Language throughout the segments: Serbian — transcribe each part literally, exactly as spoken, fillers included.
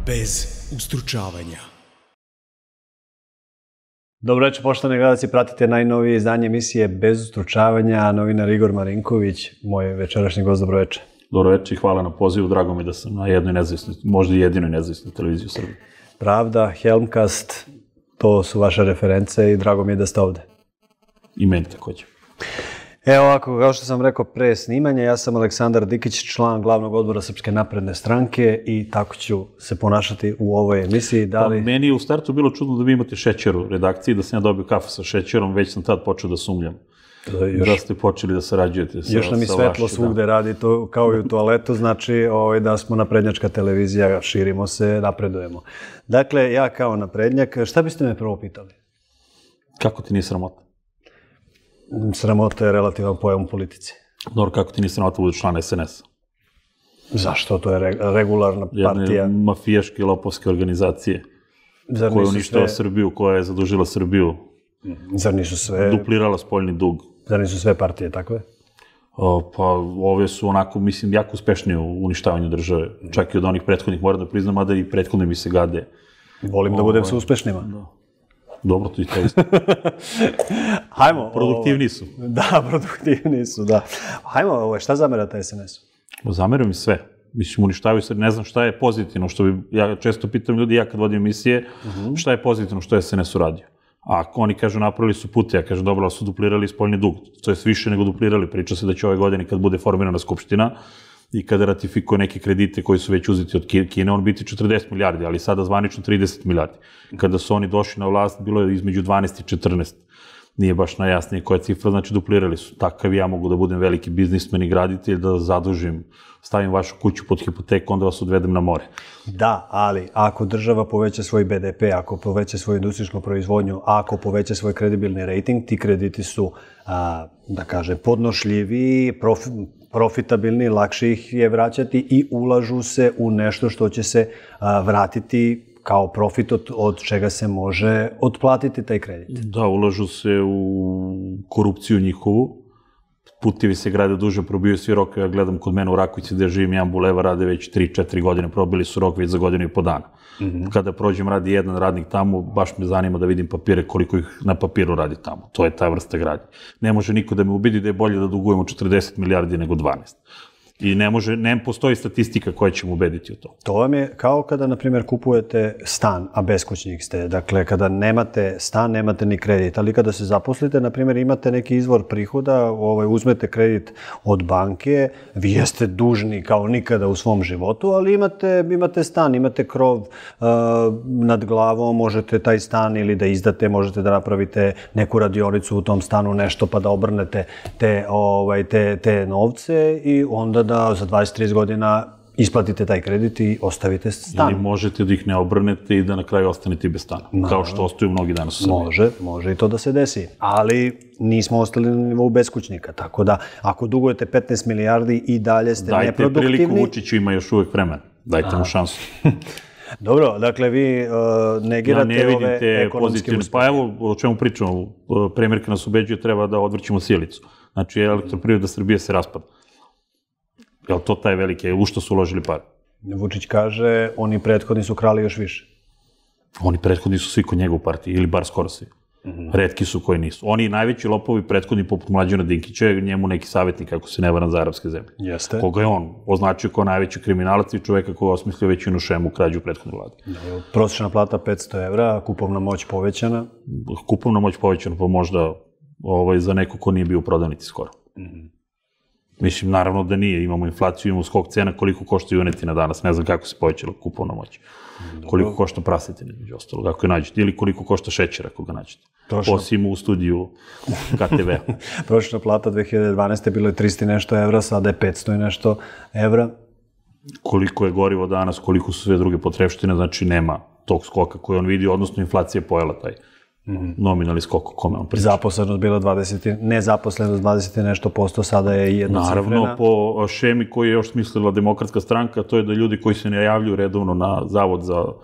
bez ustručavanja. Dobro večer, poštovani gledalci, pratite najnovije izdanje emisije Bez ustručavanja, novinar Igor Marinković, moj večerašnji gost. Dobro večer. Dobro večer i hvala na pozivu, drago mi da sam na jednoj nezavisnoj, možda i jedinoj nezavisnoj televiziji u Srbiji. Pravda, Helmcast, to su vaše reference i drago mi je da ste ovde. I meni također. Evo ovako, kao što sam rekao pre snimanja, ja sam Aleksandar Dikić, član glavnog odbora Srpske napredne stranke i tako ću se ponašati u ovoj emisiji. Da li... Pa, meni je u startu bilo čudno da vi imate šećer u redakciji, da sam ja dobio kafu sa šećerom, već sam tad počeo da sumnjam. Još, da ste počeli da sarađujete sa Još nam i svetlo svugde radi, to, kao i u toaletu, znači ovaj, da smo naprednjačka televizija, širimo se, napredujemo. Dakle, ja kao naprednjak, šta biste me prvo pitali? Kako ti nije sramota? Sramota je relativan pojam u politici. Dobro, kako ti nije sramota da budeš član es en es a? Zašto? To je regularna partija. Jedne mafijaške i lopovske organizacije koja je uništila sve... Srbiju, koja je zadužila Srbiju. Zar nisu sve... Duplirala spoljni dug. Zar nisu sve partije takve? O, pa ove su onako, mislim, jako uspešnije u uništavanju države. Čak i od onih prethodnih, moram da priznam, a da i prethodni mi se gade. Volim da budem sa uspešnima. Da. Dobro, to i to isto. Hajmo. Produktivni su. Da, produktivni su, da. Hajmo, šta zamerate es en esu? Zameram mi sve. Mislim, uništavaju se, ne znam šta je pozitivno, što bi, ja često pitam ljudi, ja kad vodim emisije, uh-huh. šta je pozitivno što je es en es uradio. A ako oni kažu napravili su pute, ja kažem dobro, su duplirali spoljni dug, to je više nego duplirali. Priča se da će ove godine kad bude formirana skupština i kada ratifikuje neke kredite koji su već uzeti od Kine, on biti četrdeset milijardi, ali sada zvanično trideset milijardi. Kada su oni došli na vlast, bilo je između dvanaest i četrnaest. Nije baš najjasnije koja cifra, znači duplirali su. Takav ja mogu da budem veliki biznismen i graditelj, da zadužim, stavim vašu kuću pod hipoteku, onda vas odvedem na more. Da, ali ako država poveća svoj be de pe, ako poveća svoju industrijsku proizvodnju, ako poveća svoj kredibilni rating, ti krediti su, a, da kaže, podnošljivi, profi, profitabilni, lakše ih je vraćati i ulažu se u nešto što će se a, vratiti kao profit od, od čega se može otplatiti taj kredit. Da, ulažu se u korupciju njihovu, putevi se grade duže, probiju svi rokovi, ja gledam kod mene u Rakovici gde živim, jedan bulevar rade već tri četiri godine, probili su rok već za godinu i po dana. Mm-hmm. Kada prođem radi jedan radnik tamo, baš me zanima da vidim papire koliko ih na papiru radi tamo. To je ta vrsta gradnje. Ne može niko da me ubedi da je bolje da dugujemo četrdeset milijardi nego dvanaest. I ne može, ne postoji statistika koja će mu ubediti u to. To vam je kao kada, na primjer, kupujete stan, a beskućnik ste. Dakle, kada nemate stan, nemate ni kredit. Ali kada se zaposlite, na primjer, imate neki izvor prihoda, ovaj, uzmete kredit od banke, vi jeste dužni kao nikada u svom životu, ali imate, imate stan, imate krov uh, nad glavom, možete taj stan ili da izdate, možete da napravite neku radionicu u tom stanu, nešto pa da obrnete te, ovaj, te, te novce i onda da za dvadeset do trideset godina isplatite taj kredit i ostavite stan. Ili možete da ih ne obrnete i da na kraju ostanete bez stana, no, kao što ostaju mnogi danas u Srbiji. Može, može i to da se desi, ali nismo ostali na nivou beskućnika, tako da ako dugujete petnaest milijardi i dalje ste Dajte neproduktivni... Dajte priliku, Vučiću ima još uvek vremena, dajte mu šansu. Dobro, dakle vi uh, negirate ja ne ove ekonomske uspjehe. Pa evo o čemu pričamo, premijerka nas ubeđuje, treba da odvrćemo sjelicu. Znači, elektroprivreda Srbije se raspada. Je li to taj veliki, u što su uložili pare? Vučić kaže, oni prethodni su krali još više. Oni prethodni su svi kod njega u partiji, ili bar skoro svi. Mm-hmm. Retki su koji nisu. Oni najveći lopovi prethodni poput Mlađana Dinkića, njemu neki savjetnik, ako se ne varam, za arapske zemlje. Jeste. Koga je on označio kao najveći kriminalac i čoveka koji je osmislio većinu šemu krađu prethodne vlade. Prosječna plata petsto evra, kupovna moć povećana? Kupovna moć povećana, pa možda ovaj, za neko ko nije bio u prodavnici skoro. Mm-hmm. Mislim, naravno da nije. Imamo inflaciju, imamo skok cena, koliko košta junetina danas. Ne znam kako se povećala kupovna moć. Koliko košta prasetina, među ostalo, kako je nađete. Ili koliko košta šećer, ako ga nađete. Prošla... Osim u studiju ka te ve. Prosječna plata dve hiljade dvanaeste. bilo je tristo nešto evra, sada je petsto i nešto evra. Koliko je gorivo danas, koliko su sve druge potrepštine, znači nema tog skoka koji on vidi, odnosno inflacija je pojela taj mm-hmm. nominalni skok o kome on priča. Zaposlenost bila dvadeset, nezaposlenost dvadeset nešto posto, sada je jednocifrena. Naravno, po šemi koju je još smislila Demokratska stranka, to je da ljudi koji se ne javljaju redovno na Zavod za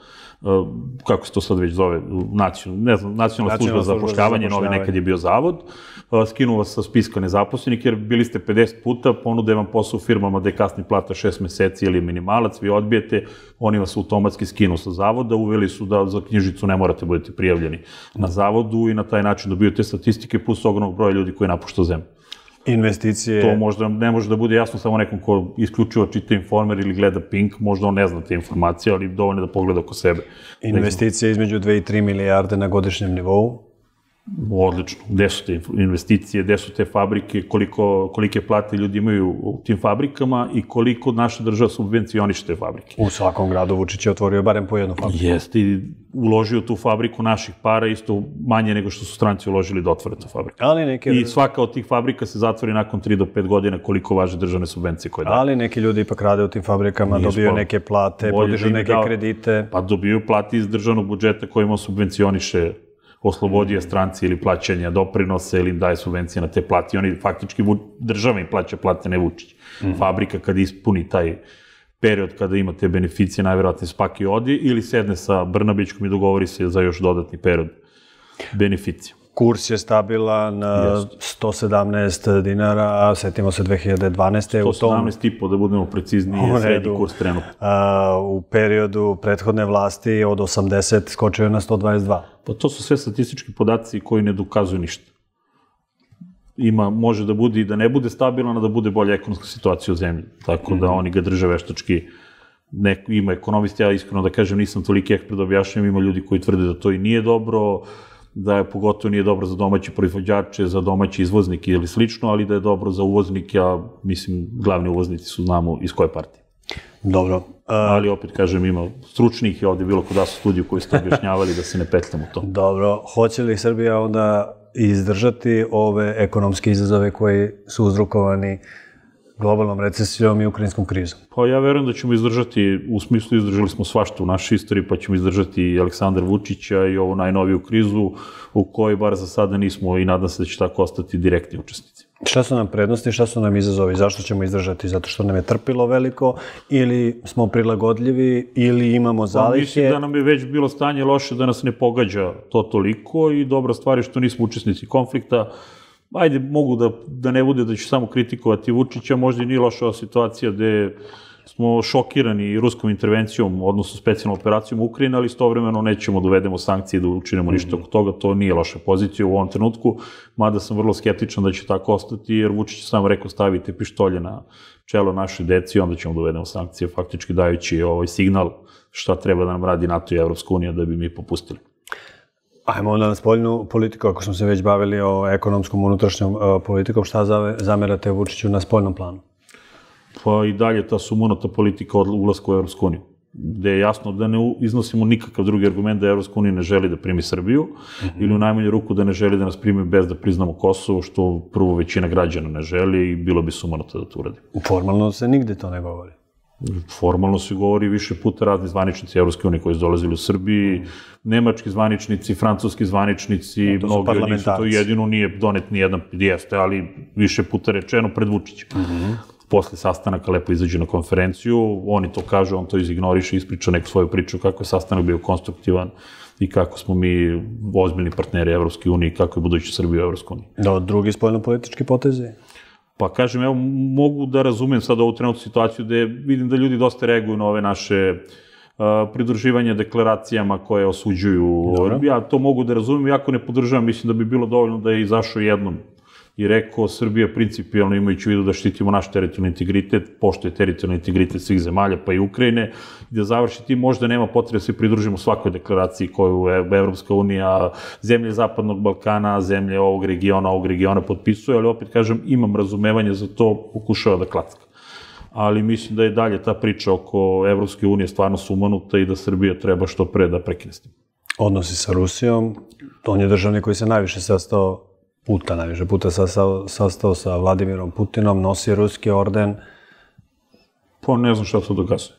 kako se to sad već zove, nacionalna, ne znam, nacionalna služba za zapošljavanje, novi nekad je bio zavod, skinuo vas sa spiska nezaposlenih, jer bili ste pedeset puta, ponude vam posao u firmama gde kasni plata šest meseci ili minimalac, vi odbijete, oni vas automatski skinu sa zavoda, uveli su da za knjižicu ne morate budete prijavljeni na zavodu i na taj način dobijete statistike plus ogromnog broja ljudi koji napušta zemlju. Investicije... To možda ne može da bude jasno samo nekom ko isključivo čita Informer ili gleda Pink, možda on ne zna te informacije, ali dovoljno da pogleda oko sebe. Investicije između dve i tri milijarde na godišnjem nivou? Odlično. Gde su te investicije, gde su te fabrike, koliko, kolike plate ljudi imaju u tim fabrikama i koliko naša država subvencioniše te fabrike. U svakom gradu Vučić je otvorio barem po jednu fabriku. Jeste, i uložio tu fabriku naših para isto manje nego što su stranci uložili da otvore tu fabriku. Ali neke... I svaka od tih fabrika se zatvori nakon tri do pet godina koliko važe državne subvencije koje daje. Ali neki ljudi ipak rade u tim fabrikama, dobiju neke plate, podižu neke kredite. Pa dobiju plate iz državnog budžeta kojima subvencioniše, oslobodio stranci ili plaćanja doprinose ili im daje subvencije na te plate. Oni faktički, država im plaća plate, ne Vučić. Fabrika kad ispuni taj period kada ima te beneficije, najverovatnije spaki odi ili sedne sa Brnabićkom i dogovori se za još dodatni period beneficija. Kurs je stabilan sto sedamnaest dinara, a setimo se dve hiljade dvanaeste. sto sedamnaest i po, da budemo precizniji, je srednji kurs trenutno. U periodu prethodne vlasti od osamdeset skočio na sto dvadeset dva. Pa to su sve statistički podaci koji ne dokazuju ništa. Ima, može da bude i da ne bude stabilan, a da bude bolja ekonomska situacija u zemlji. Tako da oni ga drže veštački. Ima ekonomisti, ja iskreno da kažem, nisam toliki ekspert da objašnjam, ima ljudi koji tvrde da to i nije dobro, da je pogotovo nije dobro za domaće proizvođače, za domaće izvoznike ili slično, ali da je dobro za uvoznike, a mislim, glavni uvoznici su znamo iz koje partije. Dobro. Ali opet, kažem, ima stručnih i ovde bilo kod nas u studiju koji ste objašnjavali da se ne petljamo u to. Dobro. Hoće li Srbija onda izdržati ove ekonomske izazove koji su uzrokovani globalnom recesijom i ukrajinskom krizom? Pa ja verujem da ćemo izdržati, u smislu izdržali smo svašta u našoj istoriji, pa ćemo izdržati i Aleksandra Vučića i ovu najnoviju krizu u kojoj bar za sada nismo i nadam se da će tako ostati direktni učesnici. Šta su nam prednosti, šta su nam izazovi? Zašto ćemo izdržati? Zato što nam je trpilo veliko ili smo prilagodljivi ili imamo zalihe? Mislim da nam je već bilo stanje loše da nas ne pogađa to toliko i dobra stvar je što nismo učesnici konflikta. Ajde, mogu da, da ne bude da ću samo kritikovati Vučića, možda i nije loša situacija gde smo šokirani ruskom intervencijom, odnosno specijalnom operacijom u Ukrajini, ali istovremeno nećemo da uvedemo sankcije i da učinimo ništa oko toga, to nije loša pozicija u ovom trenutku, mada sam vrlo skeptičan da će tako ostati, jer Vučić je sam rekao stavite pištolje na čelo našoj deci i onda ćemo da uvedemo sankcije, faktički dajući ovaj signal šta treba da nam radi NATO i Evropska unija da bi mi popustili. Ajmo onda na spoljnu politiku, ako smo se već bavili o ekonomskom, unutrašnjom politikom, šta zamerate Vučiću na spoljnom planu? Pa i dalje ta sumanuta politika od ulaska u Evropsku uniju, gde je jasno da ne iznosimo nikakav drugi argument da Evropska unija ne želi da primi Srbiju ili u najmanju ruku da ne želi da nas primi bez da priznamo Kosovo, što prvo većina građana ne želi i bilo bi sumanuto da to uradi. Formalno se nigde to ne govori. Formalno se govori više puta razni zvaničnici Evropske unije koji su dolazili u Srbiji, nemački zvaničnici, francuski zvaničnici, mnogi od njih su to jedino, nije donet ni jedan jeste, ali više puta rečeno pred Vučićem. Posle sastanaka lepo izađe na konferenciju, oni to kažu, on to izignoriše, ispriča neku svoju priču kako je sastanak bio konstruktivan i kako smo mi ozbiljni partneri Evropske unije i kako je budući Srbije u Evropskoj uniji. Da, drugi spoljnopolitički potezi? Pa kažem, evo, mogu da razumem sad ovu trenutnu situaciju gde vidim da ljudi dosta reaguju na ove naše pridruživanje deklaracijama koje osuđuju. Ja to mogu da razumem, iako ne podržavam, mislim da bi bilo dovoljno da je izašao jednom i rekao Srbija principijalno imajući u vidu da štitimo naš teritorijalni integritet, pošto je teritorijalni integritet svih zemalja, pa i Ukrajine, i da završi tim, možda nema potrebe da se pridružimo svakoj deklaraciji koju Evropska unija, zemlje Zapadnog Balkana, zemlje ovog regiona, ovog regiona potpisuje, ali opet kažem, imam razumevanje za to, pokušava da klacka. Ali mislim da je dalje ta priča oko Evropske unije stvarno sumanuta i da Srbija treba što pre da prekine s tim. Odnosi sa Rusijom, on je državnik koji se najviše sastao puta, najviše puta sastao sa Vladimirom Putinom, nosi ruski orden. Pa ne znam šta to dokazuje.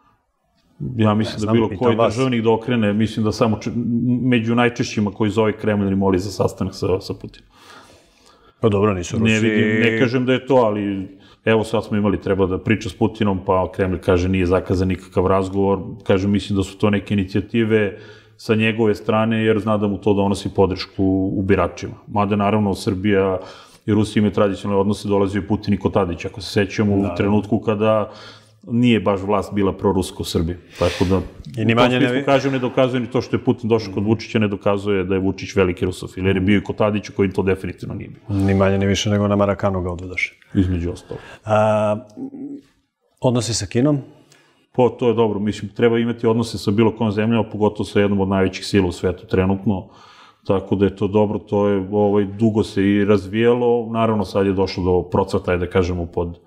Ja mislim da bilo koji državnik da okrene, mislim da samo među najčešćima koji zove Kremlj i moli za sastanak sa Putinom. Pa dobro, nisu Rusi... Ne vidim, ne kažem da je to, ali evo sad smo imali, treba da priča s Putinom, pa Kremlj kaže nije zakazan nikakav razgovor, kaže mislim da su to neke inicijative sa njegove strane, jer zna da mu to donosi podršku u biračima. Mada naravno Srbija i Rusija imaju tradicionalne odnose, dolazio i Putin i Kotadić, ako se sećamo u trenutku kada nije baš vlast bila proruska u Srbiji. Tako da, I ni manje ne... kažem, ne dokazuje ni to što je Putin došao kod Vučića, ne dokazuje da je Vučić veliki rusofil, jer je bio i Kotadić koji to definitivno nije bio. Ni manje, ni više nego na Marakanu ga odvedaše. Između ostalo. A, odnosi sa Kinom? Po, to je dobro. Mislim, treba imati odnose sa bilo kojom zemljama, pogotovo sa jednom od najvećih sila u svetu trenutno. Tako da je to dobro, to je ovaj, dugo se i razvijalo. Naravno, sad je došlo do procvata, da kažemo, pod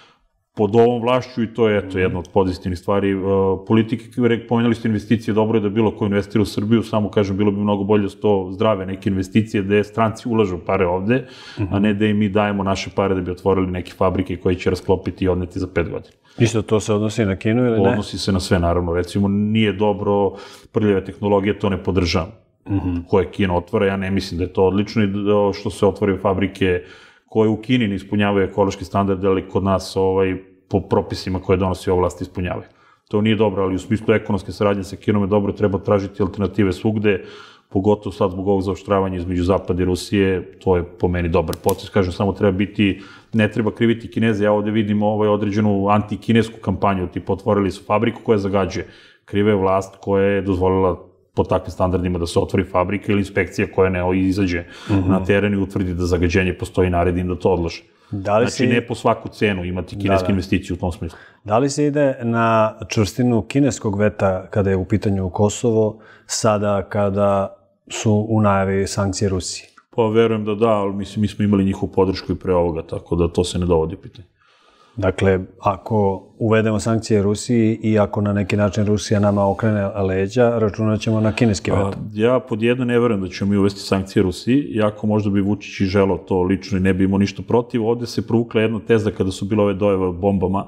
pod ovom vlašću i to je eto, jedna od pozitivnih stvari. Politike, pomenuli ste investicije, dobro je da bilo ko investira u Srbiju, samo kažem, bilo bi mnogo bolje da su to zdrave neke investicije, da stranci ulažu pare ovde, a ne da im mi dajemo naše pare da bi otvorili neke fabrike koje će rasklopiti i odneti za pet godina. Isto to se odnosi na Kinu ili ne? Odnosi se na sve, naravno. Recimo, nije dobro prljave tehnologije, to ne podržavam. Koje Kina otvara, ja ne mislim da je to odlično i što se otvore fabrike koje u Kini ne ispunjavaju ekološki standard, ali kod nas ovaj, po propisima koje donosi ova vlast ispunjavaju. To nije dobro, ali u smislu ekonomske saradnje sa Kinom je dobro, treba tražiti alternative svugde, pogotovo sad zbog ovog zaoštravanja između Zapada i Rusije, to je po meni dobar proces. Kažem, samo treba biti, ne treba kriviti Kineze, ja ovde vidim ovaj određenu antikinesku kampanju, tipa otvorili su fabriku koja zagađuje. Kriva je vlast koja je dozvolila po takvim standardima da se otvori fabrika ili inspekcija koja ne izađe na teren i utvrdi da zagađenje postoji, naredi im da to odlože. Znači, ne po svaku cenu imati kineske investicije u tom smislu. Da li se ide na čvrstinu kineskog veta kada je u pitanju Kosovo, sada kada su u najavi sankcije Rusije? Pa verujem da da, ali mislim, mi smo imali njihovu podršku i pre ovoga, tako da to se ne dovodi u pitanje. Dakle, ako uvedemo sankcije Rusiji i ako na neki način Rusija nama okrene leđa, računat ćemo na kineski veto. Ja pod jedno ne verujem da ćemo mi uvesti sankcije Rusiji, iako možda bi Vučić i želao to lično i ne bi imao ništa protiv. Ovde se provukla jedna teza kada su bile ove dojave o bombama,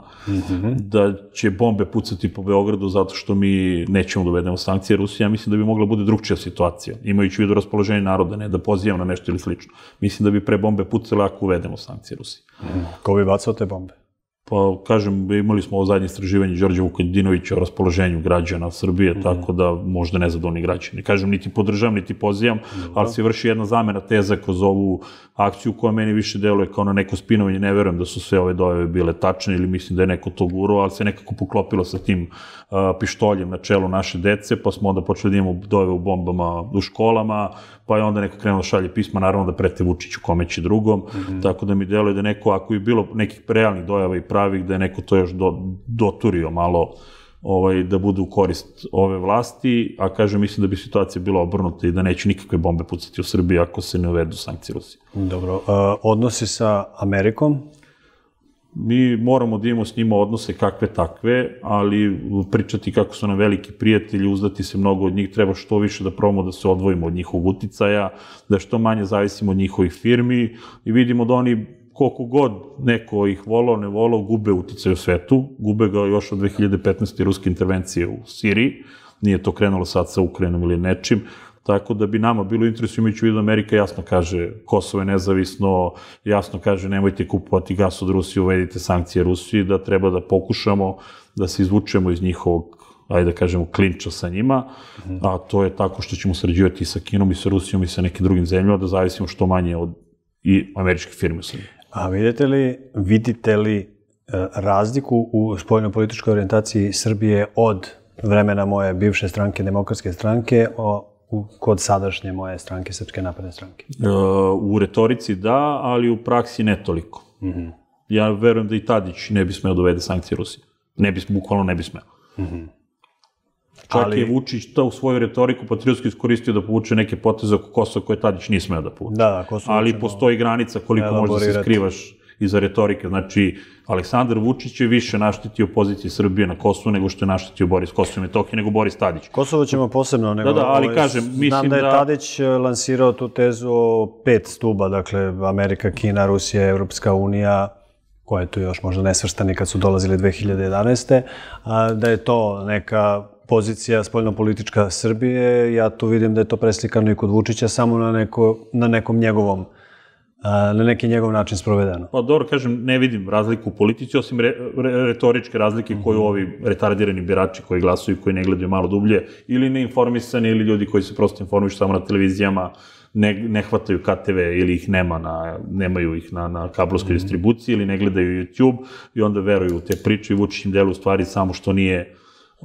da će bombe pucati po Beogradu zato što mi nećemo da uvedemo sankcije Rusiji. Ja mislim da bi mogla bude drugčija situacija, imajući u vidu raspoloženje naroda, ne da pozivam na nešto ili slično. Mislim da bi pre bombe pucale ako uvedemo sankcije Rusiji. Ko bi bacao te bombe? Pa, kažem, imali smo ovo zadnje istraživanje Đorđa Vukadinovića o raspoloženju građana Srbije, tako da možda nezadovoljni građani. Kažem, niti podržavam, niti pozivam, ali se vrši jedna zamena teza kroz ovu akciju koja meni više deluje kao na neko spinovanje. Ne verujem da su sve ove dojave bile tačne ili mislim da je neko to gurao, ali se nekako poklopilo sa tim pištoljem na čelu naše dece, pa smo onda počeli da imamo dojave u bombama u školama, pa je onda neko krenuo da šalje pisma, naravno da prete Vučiću kome će drugom, tako da mi deluje da neko, ako je bilo nekih realnih dojava i pravih, da je neko to još doturio malo da bude u korist ove vlasti, a kažem, mislim da bi situacija bila obrnuta i da neće nikakve bombe pucati u Srbiji ako se ne uvedu sankcije Rusije. Dobro. Odnosi sa Amerikom? Mi moramo da imamo s njima odnose kakve takve, ali pričati kako su nam veliki prijatelji, uzdati se mnogo od njih, treba što više da probamo da se odvojimo od njihovog uticaja, da što manje zavisimo od njihovih firmi i vidimo da oni koliko god neko ih volao, ne volao, gube uticaj u svetu, gube ga još od dve hiljade petnaeste. ruske intervencije u Siriji, nije to krenulo sad sa Ukrajinom ili nečim, tako da bi nama bilo interesu, imajući u vidu Amerika jasno kaže Kosovo je nezavisno, jasno kaže nemojte kupovati gas od Rusije, uvedite sankcije Rusiji, da treba da pokušamo da se izvučemo iz njihovog, ajde da kažemo, klinča sa njima, a to je tako što ćemo sarađivati i sa Kinom i sa Rusijom i sa nekim drugim zemljama, da zavisimo što manje od i američkih firme sa njima. A vidite li, vidite li razliku u spoljnopolitičkoj orijentaciji Srbije od vremena moje bivše stranke, Demokratske stranke, kod sadašnje moje stranke, Srpske napredne stranke? U retorici da, ali u praksi ne toliko. Ja verujem da i Tadić ne bi smeo da uvede sankcije Rusije. Ne bi, bukvalno ne bi smeo. Čak je Vučić to u svoju retoriku patriotski iskoristio da povuče neke poteze oko Kosova koje Tadić nije smeo da povuče. Ali postoji granica koliko možda se skrivaš iza retorike. Znači, Aleksandar Vučić je više naštetio poziciji Srbije na Kosovu nego što je naštetio Boris Kosovo i Metohije, nego Boris Tadić. Kosovo ćemo posebno, nego... Da, da, ali kažem, mislim da... Znam da je Tadić lansirao tu tezu o pet stuba, dakle, Amerika, Kina, Rusija, Evropska unija, koja je tu još možda nesvrstani kad su dolazili dve hiljade jedanaeste. Da je to neka pozicija spoljnopolitička Srbije. Ja tu vidim da je to preslikano i kod Vučića, samo na nekom njegovom na neki njegov način sprovedeno. Pa dobro, kažem, ne vidim razliku u politici, osim re, re, retoričke razlike koju ovi retardirani birači koji glasuju, koji ne gledaju malo dublje, ili neinformisani, ili ljudi koji se prosto informišu samo na televizijama, ne, ne hvataju K T V ili ih nema na, nemaju ih na, na kablovskoj mm-hmm. distribuciji ili ne gledaju YouTube i onda veruju u te priče i Vučić im deluje u stvari samo što nije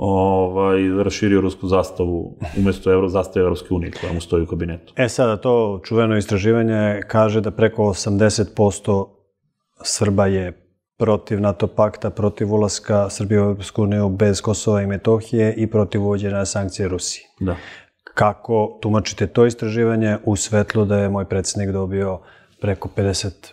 ovaj, raširio rusku zastavu umesto evro, zastave Evropske unije koja mu stoji u kabinetu. E sada, to čuveno istraživanje kaže da preko osamdeset posto Srba je protiv NATO pakta, protiv ulaska Srbije u Evropsku uniju bez Kosova i Metohije i protiv uvođenja sankcije Rusiji. Da. Kako tumačite to istraživanje u svetlu da je moj predsjednik dobio preko pedeset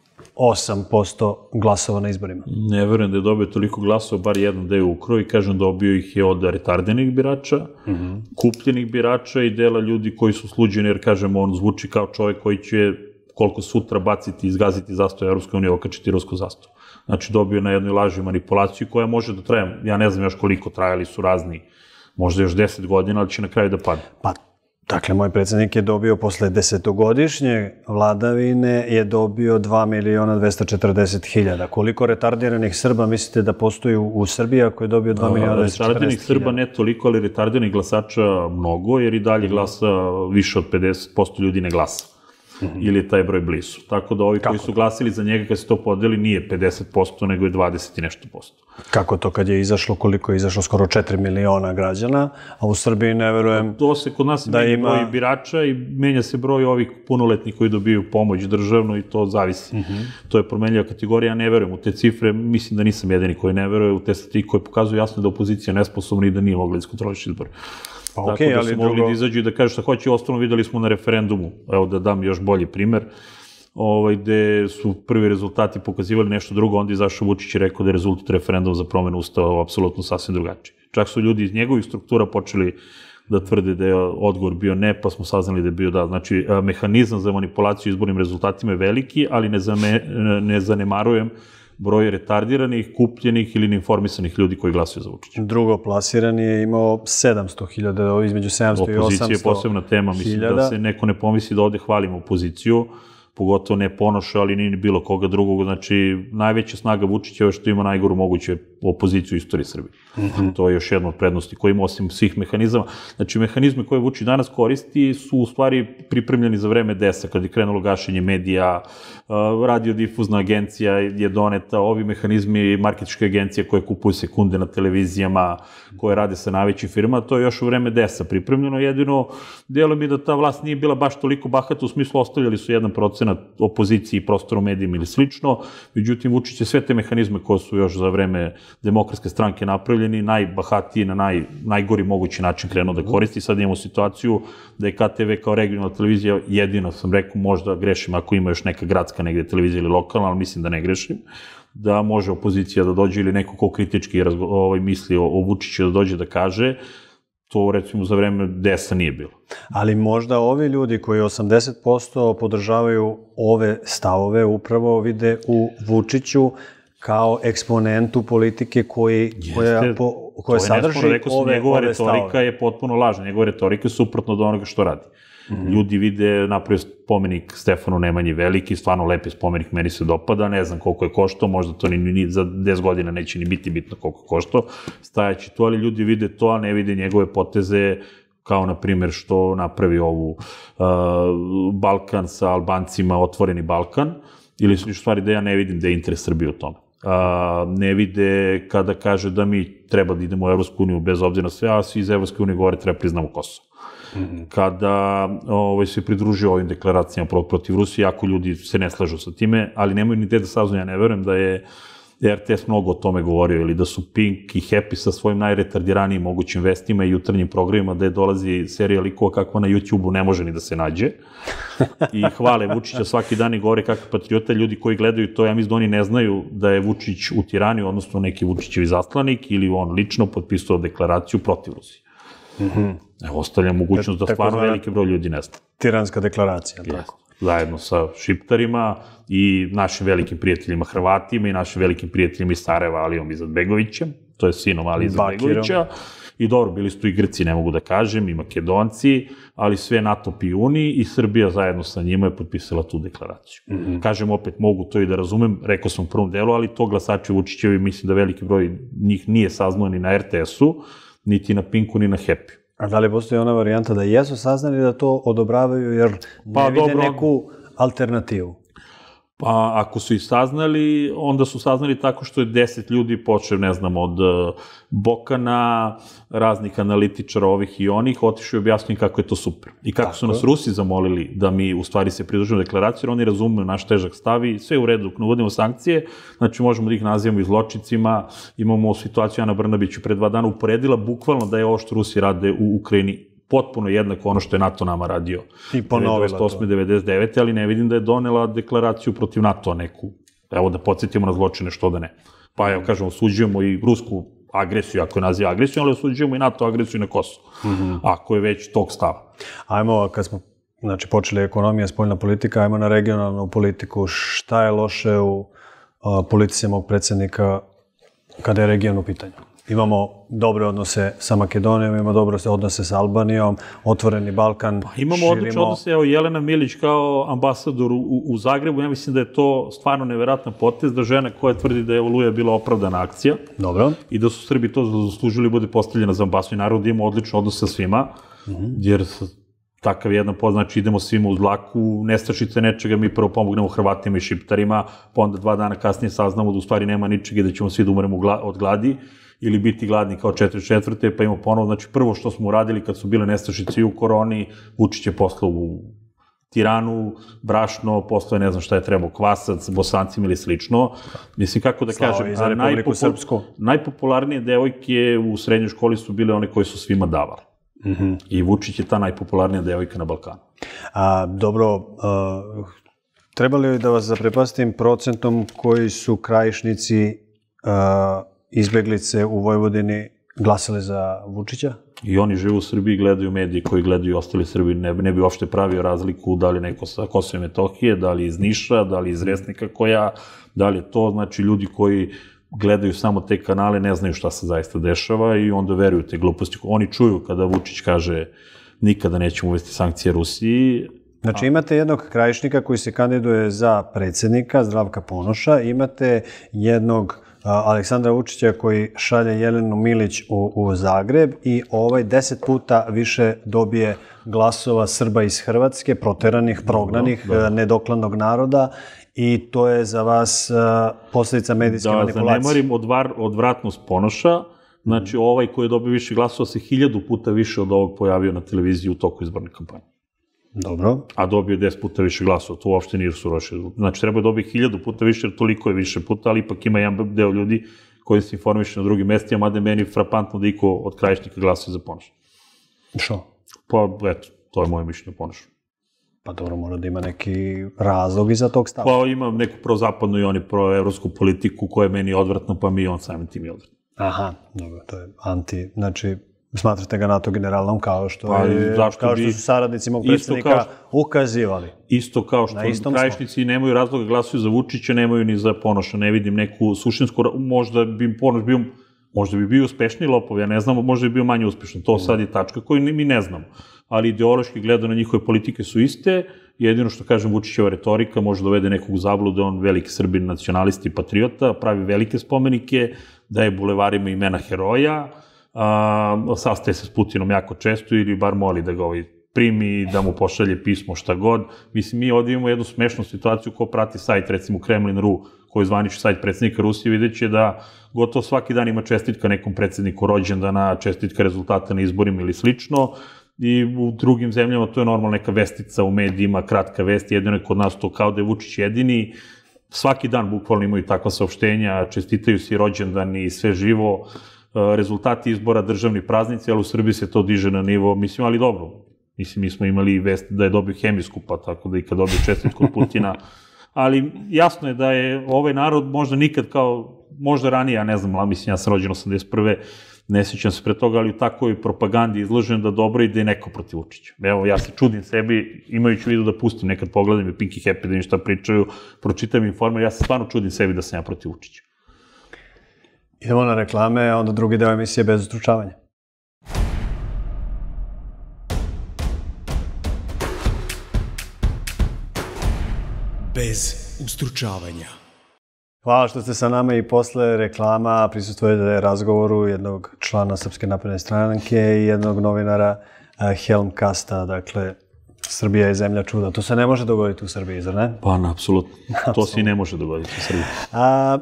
osam posto glasova na izborima? Ne verujem da je dobio toliko glasova, bar jedan da je ukro i kažem dobio ih je od retardenih birača, mm-hmm. kupljenih birača i dela ljudi koji su sluđeni, jer kažem on zvuči kao čovjek koji će koliko sutra baciti i izgaziti zastavu Evropske unije, okačiti rusku zastavu. Znači dobio na jednoj laži manipulaciju koja može da traje, ja ne znam još koliko trajali su razni, možda još deset godina, ali će na kraju da padne. Pa, dakle, moj predsjednik je dobio posle desetogodišnje vladavine je dobio dva miliona dvesta četrdeset hiljada. Koliko retardiranih Srba mislite da postoji u Srbiji ako je dobio dva miliona dvesta četrdeset hiljada? Retardiranih Srba ne toliko, ali retardiranih glasača mnogo, jer i dalje glasa više od pedeset posto ljudi ne glasa. Mm-hmm. Ili je taj broj blizu. Tako da ovi Kako koji su glasili za njega kad se to podeli nije pedeset posto, nego je dvadeset i nešto posto. Kako to kad je izašlo, koliko je izašlo? Skoro četiri miliona građana, a u Srbiji ne verujem to se kod nas da menja ima broj birača i menja se broj ovih punoletnih koji dobiju pomoć državnu i to zavisi. Mm-hmm. To je promenljiva kategorija, ja ne verujem u te cifre, mislim da nisam jedini koji ne veruje u te statike koje pokazuju jasno da opozicija je nesposobna i da nije mogla iskontrolišiti izbor. Pa, tako okay, da su mogli drugo... da izađu i da kažu šta hoće, ostalo videli smo na referendumu, evo da dam još bolji primer, ovaj, gde su prvi rezultati pokazivali nešto drugo, onda izašao Vučić i rekao da je rezultat referenduma za promenu ustava apsolutno sasvim drugačiji. Čak su ljudi iz njegovih struktura počeli da tvrde da je odgovor bio ne, pa smo saznali da je bio da. Znači, mehanizam za manipulaciju izbornim rezultatima je veliki, ali ne, zame, ne zanemarujem broj retardiranih, kupljenih ili neinformisanih ljudi koji glasuju za Vučića. Drugo plasirani je imao sedamsto hiljada, između sedamsto i osamsto Opozicija je posebna tema, mislim da se neko ne pomisli da ovde hvalimo opoziciju, pogotovo ne Ponoša, ali ni bilo koga drugog. Znači, najveća snaga Vučića je što ima najgoru moguće opoziciju u istoriji Srbije. Mm-hmm. To je još jedna od prednosti koja ima osim svih mehanizama. Znači, mehanizme koje Vučić danas koristi su u stvari pripremljeni za vreme desa, kad je krenulo gašenje medija, radiodifuzna agencija je doneta, ovi mehanizmi marketinške agencije koje kupuju sekunde na televizijama, koje rade sa najvećim firmama, to je još u vreme desa pripremljeno. Jedino, delo mi da ta vlast nije bila baš toliko bahata, u smislu ostavljali su jedan procenat opoziciji, prostoru medijima ili slično, međutim Vučić je sve te mehanizme koje su još za vreme Demokratske stranke napravljeni, najbahatiji na naj, najgori mogući način krenuo da koristi. Sad imamo situaciju da je K T V kao regionalna televizija jedino, sam rekao, možda grešim ako ima još neka gradska negde televizija ili lokalna, ali mislim da ne grešim, da može opozicija da dođe ili neko ko kritički razgo, ovaj, misli o, o Vučiću da dođe da kaže, to recimo za vreme desa nije bilo. Ali možda ovi ljudi koji osamdeset posto podržavaju ove stavove upravo vide u Vučiću kao eksponentu politike koji, Jeste, koja, po, koja sadrži ove, rekao sam, ove njegova ove retorika stavove. Je potpuno lažna. Njegova retorika je suprotno od onoga što radi. Mm-hmm. Ljudi vide, napravio spomenik Stefanu Nemanji Veliki, stvarno lepi spomenik, meni se dopada, ne znam koliko je koštao, možda to ni, ni za deset godina neće ni biti bitno koliko je koštao, stajaći to, ali ljudi vide to, a ne vide njegove poteze, kao na primjer što napravi ovu uh, Balkan sa Albancima, otvoreni Balkan, ili su stvari da ja ne vidim da je interes Srbije u tome. Uh, ne vide kada kaže da mi treba da idemo u Evropsku uniju bez obzira na sve, a svi iz Evropske unije govore treba priznamo Kosovo. Mm-hmm. Kada ovaj, se pridružio ovim deklaracijama protiv Rusije, jako ljudi se ne slažu sa time, ali nemaju ni te da saznaju, ja ne verujem da je R T S mnogo o tome govorio, ili da su Pink i Happy sa svojim najretardiranijim mogućim vestima i jutarnjim programima, da je dolazi serija likova kakva na YouTube-u ne može ni da se nađe. I hvale Vučića svaki dan i govore kakve patriota, ljudi koji gledaju to, ja mislim da oni ne znaju da je Vučić u Tirani, odnosno neki Vučićevi zaslanik, ili on lično potpisao deklaraciju protiv Rusije. Mm-hmm. Evo, ostavljam mogućnost da stvarno veliki broj ljudi ne zna. Tiranska deklaracija, yes. Tako. Zajedno sa Šiptarima i našim velikim prijateljima Hrvatima i našim velikim prijateljima iz Sarajeva, Alijom Izetbegovićem, to je sinom Ali Izetbegovića, I dobro, bili su tu i Grci, ne mogu da kažem, i Makedonci, ali sve NATO pijuni i Srbija zajedno sa njima je potpisala tu deklaraciju. Mm-hmm. Kažem opet, mogu to i da razumem, rekao sam u prvom delu, ali to glasači Vučićevi, mislim da veliki broj njih nije saznao ni na er te esu, niti na Pinku, ni na Happy. A da li postoji ona varijanta da jesu saznali da to odobravaju jer ne pa, vide dobro, neku alternativu? Pa ako su ih saznali, onda su saznali tako što je deset ljudi počeo, ne znam, od Bokana, raznih analitičara ovih i onih, otišao i objasnio kako je to super. I kako tako su nas Rusi zamolili da mi u stvari se pridružimo deklaraciju, jer oni razumeju naš težak stav i sve u redu, dok ne uvodimo sankcije, znači možemo da ih nazivamo i zločincima. Imamo situaciju, Ana Brnabić pre dva dana uporedila bukvalno da je ovo što Rusi rade u Ukrajini potpuno jednako ono što je NATO nama radio. I ponovila devedeset osme devedeset devete ali ne vidim da je donela deklaraciju protiv NATO-a neku. Evo da podsjetimo na zločine, što da ne. Pa evo, kažemo, osuđujemo i rusku agresiju, ako je naziva agresiju, ali osuđujemo i NATO agresiju na Kosovo, mm-hmm. ako je već tog stava. Ajmo, kad smo znači, počeli ekonomija, spoljna politika, ajmo na regionalnu politiku. Šta je loše u a, politici mog predsjednika kada je region u pitanju? Imamo dobre odnose sa Makedonijom, imamo dobre odnose sa Albanijom, otvoreni Balkan, pa, imamo širimo... odlične odnose, evo Jelena Milić kao ambasador u, u Zagrebu, ja mislim da je to stvarno nevjerojatan potez, da žena koja tvrdi da je Oluja bila opravdana akcija. Dobro. I da su Srbi to zaslužili bude postavljena za ambasador. I naravno da imamo odlične odnose sa svima, mm-hmm. jer takav jedan pod, znači idemo svima uz dlaku, nestašice nečega, mi prvo pomognemo Hrvatima i Šiptarima, pa onda dva dana kasnije saznamo da u stvari nema ničega i da ćemo svi da umremo od gladi ili biti gladni kao četiri četvrte, pa imamo ponovo, znači prvo što smo uradili kad su bile nestašice u koroni, Vučić je poslao u Tiranu, brašno, poslao je ne znam šta je trebao, kvasac, Bosancima ili slično. Mislim, kako da Slavo kažem, i za Republiku Srpsku. Najpopularnije devojke u srednjoj školi su bile one koje su svima davale. Mm-hmm. I Vučić je ta najpopularnija devojka na Balkanu. A, dobro, a, treba li da vas zaprepastim procentom koji su krajišnici a, izbeglice u Vojvodini glasali za Vučića? I oni žive u Srbiji, gledaju mediji koji gledaju i ostali Srbi. Ne, ne bi uopšte pravio razliku da li neko sa Kosova i Metohije, da li iz Niša, da li iz Resnika koja, da li je to, znači ljudi koji gledaju samo te kanale, ne znaju šta se zaista dešava i onda veruju te gluposti. Oni čuju kada Vučić kaže nikada nećemo uvesti sankcije Rusiji. Znači imate jednog krajišnika koji se kandiduje za predsjednika, Zdravka Ponoša, imate jednog Aleksandra Vučića koji šalje Jelenu Milić u, u Zagreb i ovaj deset puta više dobije glasova Srba iz Hrvatske, proteranih, prognanih, da, da. nedokladnog naroda i to je za vas uh, posljedica medijske da, manipulacije. Da, zanemarim odvar, odvratnost Ponoša, znači ovaj koji je dobio više glasova se hiljadu puta više od ovog pojavio na televiziji u toku izborne kampanje. Dobro. A dobio je deset puta više glasova, to uopšte nije su loše. Znači, treba je dobiti hiljadu puta više, jer toliko je više puta, ali ipak ima jedan deo ljudi koji se informiše na drugim mestima, mada je meni frapantno da iko od krajišnika glasuje za Ponoša. Što? Pa, eto, to je moje mišljenje Ponoša. Pa dobro, mora da ima neki razlog iza tog stava. Pa ima neku prozapadnu i oni proevropsku politiku koja je meni odvratna, pa mi on samim tim je odvratno. Aha, dobro, to je anti, znači... Smatrate ga NATO generalnom kao što, pa, je, kao što su saradnici mog predsjednika kao, ukazivali. Isto kao što krajišnici nemaju razloga glasuju za Vučića, nemaju ni za Ponoša. Ne vidim neku suštinsku, možda bi Ponoš bio, možda bi bio uspešniji lopov, ja ne znam, možda bi bio manje uspešan. To sad je tačka koju mi ne znamo. Ali ideološki gledano njihove politike su iste. Jedino što kažem, Vučićeva retorika može dovede nekog u zabludu, on veliki Srbin, nacionalist i patriota, pravi velike spomenike, daje bulevarima imena heroja, Uh, sastaje se s Putinom jako često ili bar moli da ga ovaj primi, da mu pošalje pismo, šta god. Mislim, mi ovdje imamo jednu smešnu situaciju ko prati sajt, recimo Kremlin punkt ru, koji je zvanični sajt predsjednika Rusije, vidjet će da gotovo svaki dan ima čestitka nekom predsjedniku rođendana, čestitka rezultata na izborima ili slično. I u drugim zemljama to je normalno neka vestica u medijima, kratka vest, jedino je kod nas to kao da je Vučić jedini. Svaki dan bukvalno imaju takva saopštenja, čestitaju si rođendani i sve živo. Rezultati izbora, državni praznici, ali u Srbiji se to diže na nivo, mislim, ali dobro. Mislim, mi smo imali vest da je dobio hemijsku, pa tako da i kad dobio čestitku od Putina. Ali jasno je da je ovaj narod možda nikad kao, možda ranije, ja ne znam, ali mislim, ja sam rođen osamdeset prve ne sjećam se pre toga, ali u takvoj propagandi izložen da dobro ide neko protiv Vučića. Evo, ja se čudim sebi, imajući u vidu da pustim, nekad pogledam i Pink i Happy da im šta pričaju, pročitam informer, ja se stvarno čudim sebi da sam ja protiv Vučića. Idemo na reklame, a onda drugi deo emisije bez ustručavanja. bez ustručavanja. Hvala što ste sa nama i posle reklama prisustvujete razgovoru jednog člana Srpske napredne stranke i jednog novinara Helmkasta, dakle, Srbija je zemlja čuda. To se ne može dogoditi u Srbiji, zar ne? Pa, apsolutno. To se i ne može dogoditi u Srbiji. A,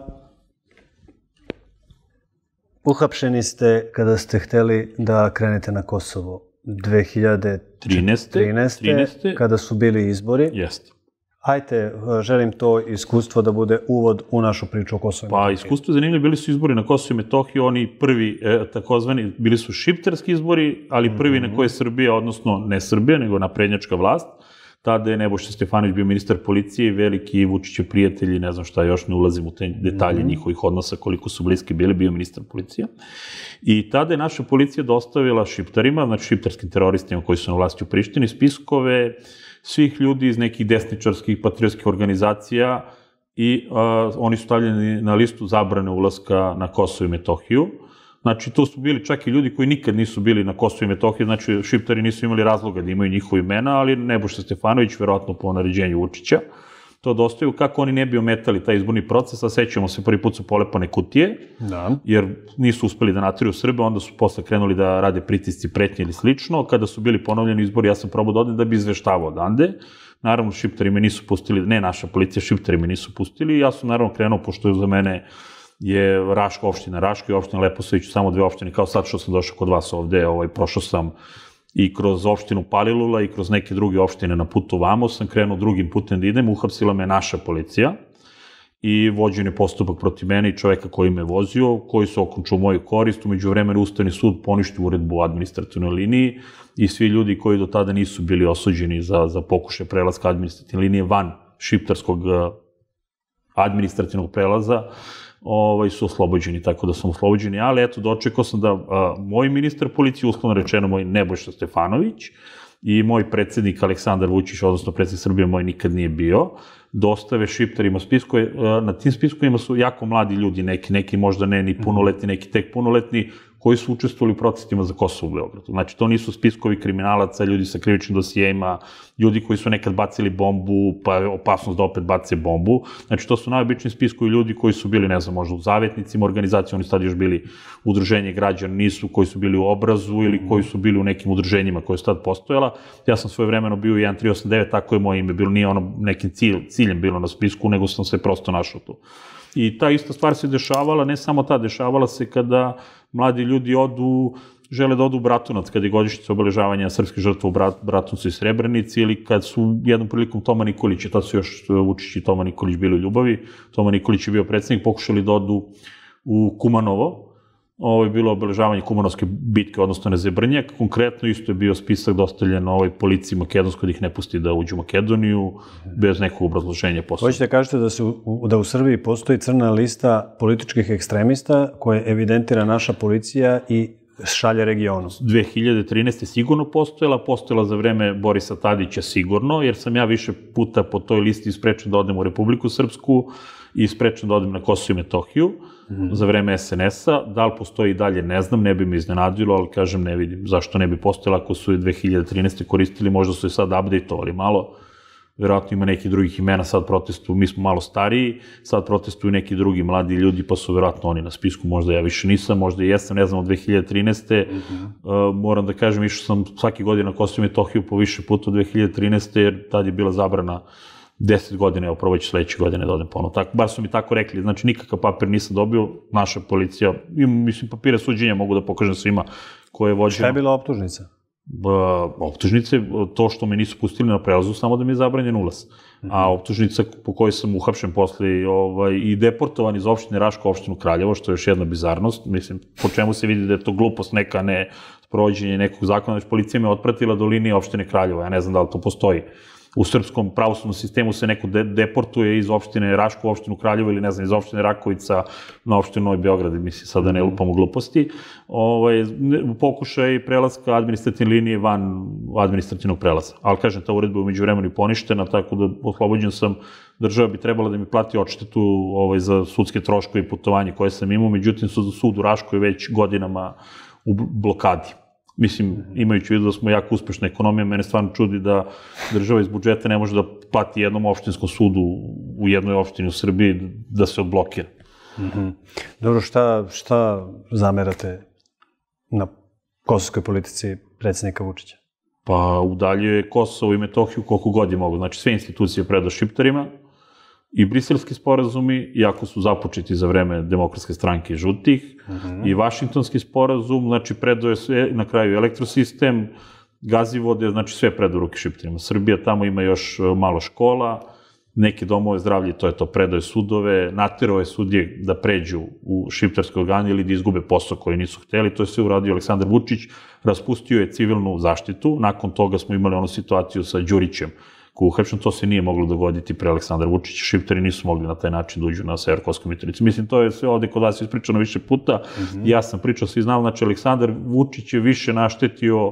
uhapšeni ste kada ste hteli da krenete na Kosovo dve hiljade trinaeste. kada su bili izbori. Jeste. Hajte, želim to iskustvo da bude uvod u našu priču o Kosovo i Metohiji. Pa, iskustvo je zanimljivo, bili su izbori na Kosovo i Metohiji, oni prvi, e, takozvani, bili su šiptarski izbori, ali prvi mm-hmm. na koje je Srbija, odnosno ne Srbija, nego naprednjačka vlast. Tada je Nebojša Stefanović bio ministar policije i veliki Vučićev prijatelji, ne znam šta, još ne ulazim u te detalje mm-hmm. njihovih odnosa, koliko su bliski bili, bio ministar policija. I tada je naša policija dostavila šiptarima, znači šiptarskim teroristima koji su na vlasti u Prištini, spiskove svih ljudi iz nekih desničarskih patriotskih organizacija i a, oni su stavljeni na listu zabrane ulaska na Kosovo i Metohiju. Znači, to su bili čak i ljudi koji nikad nisu bili na Kosovo i Metohiji, znači šiptari nisu imali razloga da imaju njihove imena, ali Nebojša Stefanović, verovatno po naređenju Vučića, to dostaju kako oni ne bi ometali taj izborni proces, a sećamo se, prvi put su polepane kutije, da. Jer nisu uspeli da natiraju Srbe, onda su posle krenuli da rade pritisci, pretnje ili slično. Kada su bili ponovljeni izbori, ja sam probao da odem da bi izveštavao odande. Naravno, šiptari me nisu pustili, ne naša policija, šiptari me nisu pustili. Ja sam naravno krenuo, pošto je za mene je Raška opština, Raška i opština Leposavić, samo dve opštine, kao sad što sam došao kod vas ovde, ovaj, prošao sam i kroz opštinu Palilula i kroz neke druge opštine na putu vamo, sam krenuo drugim putem da idem, uhapsila me naša policija i vođen je postupak protiv mene i čoveka koji me vozio, koji su okončao moju korist, umeđu vremena Ustavni sud poništio uredbu o administrativnoj liniji i svi ljudi koji do tada nisu bili osuđeni za, za pokušaj prelaska administrativne linije van šiptarskog administrativnog prelaza, ovaj, su oslobođeni, tako da sam oslobođeni, ali eto, dočekao sam da a, moj ministar policije, uslovno rečeno moj Nebojša Stefanović i moj predsednik Aleksandar Vučić, odnosno predsednik Srbije moj nikad nije bio, dostave šiptarima spiskove, na tim spiskovima su jako mladi ljudi, neki, neki možda ne ni punoletni, neki tek punoletni, koji su učestvovali u protestima za Kosovo u Beogradu. Znači, to nisu spiskovi kriminalaca, ljudi sa krivičnim dosijejima, ljudi koji su nekad bacili bombu, pa je opasnost da opet bace bombu. Znači, to su najobičniji spiskovi ljudi koji su bili, ne znam, možda u zavetnicima organizacije, oni su tad još bili udruženje građana, nisu, koji su bili u obrazu ili koji su bili u nekim udruženjima koje su tad postojala. Ja sam svoje vremeno bio u jedan tri osam devet, tako je moje ime bilo, nije ono nekim cilj, ciljem bilo na spisku, nego sam se prosto našao tu. I ta ista stvar se dešavala, ne samo ta, dešavala se kada mladi ljudi odu, žele da odu u Bratunac, kada je godišnjica obeležavanja srpskih žrtva u Bratuncu i Srebrenici, ili kad su jednom prilikom Toma Nikolića, tad su još Vučić i Toma Nikolić bili u ljubavi, Toma Nikolić je bio predsednik, pokušali da odu u Kumanovo, ovo je bilo obeležavanje Kumanovske bitke, odnosno Nezebrnjak, konkretno isto je bio spisak dostavljen ovoj policiji makedonskoj da ih ne pusti da uđu u Makedoniju, bez nekog obrazloženja posle. Hoćete kažete da, se u, da u Srbiji postoji crna lista političkih ekstremista koje evidentira naša policija i šalje regionu? dve hiljade trinaeste. sigurno postojala, postojala za vreme Borisa Tadića sigurno, jer sam ja više puta po toj listi sprečen da odem u Republiku Srpsku i sprečen da odem na Kosovo i Metohiju mm. za vreme es en es-a. Da li postoji i dalje, ne znam, ne bi me iznenadilo, ali kažem, ne vidim zašto ne bi postojala ako su i dve hiljade trinaeste. koristili, možda su i sad update-ovali malo. Verovatno ima nekih drugih imena, sad protestuju, mi smo malo stariji, sad protestuju neki drugi mladi ljudi, pa su verovatno oni na spisku, možda ja više nisam, možda i jesam, ne znam, od dve hiljade trinaeste. Mm-hmm. Uh, moram da kažem, išao sam svaki godin na Kosovo i Metohiju po više puta od dve hiljade trinaeste. jer tad je bila zabrana deset godina, evo probao ću sledeće godine da odem ponovno. Tako, bar su mi tako rekli, znači nikakav papir nisam dobio, naša policija, imam, mislim, papire suđenja mogu da pokažem svima koje je vođeno. Šta je bila optužnica? Optužnice, to što me nisu pustili na prelazu, samo da mi je zabranjen ulaz. Mm-hmm. A optužnica po kojoj sam uhapšen posle ovaj, i deportovan iz opštine Raška u opštinu Kraljevo, što je još jedna bizarnost, mislim, po čemu se vidi da je to glupost neka, ne sprovođenje nekog zakona, znači policija me otpratila do linije opštine Kraljevo, ja ne znam da li to postoji. U srpskom pravosudnom sistemu se neko de deportuje iz opštine Raško u opštinu Kraljevo ili ne znam, iz opštine Rakovica na opštinu Novi Beograd, mislim sad da ne lupamo gluposti. Ovaj, pokušaj prelaska administrativne linije van administrativnog prelaza. Ali kažem, ta uredba je umeđu vremenu poništena, tako da oslobođen sam, država bi trebala da mi plati odštetu ovaj, za sudske troškove i putovanje koje sam imao, međutim sud u Raškoj već godinama u blokadi. Mislim, imajući vidu da smo jako uspešna ekonomija, mene stvarno čudi da država iz budžeta ne može da plati jednom opštinskom sudu u jednoj opštini u Srbiji da se odblokira. Mm-hmm. Dobro, šta, šta zamerate na kosovskoj politici predsjednika Vučića? Pa udaljuje Kosovo i Metohiju koliko god je mogo. Znači, sve institucije predao Šiptarima i briselski sporazumi, iako su započeti za vreme Demokratske stranke i žutih, mm-hmm. i Vašingtonski sporazum, znači predao je sve, na kraju elektrosistem, gazivode, znači sve predao ruke Šiptarima. Srbija tamo ima još malo škola, neke domove zdravlje, to je to, predaje sudove, naterao je sudije da pređu u šiptarske organe ili da izgube posao koji nisu hteli, to je sve uradio Aleksandar Vučić, raspustio je civilnu zaštitu, nakon toga smo imali onu situaciju sa Đurićem, koju uhapšen, to se nije moglo dogoditi pre Aleksandra Vučića, Šiptari nisu mogli na taj način da uđu na sever Kosovske Mitrovice. Mislim, to je sve ovde kod vas ispričano više puta, mm-hmm. ja sam pričao, svi znamo, znači Aleksandar Vučić je više naštetio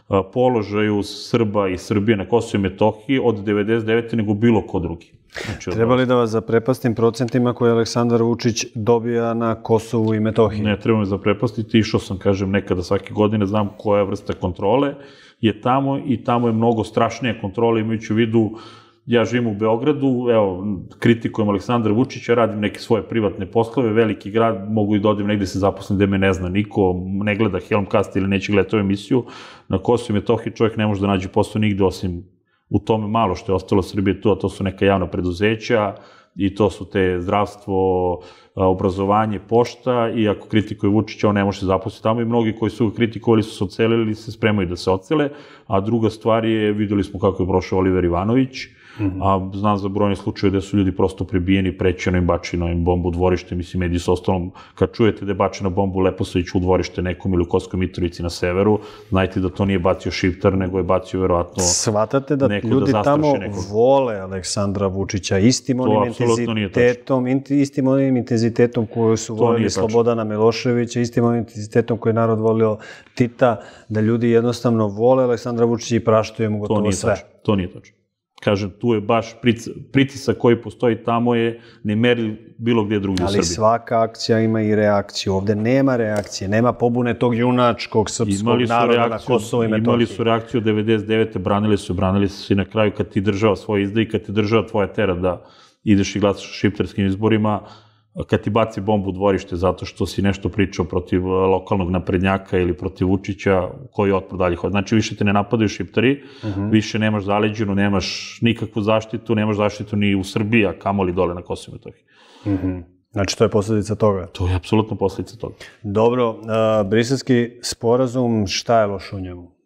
položaju Srba i Srbije na Kosovo i Metohiji od devedeset devete nego bilo ko drugi. Znači, treba li da vas zaprepastim procentima koje Aleksandar Vučić dobija na Kosovu i Metohiji? Ne, treba me zaprepastiti. Išao sam, kažem, nekada svake godine, znam koja vrsta kontrole je tamo i tamo je mnogo strašnije kontrole, imajući u vidu, ja živim u Beogradu, evo, kritikujem Aleksandra Vučića, radim neke svoje privatne poslove, veliki grad, mogu i da odim negde se zaposlim gde me ne zna niko, ne gleda Helmcast ili neće gledati ovu emisiju. Na Kosovu i Metohiji čovjek ne može da nađe posao nigde osim u tome malo što je ostalo Srbije tu, a to su neka javna preduzeća i to su te zdravstvo, obrazovanje, pošta i ako kritikuje Vučića, on ne može se zaposliti tamo i mnogi koji su ga kritikovali su se ocelili ili se spremaju da se ocele, a druga stvar je, videli smo kako je prošao Oliver Ivanović, Mm-hmm. a znam za brojne slučaje gde su ljudi prosto prebijeni, prećeno im bačeno im bombu u dvorište, mislim, mediji s ostalom, kad čujete da je bačena bomba u Leposaviću u dvorište nekom ili u Kosovskoj Mitrovici na severu, znajte da to nije bacio Šiptar, nego je bacio verovatno shvatate da ljudi da tamo nekog. Vole Aleksandra Vučića istim onim intenzitetom, istim onim intenzitetom koju su volili Slobodana Miloševića, istim onim intenzitetom koji je narod volio Tita, da ljudi jednostavno vole Aleksandra Vučića i praštaju mu gotovo sve. To nije tačno. Kažem, tu je baš pritisak koji postoji tamo je nemerljiv bilo gdje drugdje u Srbiji. Ali svaka akcija ima i reakciju. Ovde nema reakcije, nema pobune tog junačkog srpskog naroda na Kosovo i Metohiji. Imali su reakciju devedeset devete branili su, branili su i na kraju kad ti država svoje izda i kad ti država tvoja tera da ideš i glasaš u šiptarskim izborima, kad ti baci bombu u dvorište zato što si nešto pričao protiv lokalnog naprednjaka ili protiv Vučića, koji otpor dalje hoće. Znači, više te ne napadaju Šiptari, uh-huh. više nemaš zaleđenu, nemaš nikakvu zaštitu, nemaš zaštitu ni u Srbiji, a kamoli dole na Kosovo i Metohiji. Uh-huh. Znači, to je posljedica toga? To je apsolutno posljedica toga. Dobro, uh, briselski sporazum, šta je loše u njemu?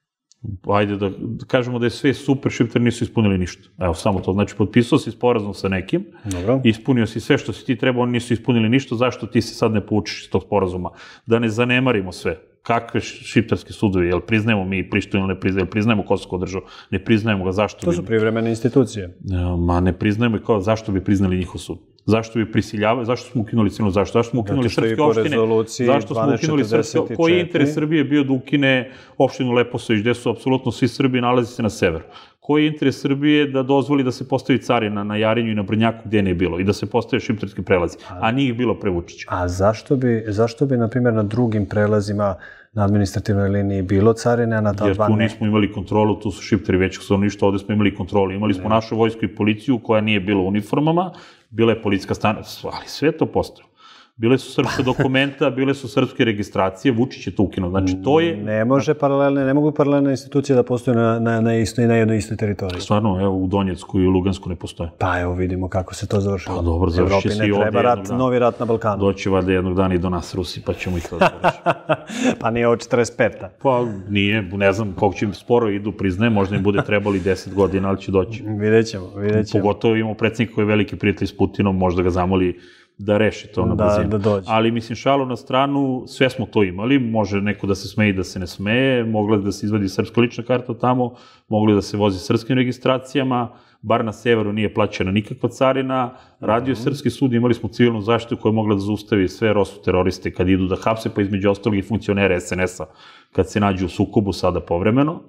Ajde da, da kažemo da je sve super, Šiptari nisu ispunili ništa. Evo, samo to. Znači, potpisao si sporazum sa nekim, Dobro. ispunio si sve što si ti trebao, oni nisu ispunili ništa, zašto ti se sad ne poučiš iz tog sporazuma? Da ne zanemarimo sve. Kakve šiptarske sudovi, jel priznajemo mi Prištinu ili ne priznajemo, jel priznajemo Kosovsku državu, ne priznajemo ga, zašto to bi... To su privremene institucije. Ma ne priznajemo i kao, zašto bi priznali njihov sud? Zašto bi prisiljavali, zašto smo ukinuli civilnu zaštitu, zašto smo ukinuli srpske opštine, zašto smo ukinuli srpske, koji je interes Srbije bio da ukine opštinu Leposavić, gde su apsolutno svi Srbi, nalazi se na severu. Koji je interes Srbije da dozvoli da se postavi carina na Jarinju i na Brnjaku gdje ne je bilo i da se postave šiptarski prelazi, a nije bilo pre Vučića. A zašto bi, zašto bi, na primjer, na drugim prelazima na administrativnoj liniji bilo carine, a na ta dva ne? Jer tu nismo imali kontrolu, tu su Šiptari većeg stanovništva, ovde smo imali kontrolu. Imali smo našu vojsku i policiju koja nije bila u uniformama, bila je policijska stanica, ali sve to postoje. Bile su srpska dokumenta, bile su srpske registracije, Vučić je to ukinuo. Znači, to je... Ne može paralelne, ne mogu paralelne institucije da postoje na, na, na, istoj, na jednoj istoj teritoriji. Stvarno, evo, u Donjecku i u Lugansku ne postoje. Pa evo, vidimo kako se to završilo. Pa dobro, završi se i ovdje jednog rat, dana. Novi rat na Balkanu. Doći valjda jednog dana i do nas Rusi, pa ćemo ih to završiti. Pa nije ovo četrdeset peta. Pa nije, ne znam, koliko će im sporo idu, priznaje, možda im bude trebali deset godina, ali će doći. Vidjet ćemo, vidjet ćemo. Pogotovo imamo predsjednika koji je veliki prijatelj s Putinom, možda ga zamoli da reši to na brzinu. Da, da dođe. Ali, mislim, šalu na stranu, sve smo to imali, može neko da se smeje i da se ne smeje, mogla da se izvadi srpska lična karta tamo, mogli da se vozi srpskim registracijama, bar na severu nije plaćena nikakva carina, radio je srpski sud, imali smo civilnu zaštitu koja je mogla da zaustavi sve rosu teroriste kad idu da hapse, pa između ostalih i funkcionere es en es a kad se nađu u sukobu sada povremeno.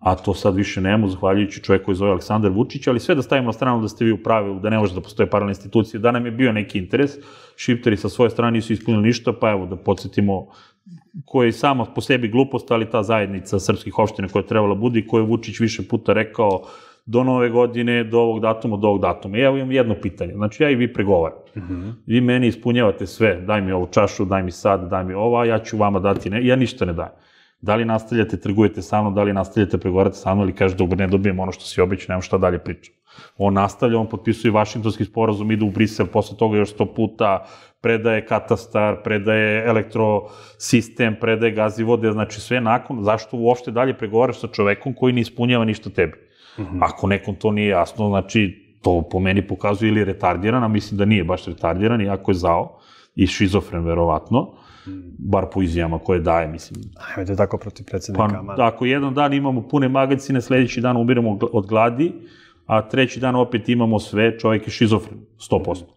a to sad više nemamo, zahvaljujući čovjeku koji zove Aleksandar Vučić, ali sve da stavimo na stranu da ste vi u pravilu, da ne može da postoje paralelne institucije, da nam je bio neki interes, šipteri sa svoje strane nisu ispunili ništa, pa evo da podsjetimo koja je sama po sebi glupost, ali ta zajednica srpskih opština koja je trebala budi i koja je Vučić više puta rekao do nove godine, do ovog datuma, do ovog datuma. I evo imam jedno pitanje, znači ja i vi pregovaram. Mm-hmm. Vi meni ispunjavate sve, daj mi ovu čašu, daj mi sad, daj mi ova, ja ću vama dati, ne, ja ništa ne dajem. Da li nastavljate, trgujete sa mnom, da li nastavljate, pregovarate sa mnom ili kaže dok ne dobijem ono što si obećao, nemam šta dalje pričam. On nastavlja, on potpisuje Vašingtonski sporazum, ide u Brisel, posle toga još sto puta, predaje katastar, predaje elektrosistem, predaje gazivode, znači sve nakon, zašto uopšte dalje pregovaraš sa čovekom koji ne ispunjava ništa tebi? Mm-hmm. Ako nekom to nije jasno, znači to po meni pokazuje ili retardiran, a mislim da nije baš retardiran, iako je zao i šizofren verovatno, bar po izjavama koje daje, mislim. Ajme, tako protiv predsjednika. Pa, ako jedan dan imamo pune magazine, sledeći dan umiramo od gladi, a treći dan opet imamo sve, čovjek je šizofren, sto posto.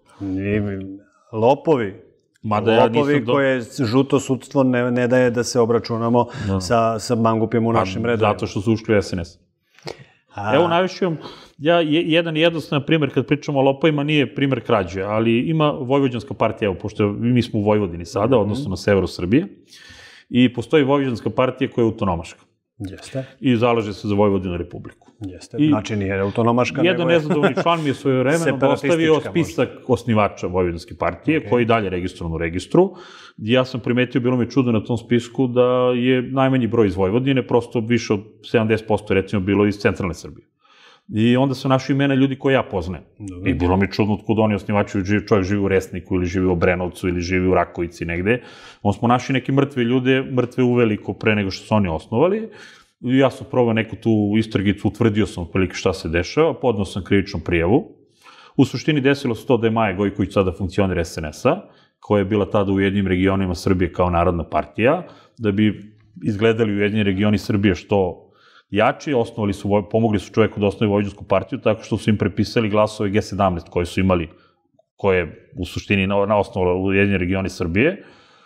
Lopovi. Mada ja Lopovi do... koje žuto sudstvo ne, ne daje da se obračunamo no. sa, sa mangupima u našim pa, redovima. Zato što su ušli u S N S. A... Evo, najviše vam, ja, jedan jednostavan primjer, kad pričamo o lopovima, nije primjer krađe, ali ima Vojvođanska partija, evo, pošto mi smo u Vojvodini sada, mm-hmm. odnosno na severu Srbije, i postoji Vojvođanska partija koja je autonomaška. Jeste. I zalaže se za Vojvodinu republiku. Jeste, I znači nije autonomaška, nego je... Jedan nezadovoljni član mi je svoje vremeno dostavio spisak osnivača Vojvođanske partije, okay. koji dalje registrovan u registru. Ja sam primetio, bilo mi čudo na tom spisku, da je najmanji broj iz Vojvodine, prosto više od sedamdeset posto recimo bilo iz centralne Srbije. I onda su naši imena ljudi koje ja poznajem. Dobre. I bilo mi čudno otkud oni osnivači, čovjek živi u Resniku ili živi u Obrenovcu ili živi u Rakovici negde. On smo našli neke mrtve ljude, mrtve uveliko pre nego što su oni osnovali. I ja sam probao neku tu istragicu, utvrdio sam otprilike šta se dešava, podnao sam krivičnu prijavu. U suštini desilo se to da je Maja Gojković sada funkcioner S N S-a, koja je bila tada u Ujedinjenim regionima Srbije kao narodna partija, da bi izgledali Ujedinjeni regioni Srbije što jači, osnovali su, pomogli su čoveku da osnovi Vojvođansku partiju, tako što su im prepisali glasove G sedamnaest koje su imali, koje je u suštini na osnovala Ujedinjeni regioni Srbije.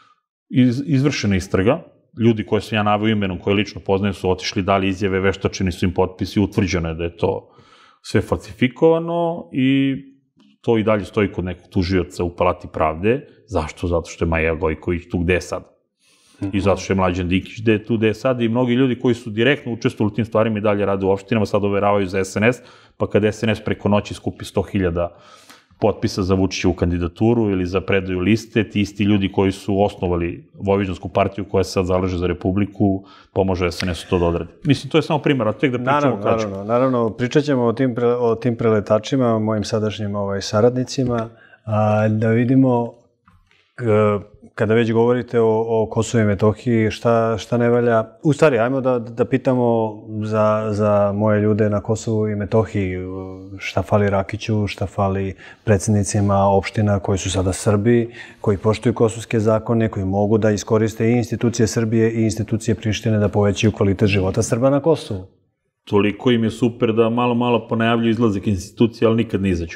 Iz, izvršena istraga, ljudi koje sam ja naveo imenom, koje lično poznajem, su otišli, dali izjave, veštačeni su im potpisi, utvrđeno je da je to sve falsifikovano i to i dalje stoji kod nekog tužioca u Palati pravde. Zašto? Zato što je Maja Gojković tu gde je sad. I zato što je Mlađan Dikić gde je tu gde je sad i mnogi ljudi koji su direktno učestvovali u tim stvarima i dalje rade u opštinama, sad overavaju za S N S, pa kad S N S preko noći skupi sto hiljada potpisa za Vučićevu kandidaturu ili za predaju liste, ti isti ljudi koji su osnovali Vojvođansku partiju koja se sad zalaže za Republiku, pomože S N S-u to da odradi. Mislim, to je samo primjer, a tek da pričamo naravno, kraću. Naravno, naravno, pričat ćemo o tim, pre, o tim preletačima, mojim sadašnjim ovaj, saradnicima, a, da vidimo k, kada već govorite o, o Kosovu i Metohiji, šta, šta ne valja? U stvari, ajmo da, da pitamo za, za moje ljude na Kosovu i Metohiji šta fali Rakiću, šta fali predsjednicima opština koji su sada Srbi, koji poštuju kosovske zakone, koji mogu da iskoriste i institucije Srbije i institucije Prištine da povećaju kvalitet života Srba na Kosovu. Toliko im je super da malo, malo ponajavljuju izlazak institucije, ali nikad ne izađu.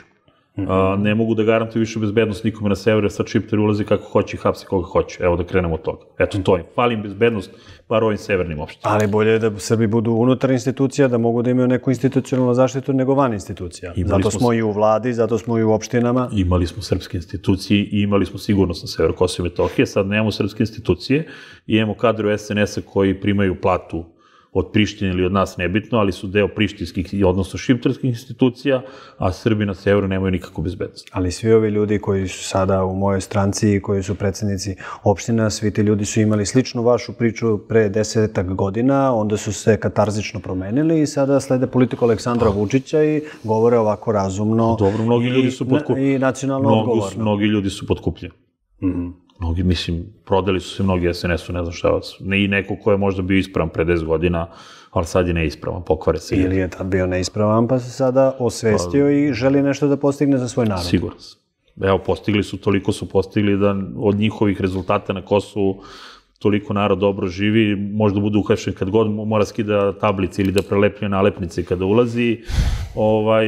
A, ne mogu da garantuju više bezbednost nikome na severu, sad šipteri ulazi kako hoće i hapse koga hoće. Evo da krenemo od toga. Eto, to im. Fali im bezbednost, bar ovim severnim opštinama. Ali bolje je da Srbi budu unutar institucija, da mogu da imaju neku institucionalnu zaštitu nego van institucija. Imali zato smo, smo i u vladi, zato smo i u opštinama. Imali smo srpske institucije i imali smo sigurnost na severu Kosova i Metohije. Sad nemamo srpske institucije i imamo kadru S N S-a koji primaju platu od Prištine ili od nas nebitno, ali su deo prištinskih, odnosno šiptarskih institucija, a Srbi na severu nemaju nikakvu bezbednost. Ali svi ovi ljudi koji su sada u mojoj stranci i koji su predsjednici opština, svi ti ljudi su imali sličnu vašu priču pre desetak godina, onda su se katarzično promenili i sada slede politiku Aleksandra Vučića i govore ovako razumno. Dobro, mnogi i, ljudi su potkupljeni. I nacionalno Mnogu, odgovorno. Mnogi ljudi su potkupljeni. Mm-hmm. Mnogi, mislim, prodali su se mnogi S N S-u, ne znam šta vas. Ne i neko ko je možda bio ispravan pre deset godina, ali sad je neispravan, pokvare se. Ili je tad bio neispravan, pa se sada osvestio pa, i želi nešto da postigne za svoj narod. Siguran sam. Evo, postigli su, toliko su postigli da od njihovih rezultata na Kosovu toliko narod dobro živi, možda budu uhapšen kad god mora skida tablice ili da prelepljuje nalepnice kada ulazi. Ovaj,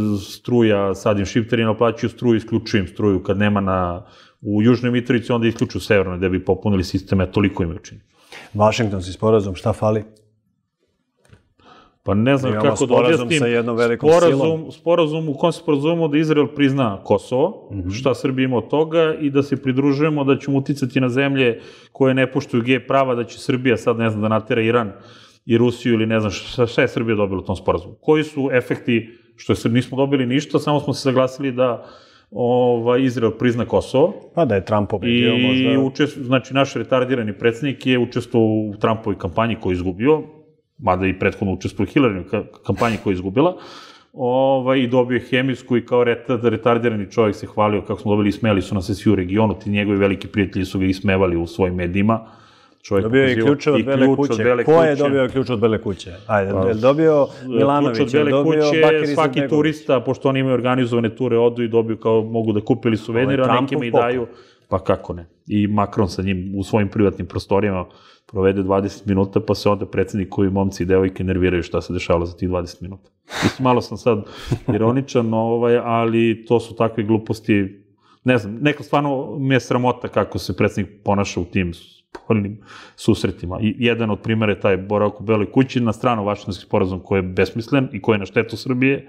struja, sad im šipteri naplaćuju struju, isključuju im struju kad nema na... U Južnoj Mitrovici onda isključu severnoj da bi popunili sisteme, toliko im je učiniti. Vašingtonski sporazum, šta fali? Pa ne znam Imamo kako da sporazum objasnim. sa jednom velikom sporazum, silom. Sporazum u kom se sporazumemo da Izrael prizna Kosovo, mm-hmm. šta Srbija ima od toga, i da se pridružujemo da ćemo uticati na zemlje koje ne poštuju G prava, da će Srbija sad, ne znam, da natera Iran i Rusiju ili ne znam šta, šta je Srbija dobila u tom sporazumu. Koji su efekti, što je, nismo dobili ništa, samo smo se saglasili da ovaj, Izrael prizna Kosovo. Pa da je Trump pobedio možda. I učest, znači, naš retardirani predsjednik je učestvovao u Trumpovoj kampanji koju je izgubio, mada i prethodno učestvovao u Hillary kampanji koju je izgubila, ovaj, i dobio je hemijsku i kao retardirani čovjek se hvalio kako smo dobili, ismejali su nas se svi u regionu, ti njegovi veliki prijatelji su ga ismevali u svojim medijima. Čovjek dobio je ključ od Bele kuće. Ko je dobio ključ od Bele kuće? Ajde, je dobio Milanović, je dobio Bakir Izetbegović. Svaki turista, pošto oni imaju organizovane ture, odu i dobiju kao mogu da kupili suvenir, a nekima i daju. Pa kako ne? I Macron sa njim u svojim privatnim prostorijama provede dvadeset minuta, pa se onda predsjednik koji momci i devojke nerviraju šta se dešavalo za tih dvadeset minuta. Mislim, malo sam sad ironičan, ovaj, ali to su takve gluposti. Ne znam, neka stvarno mi je sramota kako se predsjednik ponaša u tim spoljnim susretima. I jedan od primjera je taj boravak u Beloj kući, na stranu Vašingtonski sporazum koji je besmislen i koji je na štetu Srbije,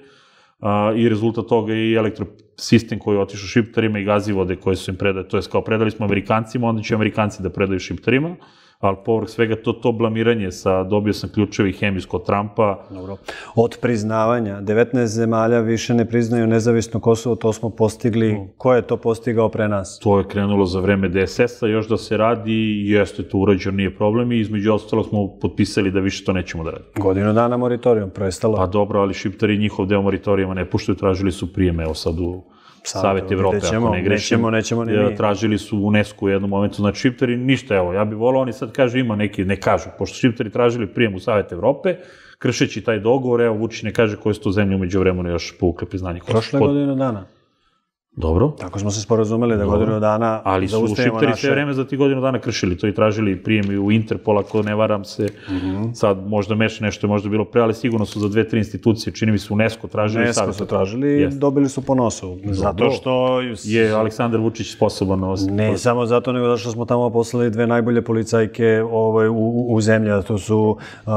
a, i rezultat toga je i elektrosistem koji je otišao šiptarima i gazivode koje su im predali, to je kao predali smo Amerikancima, onda će Amerikanci da predaju šiptarima, ali povrh svega to, to blamiranje sa dobio sam ključevi hemijsko od Trumpa. Dobro. Od priznavanja, devetnaest zemalja više ne priznaju nezavisno Kosovo, to smo postigli. Mm. Ko je to postigao pre nas? To je krenulo za vreme D S S-a, još da se radi, jeste to urađeno, nije problem, i između ostalo smo potpisali da više to nećemo da radimo. Godinu dana moritorijum prestalo. Pa dobro, ali šiptari njihov deo moritorijuma ne puštuju, tražili su prijeme, evo sad u Savet Evrope, ako ne grešim, nećemo, nećemo ni mi. Tražili su UNESCO u jednom momentu, znači šiptari ništa, evo, ja bih volao, oni sad kažu ima neki, ne kažu, pošto šiptari tražili prijem u Savet Evrope, kršeći taj dogovor, evo, Vučić ne kaže koje su to zemlje umeđu vremenu još povukle priznanje. Prošle godinu dana. Dobro. Tako smo se sporazumeli da godinu dana ali su šiptari sve vreme za ti godinu dana kršili to i tražili prijem i u Interpol, ako ne varam se, mm-hmm. sad možda meša nešto je možda bilo pre, ali sigurno su za dve, tri institucije, čini mi se UNESCO tražili. UNESCO su tražili i dobili su po nosu. Zato što je Aleksandar Vučić sposoban nositi. Ne samo zato, nego zato što smo tamo poslali dve najbolje policajke ovaj, u, u zemlji, to su uh,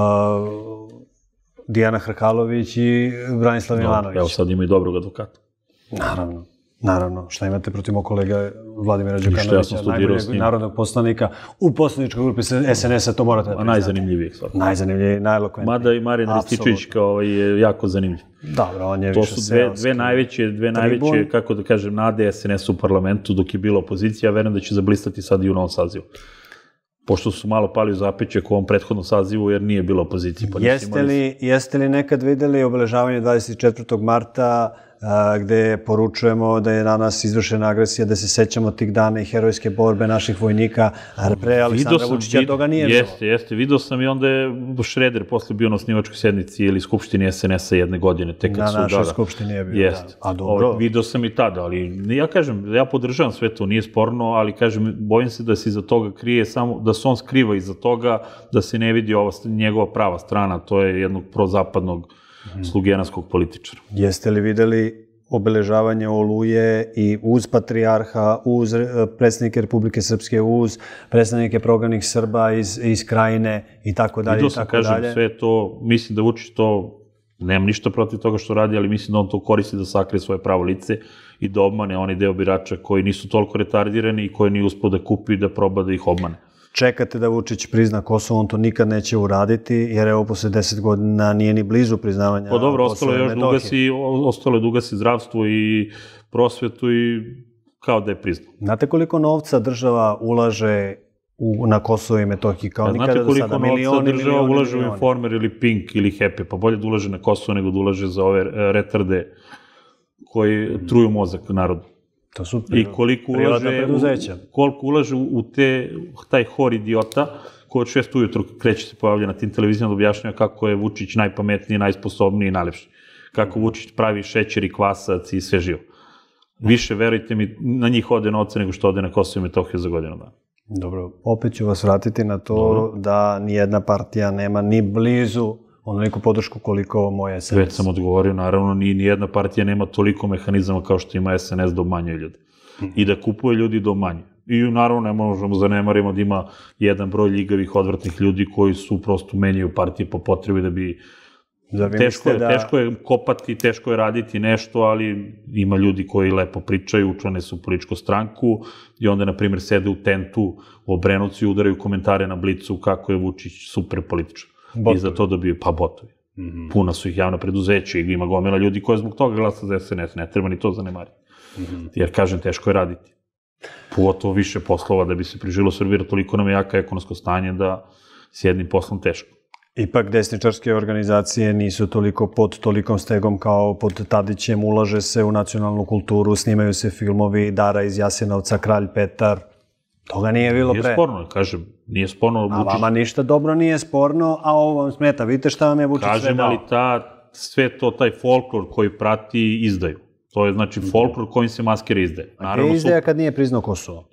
Dijana Hrkalović i Branislav Milanović. Evo sad ima i dobrog advokata. Naravno. Naravno, šta imate protiv mog kolega Vladimira Đukanovića, ja najboljeg narodnog poslanika u poslaničkoj grupi S N S-a, to morate da priznate. A najzanimljiviji svakako. Najzanimljiviji, najelokventniji. Mada i Marijan Rističević kao je jako zanimljiv. Dobro, on je to više seoski. To su dve, dve najveće, dve najveće, kako da kažem, nade S N S u parlamentu dok je bila opozicija, ja verujem da će zablistati sad i u novom sazivu. Pošto su malo pali u zapećak u ovom prethodnom sazivu, jer nije bilo opozicije. Pa jeste, li, jeste li nekad videli obeležavanje dvadeset četvrtog marta gde poručujemo da je na nas izvršena agresija, da se sećamo tih dana i herojske borbe naših vojnika, a pre Aleksandra Vučića vid, toga nije bilo. Jeste, jeste. Vidio sam i onda je Šreder posle bio na osnivačkoj sednici ili skupštini S N S-a jedne godine. Tek na su, našoj da, skupštini je bio, jest. Da. A dobro. O, vidio sam i tada, ali ja kažem, ja podržavam sve to, nije sporno, ali kažem, bojim se da se iza toga krije, samo da se on skriva iza toga, da se ne vidi ova njegova prava strana, to je jednog prozapadnog slugenarskog političara. Jeste li videli obeležavanje Oluje i uz patrijarha, uz predstavnike Republike Srpske, uz predstavnike prognanih Srba iz, iz Krajine i tako dalje. Vidio sam, kažem, dalje. sve to, mislim da Vučić to, nemam ništa protiv toga što radi, ali mislim da on to koristi da sakrije svoje pravo lice i da obmane oni deo birača koji nisu toliko retardirani i koji nije uspio da kupi i da proba da ih obmane. Čekate da Vučić prizna Kosovo, on to nikad neće uraditi, jer evo posle deset godina nije ni blizu priznavanja Kosova i Metohije. Pa dobro, ostalo je još dugasi, ostalo je dugasi zdravstvo i prosvetu i kao da je priznao. Znate koliko novca država ulaže u, na Kosovo i Metohiji, kao nikada do sada? Milioni, milioni, država milioni, ulaže milioni. U Informer ili Pink ili Happy, pa bolje da ulaže na Kosovo nego da ulaže za ove retarde koji truju mozak narodu. To su I koliko ulaže, u, koliko ulaže u te, taj hor idiota koji od šest ujutru kreće se pojavlja na tim televizijama da objašnjava kako je Vučić najpametniji, najsposobniji i najlepši. Kako Vučić pravi šećer i kvasac i sve živo. Više, verujte mi, na njih ode novca nego što ode na Kosovo i Metohiju za godinu dana. Dobro, opet ću vas vratiti na to Dobro. Da nijedna partija nema ni blizu onoliko podršku koliko moje S N S. Već sam odgovorio, naravno, ni nijedna partija nema toliko mehanizama kao što ima S N S da obmanjuje ljudi. I da kupuje ljudi da obmanjuje. I naravno ne možemo zanemarimo da ima jedan broj ljigavih odvratnih ljudi koji su prosto menjaju partije po potrebi da bi Teško je, da... teško je kopati, teško je raditi nešto, ali ima ljudi koji lepo pričaju, učlane su u političku stranku i onda, na primjer, sede u tentu u Obrenovcu i udaraju komentare na Blicu kako je Vučić super političar. I za to dobiju, pa botovi. Mm -hmm. Puna su ih javna preduzeća i ima gomila ljudi koji zbog toga glasa za S N S, ne treba ni to zanemariti. Mm -hmm. Jer, kažem, teško je raditi. Pogotovo više poslova da bi se prižilo Srbira, toliko nam je jaka ekonomsko stanje da s jednim poslom teško. Ipak desničarske organizacije nisu toliko pod tolikom stegom kao pod Tadićem, ulaže se u nacionalnu kulturu, snimaju se filmovi, Dara iz Jasenovca, Kralj Petar, toga nije bilo pre. Nije sporno, kažem, nije sporno. A vama ništa dobro nije sporno, a ovo vam smeta, vidite šta vam je Vučić sve dao. Kažem, ali ta, sve to, taj folklor koji prati, izdaju. To je znači folklor kojim se maskira izdaje. A gde je izdaja kad nije priznao Kosovo?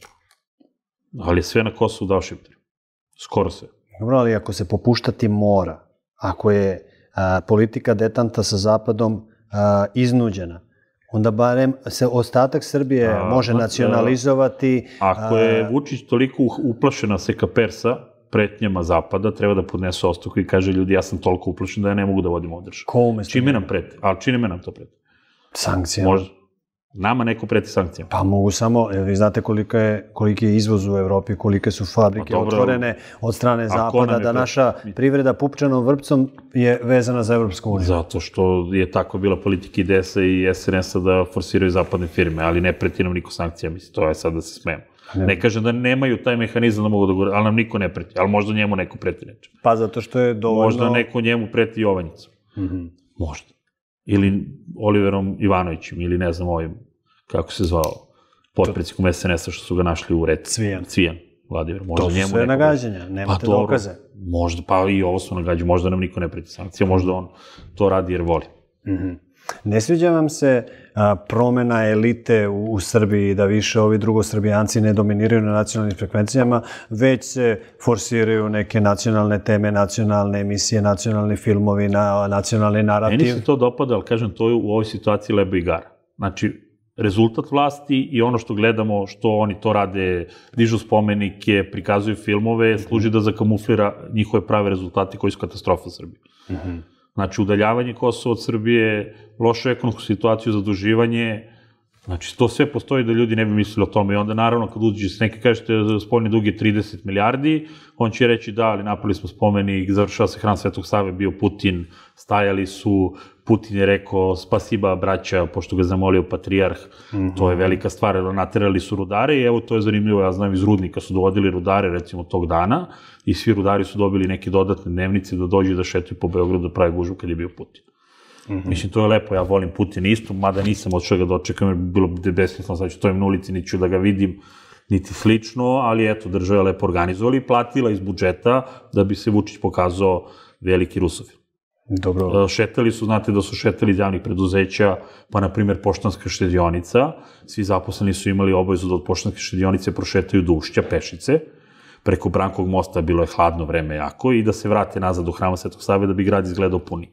Ali je sve na Kosovu dao Šiptar. Skoro sve. Dobro, ali ako se popuštati mora, ako je a, politika detanta sa Zapadom a, iznuđena, onda barem se ostatak Srbije a, može nacionalizovati. Ako je Vučić toliko uplašena seka persa pretnjama Zapada, treba da podnese ostavku i kaže ljudi, ja sam toliko uplašen da ja ne mogu da vodim ovu državu. Ko umesto? Čime nam preti? Ali čime nam to preti? Sankcijama. Možda. Nama neko preti sankcijama. Pa mogu samo, jer vi znate kolika je, koliki je izvoz u Evropi, kolike su fabrike dobro, otvorene od strane Zapada, da naša privreda pupčanom vrpcom je vezana za Evropsku uniju. Zato što je tako bila politika I D S-a i S N S-a da forsiraju zapadne firme, ali ne preti nam niko sankcija, mislim, to je sad da se smemo. Ne, ne kažem da nemaju taj mehanizam da mogu da govore, ali nam niko ne preti, ali možda njemu neko preti nečem. Pa zato što je dovoljno... Možda neko njemu preti Jovanjicom. Mm -hmm. Možda. Ili Oliverom Ivanovićem, ili ne znam ovim, kako se zvao, potpredsjednikom S N S-a što su ga našli u red. Cvijan. Cvijan, Vladimir. Možda to su sve nagađanja, nemate pa, dokaze. Možda, pa i ovo su nagađanja, možda nam niko ne preti sankcija, možda on to radi jer voli. Mm -hmm. Ne sviđa vam se a, promena elite u, u Srbiji, da više ovi drugosrbijanci ne dominiraju na nacionalnim frekvencijama, već se forsiraju neke nacionalne teme, nacionalne emisije, nacionalni filmovi, na, nacionalni narativ. Meni se to dopada, ali kažem, to je u ovoj situaciji lebo igara. Znači, rezultat vlasti i ono što gledamo, što oni to rade, dižu spomenike, prikazuju filmove, služi da zakamuflira njihove prave rezultate koji su katastrofa u Srbiji. Mm -hmm. Znači, udaljavanje Kosova od Srbije, lošu ekonomsku situaciju, zaduživanje, znači, to sve postoji da ljudi ne bi mislili o tome. I onda, naravno, kad uđe s neki kažete da spoljni dug je trideset milijardi, on će reći da, ali napravili smo spomenik, završava se Hram Svetog Save, bio Putin, stajali su, Putin je rekao spasiba braća, pošto ga zamolio patrijarh, mm -hmm. To je velika stvar, naterali su rudare i evo, to je zanimljivo, ja znam iz Rudnika su dovodili rudare, recimo, tog dana i svi rudari su dobili neke dodatne dnevnice da dođu da šetuju po Beogradu da pravi gužvu kad je bio Putin. Mm -hmm. Mislim, to je lepo, ja volim Putin isto, mada nisam od čega dočekam, jer bilo bi besmisleno, sad ću stojim na ulici, niti ću da ga vidim, niti slično, ali eto, država je lepo organizovala i platila iz budžeta da bi se Vučić pokazao veliki rusofil. Dobro. Šetali su, znate da su šetali iz javnih preduzeća, pa na primjer Poštanska štedionica, svi zaposleni su imali obavezu da od Poštanske štedionice prošetaju do Ušća, pešice, preko Brankovog mosta, bilo je hladno vreme jako, i da se vrate nazad u Hrama Svetog Save da bi grad izgledao puni.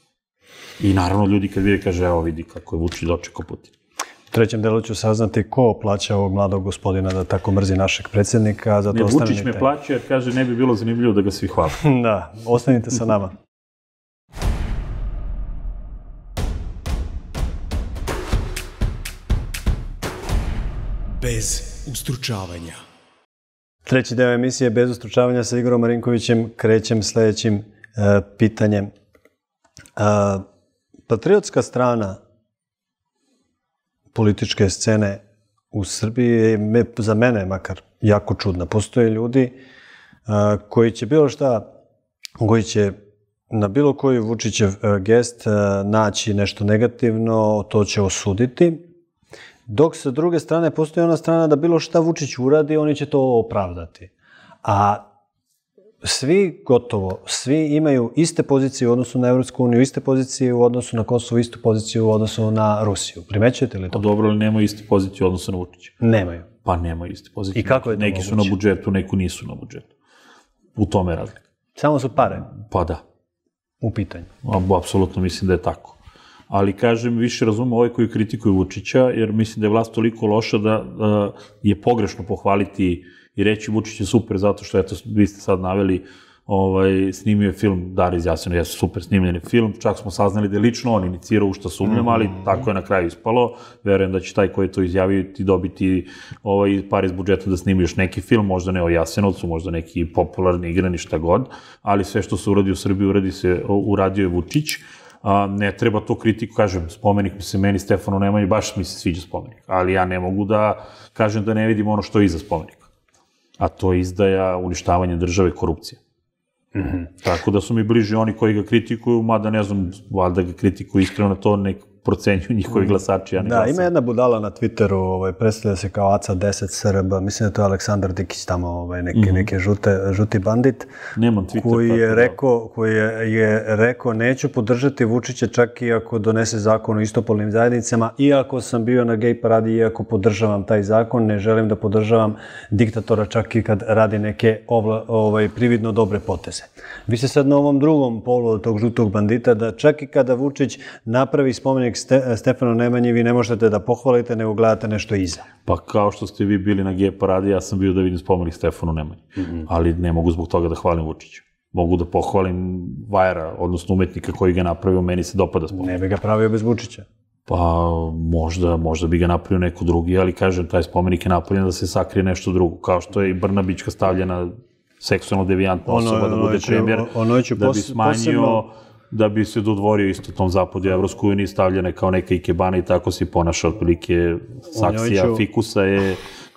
I naravno ljudi kad vide kaže, evo vidi kako je Vučić dočekao Putin. U trećem delu ću saznati ko plaća ovog mladog gospodina da tako mrzi našeg predsjednika. Zato ne, Vučić me plaća jer kaže ne bi bilo zanimljivo da ga svi hvale. Da, ostanite sa nama. Bez ustručavanja. Treći deo emisije Bez ustručavanja sa Igorom Marinkovićem. Krećem sledećim uh, pitanjem. Uh, patriotska strana političke scene u Srbiji je za mene makar jako čudna. Postoje ljudi uh, koji će bilo šta, koji će na bilo koji Vučićev uh, gest uh, naći nešto negativno, to će osuditi. Dok sa druge strane postoji ona strana da bilo šta Vučić uradi, oni će to opravdati. A svi, gotovo, svi imaju iste pozicije u odnosu na Evropsku uniju, iste pozicije u odnosu na Kosovo, istu poziciju u odnosu na Rusiju. Primećujete li to? Dobro, ali nemaju istu poziciju u odnosu na Vučića. Nemaju. Pa nemaju istu poziciju. I kako je to neki moguće? Su na budžetu, neki nisu na budžetu. U tome je razlika. Samo su pare? Pa da. U pitanju? Apsolutno mislim da je tako. Ali, kažem, više razumem ove koji kritikuju Vučića, jer mislim da je vlast toliko loša da uh, je pogrešno pohvaliti i reći Vučić je super zato što, eto, vi ste sad naveli ovaj, snimio je film Dara iz Jasenovca, super snimljeni film, čak smo saznali da je lično on inicirao, u šta sumnjam, ali tako je na kraju ispalo. Verujem da će taj koji je to izjavio ti dobiti ovaj, par iz budžeta da snimi još neki film, možda ne o Jasenovcu, možda neki popularni igrani, šta god, ali sve što se uradi u Srbiji, uradi se, uradio je Vučić. A, ne treba to kritiku, kažem, spomenik mi se meni, Stefanu Nemanji, baš mi se sviđa spomenik, ali ja ne mogu da kažem da ne vidim ono što je iza spomenika, a to je izdaja, uništavanje države, korupcija. Mm-hmm. Tako da su mi bliži oni koji ga kritikuju, mada ne znam, valjda ga kritikuju iskreno, to nek procenjuju njihovi glasači, ja ne da, glasam. Ima jedna budala na Twitteru, ovaj, predstavlja se kao A C A deset S R B, mislim da to je Aleksandar Dikić tamo, ovaj, neki, mm-hmm. neki žute, žuti bandit, Nemam Twitter, koji je, tako, rekao, koji je, je rekao neću podržati Vučića čak i ako donese zakon o istopolnim zajednicama, iako sam bio na gej paradi, iako podržavam taj zakon, ne želim da podržavam diktatora čak i kad radi neke ovla, ovaj, prividno dobre poteze. Vi ste sad na ovom drugom polu od tog žutog bandita, da čak i kada Vučić napravi spomenik Ste, Stefanu Nemanji, vi ne možete da pohvalite, nego gledate nešto iza. Pa kao što ste vi bili na G paradi, ja sam bio da vidim spomenik Stefanu Nemanji. Mm-hmm. Ali ne mogu zbog toga da hvalim Vučića. Mogu da pohvalim vajera, odnosno umetnika koji ga napravio, meni se dopada spomenik. Ne bi ga pravio bez Vučića. Pa možda, možda bi ga napravio neko drugi, ali kažem, taj spomenik je napravljen da se sakrije nešto drugo. Kao što je i Brnabićka stavljena seksualno devijantna osoba ono, da bude premijer, ono ću da bi smanjio... Posebno... da bi se dodvorio isto tom zapadu Evropskoj uniji, stavljene kao neka ikebana i tako se ponaša otprilike saksija, ću... fikusa je,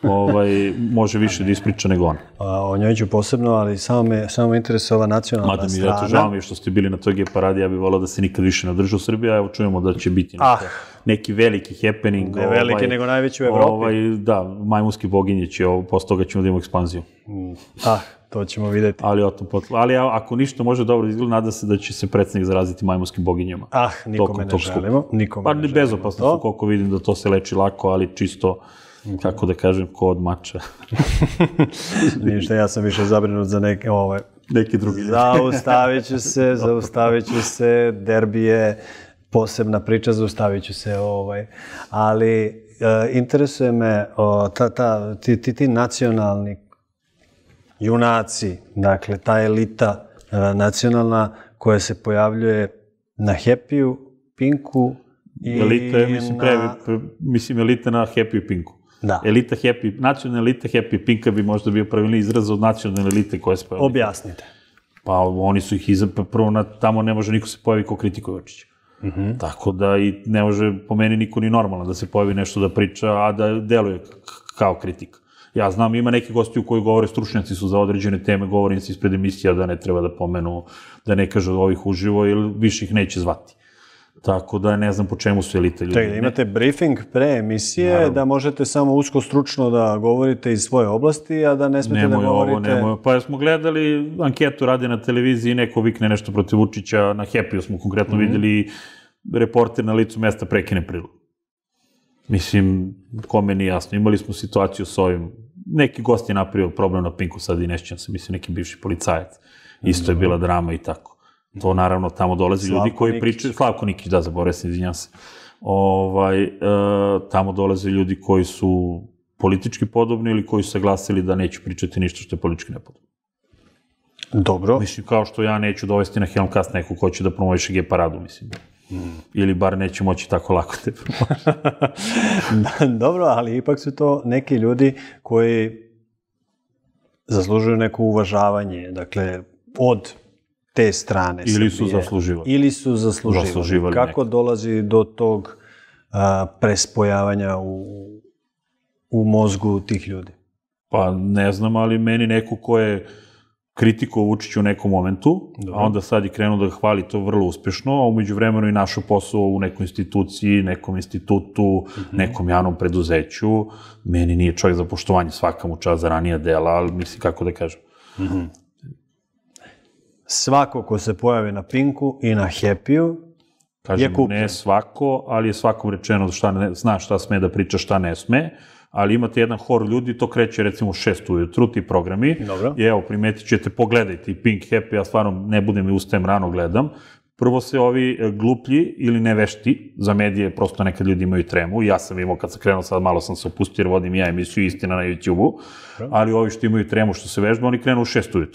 ovaj, može više da ispriča nego on. A, o njoj ću posebno, ali samo me, samo me interesuje ova nacionalna Mada mi, strana. Mada mi, žao mi je što ste bili na toj G paradi, ja bih volao da se nikad više ne održa u Srbiji, a evo čujemo da će biti neka, ah. neki veliki happening. Ne veliki, ovaj, nego najveći u Evropi. Ovaj, da, majmunski boginje će, ovo, posle toga ćemo da imamo ekspanziju. Mm. Ah. To ćemo vidjeti. Ali, o tom potlu. Ali ako ništa može dobro izgleda, nada se da će se predsjednik zaraziti majmunskim boginjama. Ah, nikome ne želimo. Nikome pa ne bezopasno su, koliko vidim da to se leči lako, ali čisto, mm-hmm. kako da kažem, ko od mača. Ništa, ja sam više zabrinut za neke, ove, neki drugi. Zaustavit ću se, zaustavit ću se, derbije, posebna priča, zaustavit ću se, ovaj. Ali uh, interesuje me o, ta, ta, ti, ti, ti nacionalni junaci, dakle, ta elita uh, nacionalna koja se pojavljuje na Happy-u, Pinku i elita je, mislim, na... previ, pre, mislim, elita na Happy-u, Pinku. Da. Elita Happy, nacionalna elita Happy Pinka bi možda bio pravilni izraz od nacionalne elite koje se pojavljaju. Objasnite. Pa oni su ih izabrali, prvo na, tamo ne može niko se pojavi ko kritikuje Vučića. Mm-hmm. Tako da i ne može po meni niko ni normalno da se pojavi nešto da priča, a da deluje k- kao kritika. Ja znam, ima neki gosti u koji govore, stručnjaci su za određene teme, govorim se ispred emisija da ne treba da pomenu, da ne kažu ovih uživo, jer više ih neće zvati. Tako da ne znam po čemu su elite ljudi. Čekaj, imate briefing pre emisije, naravno, da možete samo usko stručno da govorite iz svoje oblasti, a da ne smete nemoj da govorite... Nemoj ovo, pa smo gledali anketu, rade na televiziji, neko vikne nešto protiv Vučića, na Happy-u smo konkretno mm-hmm. vidjeli reporter na licu mesta prekine prilog. Mislim, kome nije jasno. Imali smo situaciju s ovim, neki gost je napravio problem na Pinku, sad i nešćam se, mislim, neki bivši policajac. Isto je bila drama i tako. To naravno tamo dolazi Slavko ljudi koji pričaju... Slavko Nikić, da, zaboravim se, izvinjam se. Ovaj, e, tamo dolaze ljudi koji su politički podobni ili koji su saglasili da neće pričati ništa što je politički nepodobno. Dobro. Mislim, kao što ja neću dovesti na Helmcast nekog ko će da promoviše G paradu, mislim. Mm. Ili bar neće moći tako lako te promoviše. Dobro, ali ipak su to neki ljudi koji zaslužuju neko uvažavanje, dakle, od te strane ili su zasluživali. Ili su zasluživali. zasluživali Kako nekad. Dolazi do tog a, prespojavanja u, u mozgu tih ljudi? Pa ne znam, ali meni neko ko je kritikovao Vučića u nekom momentu, dobro, a onda sad je krenuo da ga hvali to vrlo uspešno, a umeđu vremenu i našao posao u nekoj instituciji, nekom institutu, mm-hmm. nekom javnom preduzeću. Meni nije čovjek za poštovanje, svaka mu čast za ranija dela, ali mislim kako da kažem. Mm-hmm. Svako ko se pojavi na Pinku i na Happy-u je kupljen. Ne svako, ali je svakom rečeno šta ne, zna šta sme da priča, šta ne sme, ali imate jedan hor ljudi, to kreće recimo u šest ujutru, ti programi. Dobro. I evo, primetit ćete, pogledajte i Pink, Happy, ja stvarno ne budem i ustajem rano gledam. Prvo se ovi gluplji ili nevešti, za medije prosto nekad ljudi imaju tremu, ja sam imao kad sam krenuo, sad malo sam se opustio jer vodim ja emisiju Istina na YouTube-u, ali ovi što imaju tremu što se vežba, oni krenu u šest ujutru.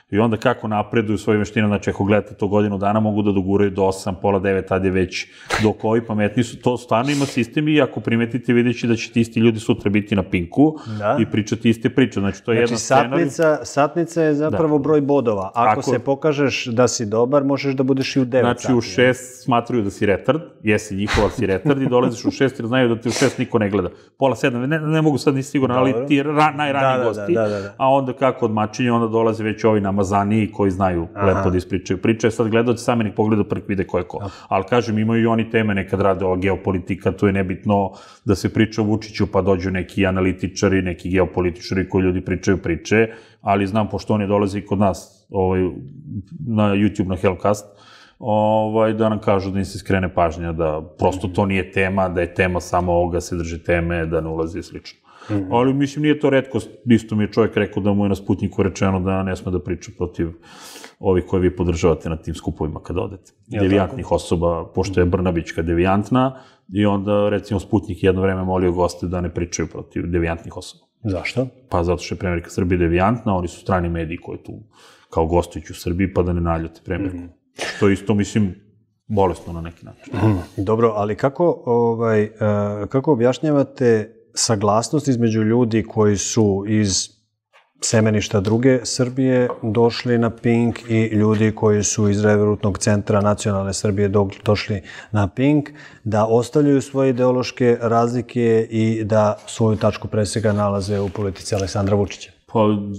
I onda kako napreduju svoje veštine, znači ako gledate to godinu dana, mogu da doguraju do osam, pola devet, tad je već dok ovi pametni su, to stvarno ima sistem i ako primetite videći da će ti isti ljudi sutra biti na Pinku da. I pričati iste priče. Znači, to je znači, jedna satnica, satnica je zapravo da. Broj bodova. Ako, ako se pokažeš da si dobar, možeš da budeš i u devet znači, sati. Znači, u šest smatruju da si retard, jesi njihova si retard i dolaziš u šest jer znaju da te u šest niko ne gleda. Pola sedam, ne, ne mogu sad ni sigurno, ali ti ra, najraniji da, gosti. Da, da, da, da. A onda kako od mačinja, onda dolaze već ovi namazaniji koji znaju Aha. lepo da ispričaju priče. Sad gledalci sami nek pogleda prk vide ko je ko. Aha. Ali kažem, imaju i oni teme, nekad rade ova geopolitika, tu je nebitno da se priča o Vučiću, pa dođu neki analitičari, neki geopolitičari koji ljudi pričaju priče, ali znam, pošto oni dolaze i kod nas ovaj, na YouTube, na Hellcast, ovaj, da nam kažu da im se skrene pažnja, da prosto to nije tema, da je tema samo ovoga, se drže teme, da ne ulazi i slično. Mm-hmm. Ali, mislim, nije to retkost. Isto mi je čovjek rekao da mu je na Sputniku rečeno da ne sme da priča protiv ovih koje vi podržavate na tim skupovima kada odete. Ja, devijantnih tako. Osoba, pošto je Brnabićka devijantna, i onda, recimo, Sputnik jedno vreme molio goste da ne pričaju protiv devijantnih osoba. Zašto? Pa zato što je premijerka Srbije devijantna, oni su strani mediji koji tu kao gostujući u Srbiji, pa da ne naljute premijerku. Mm-hmm. Što je isto, mislim, bolesno na neki način. Mm-hmm. Dobro, ali kako, ovaj, uh, kako objašnjavate saglasnost između ljudi koji su iz semeništa druge Srbije došli na Pink i ljudi koji su iz revolutnog centra nacionalne Srbije došli na Pink, da ostavljaju svoje ideološke razlike i da svoju tačku preseka nalaze u politici Aleksandra Vučića? Pa,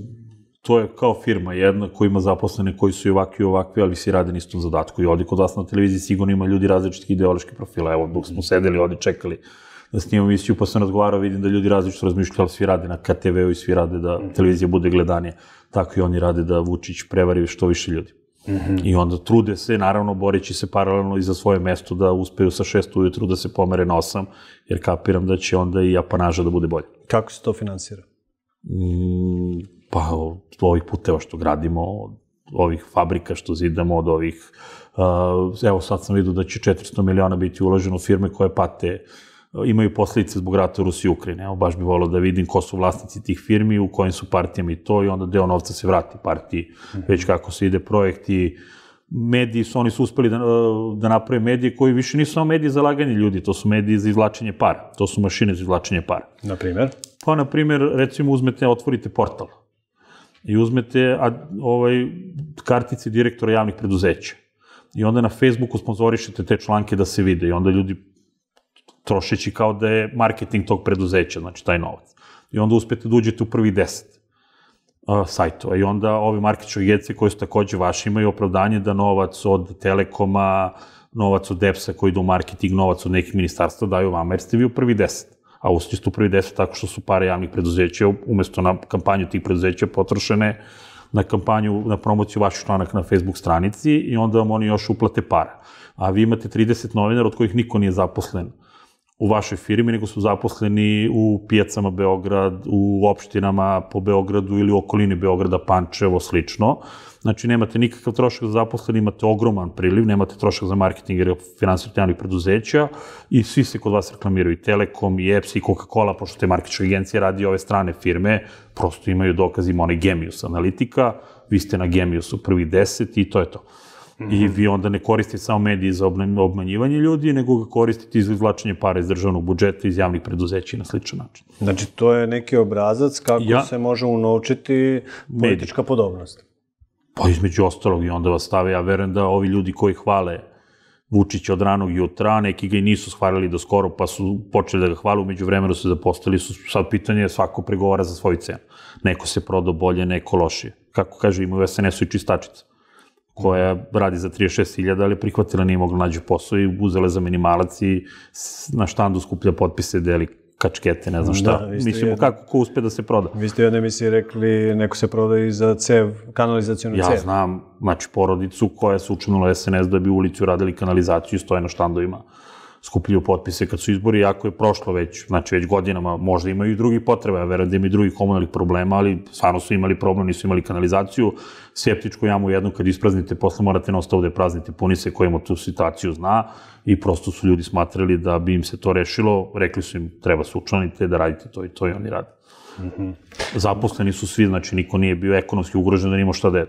to je kao firma jedna koja ima zaposlene koji su i ovakvi i ovakvi, ali svi rade na istom zadatku. I ovdje kod vas na televiziji sigurno ima ljudi različitih ideoloških profila. Evo, dok smo sedeli, ovdje čekali da snimam emisiju, pa sam razgovarao, vidim da ljudi različito razmišljaju, ali svi rade na K T V-u i svi rade da televizija bude gledanija. Tako i oni rade da Vučić prevari što više ljudi. Mm-hmm. I onda trude se, naravno, boreći se paralelno i za svoje mesto da uspeju sa šest ujutru da se pomere na osam, jer kapiram da će onda i apanaža da bude bolje. Kako se to finansira? Mm, pa, od ovih puteva što gradimo, od ovih fabrika što zidamo, od ovih... Uh, evo, sad sam vidio da će četiristo miliona biti uloženo u firme koje pate, imaju posljedice zbog rata u Rusiji i Ukrajine. Evo, baš bi volio da vidim ko su vlasnici tih firmi, u kojim su partijama i to, i onda deo novca se vrati partiji, mm-hmm. već kako se ide projekti. Mediji su, oni su uspeli da, da naprave medije koji više nisu samo mediji za laganje ljudi, to su mediji za izvlačenje para, to su mašine za izvlačenje para. Na primjer? Pa, na primjer, recimo, uzmete, otvorite portal i uzmete a, ovaj, kartice direktora javnih preduzeća i onda na Facebooku sponzorišete te članke da se vide i onda ljudi trošeći kao da je marketing tog preduzeća, znači taj novac. I onda uspete da uđete u prvi deset uh, sajtova. I onda ove marketinške agencije koje su takođe vaše imaju opravdanje da novac od Telekoma, novac od E P S-a koji ide u marketing, novac od nekih ministarstva daju vama, jer ste vi u prvi deset. A uspite ste u prvi deset tako što su pare javnih preduzeća, umesto na kampanju tih preduzeća potrošene na kampanju, na promociju vaših članaka na Facebook stranici i onda vam oni još uplate para. A vi imate trideset novinara od kojih niko nije zaposlen u vašoj firmi, nego su zaposleni u pijacama Beograd, u opštinama po Beogradu ili u okolini Beograda, Pančevo, slično. Znači, nemate nikakav trošak za zaposleni, imate ogroman priliv, nemate trošak za marketing jer je finansiranje javnih preduzeća i svi se kod vas reklamiraju, i Telekom, i E P S, i Coca-Cola, pošto te marketinške agencije radi ove strane firme, prosto imaju dokaz, ima onaj Gemius analitika, vi ste na Gemiusu prvi deset i to je to. Mm-hmm. I vi onda ne koristite samo mediji za obmanjivanje ljudi, nego ga koristite iz izvlačenja para iz državnog budžeta, iz javnih preduzeća i na sličan način. Znači, to je neki obrazac kako ja, se može unovčiti politička medij. Podobnost. Pa između ostalog i onda vas stave, ja verujem da ovi ljudi koji hvale Vučića od ranog jutra, neki ga i nisu shvalili do skoro, pa su počeli da ga hvale, umeđu vremenu su zaposlili, su sad pitanje, svako pregovara za svoju cenu. Neko se prodao bolje, neko lošije. Kako kaže, ima u S N S-u i čistačica, koja radi za trideset šest hiljada, ali prihvatila, nije mogla nađe posao i uzela za minimalac i na štandu skuplja potpise, deli kačkete, ne znam šta. Da, Mislimo jedno, kako ko uspe da se proda. Vi ste u jednoj emisiji rekli, neko se proda i za cev, kanalizacijonu cev. Ja znam, znači porodicu koja se učinila S N S da bi u ulicu radili kanalizaciju, stoje na štandovima, skupljaju potpise kad su izbori, jako je prošlo već, znači već godinama, možda imaju i drugih potreba, ja verujem da ima i drugih komunalnih problema, ali stvarno su imali problem, nisu imali kanalizaciju, septičku jamu jednu kad ispraznite, posle morate na ostavu da je praznite, puni se kojima tu situaciju zna i prosto su ljudi smatrali da bi im se to rešilo, rekli su im treba se učlanite, da radite to i to i oni rade. Mm-hmm. Zaposleni su svi, znači niko nije bio ekonomski ugrožen da nima šta da jedu.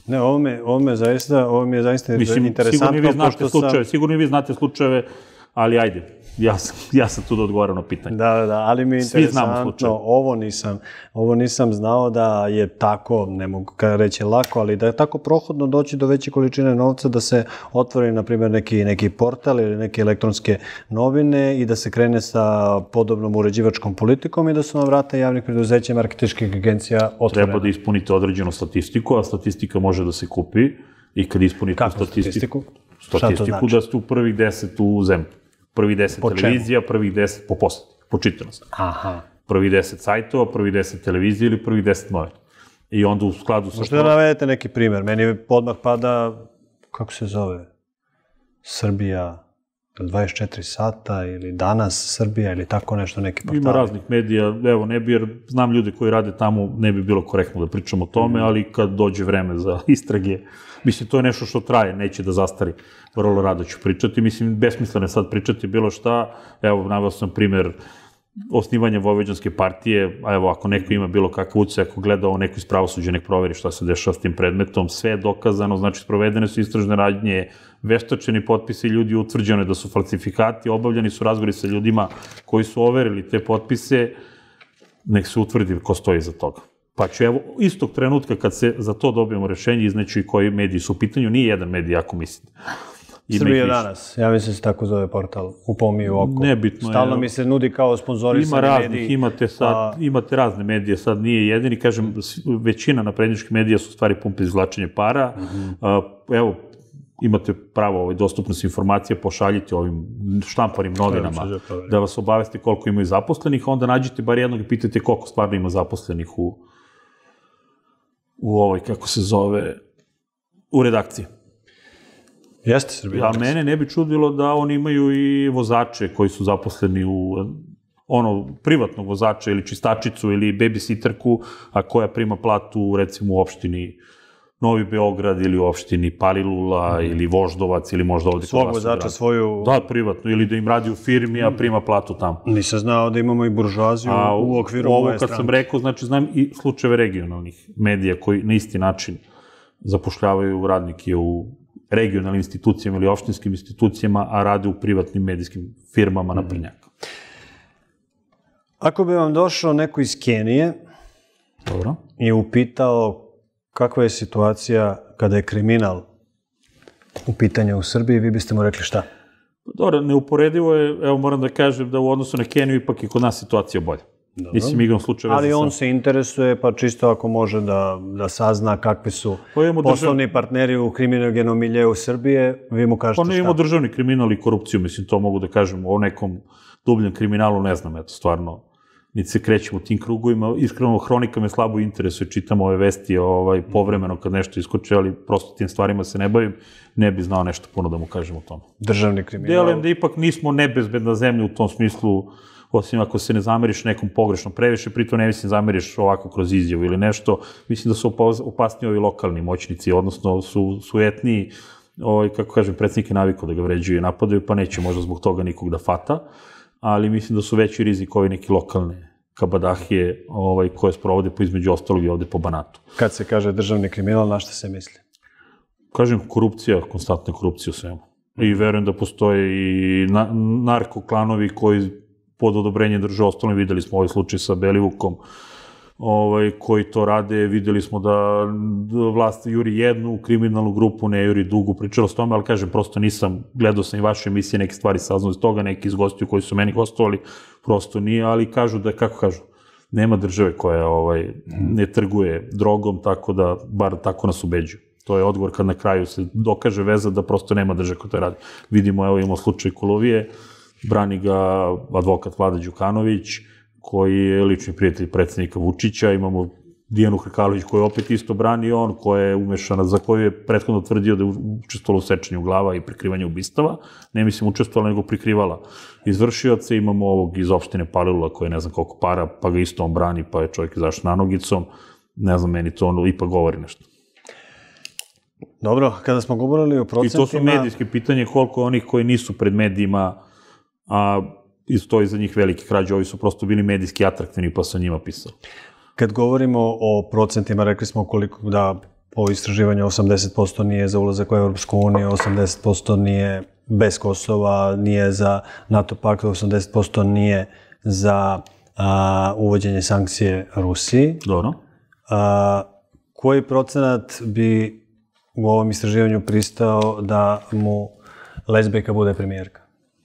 Ne, ovo me, ovo me zaista, ovo mi je zaista Mislim, interesantno. sigurno vi znate pošto slučajeve, sam... sigurno vi znate slučajeve, ali ajde, ja sam, ja sam tu da odgovaram na pitanje. Da, da, da, ali mi je Svi znamo interesantno, slučajeve. ovo nisam, ovo nisam znao da je tako, ne mogu kada reći lako, ali da je tako prohodno doći do veće količine novca da se otvori, na primjer, neki, neki portal ili neke elektronske novine i da se krene sa podobnom uređivačkom politikom i da su vam vrata javnih preduzeća i marketinških agencija otvorene. Treba da ispunite određenu statistiku, a statistika može da se kupi i kad ispunite Kako statistiku, statistiku? Šta to statistiku znači? da ste u prvih deset u zemlji. Prvih deset Po čemu? televizija, prvih deset po poseti, po čitanosti. Aha. Prvih deset sajtova, prvih deset televizije ili prvih deset novina. I onda u skladu sa... Možete da navedete neki primjer? Meni odmah pada, kako se zove, Srbija, dvadeset četiri sata ili Danas Srbija ili tako nešto, neki portali. Ima raznih medija, evo, ne bi, jer znam ljude koji rade tamo, ne bi bilo korektno da pričamo o tome, ali kad dođe vreme za istrage, mislim, to je nešto što traje, neće da zastari. Vrlo rado ću pričati, mislim, besmisleno je sad pričati bilo šta. Evo, naveo sam primer osnivanja Vojvođanske partije, a evo, ako neko ima bilo kakav ucaj, ako gleda ovo neko iz pravosuđa, nek proveri šta se dešava s tim predmetom, sve je dokazano, znači, sprovedene su istražne radnje, veštačeni potpisi ljudi, utvrđeno je da su falsifikati, obavljeni su razgovori sa ljudima koji su overili te potpise, nek se utvrdi ko stoji iza toga. Pa ću, evo, istog trenutka kad se za to dobijemo rešenje, izneću i koji mediji su u pitanju, nije jedan medij, ako mislite. Srbija danas, ja mislim da se tako zove portal, upao mi u oko. Nebitno je. Stalno mi se nudi kao sponzorisani Ima mediji. raznih, imate sad, imate razne medije, sad nije jedini, kažem, većina naprednjačkih medija su stvari pumpe izvlačenje para. Evo, imate pravo ovaj, dostupnost informacije, pošaljite ovim štampanim novinama da vas obavesti koliko imaju zaposlenih, onda nađite bar jednog i pitajte koliko stvarno ima zaposlenih u u ovoj, kako se zove, u redakciji. Jeste Srbija. A mene ne bi čudilo da oni imaju i vozače koji su zaposleni u ono, privatnog vozača ili čistačicu ili babysitterku, a koja prima platu recimo u opštini Novi Beograd ili u opštini Palilula mm. ili Voždovac ili možda ovdje... Svog vozača, svoju... Da, privatno, ili da im radi u firmi, a prima platu tamo. Nisam znao da imamo i buržuaziju a, u okviru ovo, moje kad stranke. sam rekao, znači znam i slučajeve regionalnih medija koji na isti način zapošljavaju radnike u regionalnim institucijama ili opštinskim institucijama, a rade u privatnim medijskim firmama mm. naprednjaka. Ako bi vam došao neko iz Kenije Dobro. i upitao kakva je situacija kada je kriminal u pitanju u Srbiji, vi biste mu rekli šta? Dobro, neuporedivo je, evo moram da kažem da u odnosu na Keniju ipak je kod nas situacija bolja. Dobro. Mislim, igram slučaj veze Ali on sa... se interesuje, pa čisto ako može da, da sazna kakvi su pa poslovni držav... partneri u kriminogenom miljeu Srbije, vi mu kažete šta? Pa ne imamo državni kriminal i korupciju, mislim, to mogu da kažem, o nekom dubljem kriminalu ne znam, eto, stvarno, niti se krećemo u tim krugovima, iskreno, hronika me slabo interesuje, čitam ove vesti ovaj, povremeno kad nešto iskoče, ali prosto tim stvarima se ne bavim, ne bi znao nešto puno da mu kažem o tome. Državni kriminal? Delujem da ipak nismo nebezbedna zemlja u tom smislu, osim ako se ne zameriš nekom pogrešno previše, pritom ne mislim zameriš ovako kroz izjavu ili nešto, mislim da su opasniji ovi lokalni moćnici, odnosno su, su etniji, ovaj, kako kažem, predsjednik je navikao da ga vređuju i napadaju, pa neće možda zbog toga nikog da fata, ali mislim da su veći rizik ovi neki lokalne kabadahije ovaj, koje sprovode po između ostalog i ovde po Banatu. Kad se kaže državni kriminal, na šta se misli? Kažem, korupcija, konstantna korupcija u svemu. I verujem da postoje i na, narkoklanovi koji pod odobrenje drže ostalim, videli smo ovaj slučaj sa Belivukom, ovaj, koji to rade, videli smo da vlast juri jednu kriminalnu grupu, ne juri dugu, pričalo s tome, ali kažem, prosto nisam, gledao sam i vaše emisije, neke stvari saznao iz toga, neki iz gostiju koji su meni gostovali, prosto nije, ali kažu da, kako kažu, nema države koja ovaj, ne trguje drogom, tako da, bar tako nas ubeđuju. To je odgovor kad na kraju se dokaže veza da prosto nema države koja to radi. Vidimo, evo imamo slučaj Kulovije, brani ga advokat Vlada Đukanović, koji je lični prijatelj predsjednika Vučića, imamo Dijanu Hrkalović koja je opet isto brani on, koja je umešana, za koju je prethodno tvrdio da je učestvovala u sečenju glava i prikrivanju ubistava, ne mislim učestvovala, nego prikrivala izvršioce, imamo ovog iz opštine Palilula koji je ne znam koliko para, pa ga isto on brani, pa je čovjek izašao na nogicom, ne znam, meni to ono ipak govori nešto. Dobro, kada smo govorili o procentima... I to su medijske pitanje koliko onih koji nisu pred medijima, a i stoji za njih veliki krađe, ovi su prosto bili medijski atraktivni pa sam njima pisao. Kad govorimo o procentima, rekli smo koliko da po istraživanju osamdeset posto nije za ulazak u Evropsku uniju, osamdeset posto nije bez Kosova, nije za NATO pakt, osamdeset posto nije za a, uvođenje sankcije Rusiji. Dobro. A, koji procenat bi u ovom istraživanju pristao da mu lezbijka bude premijerka?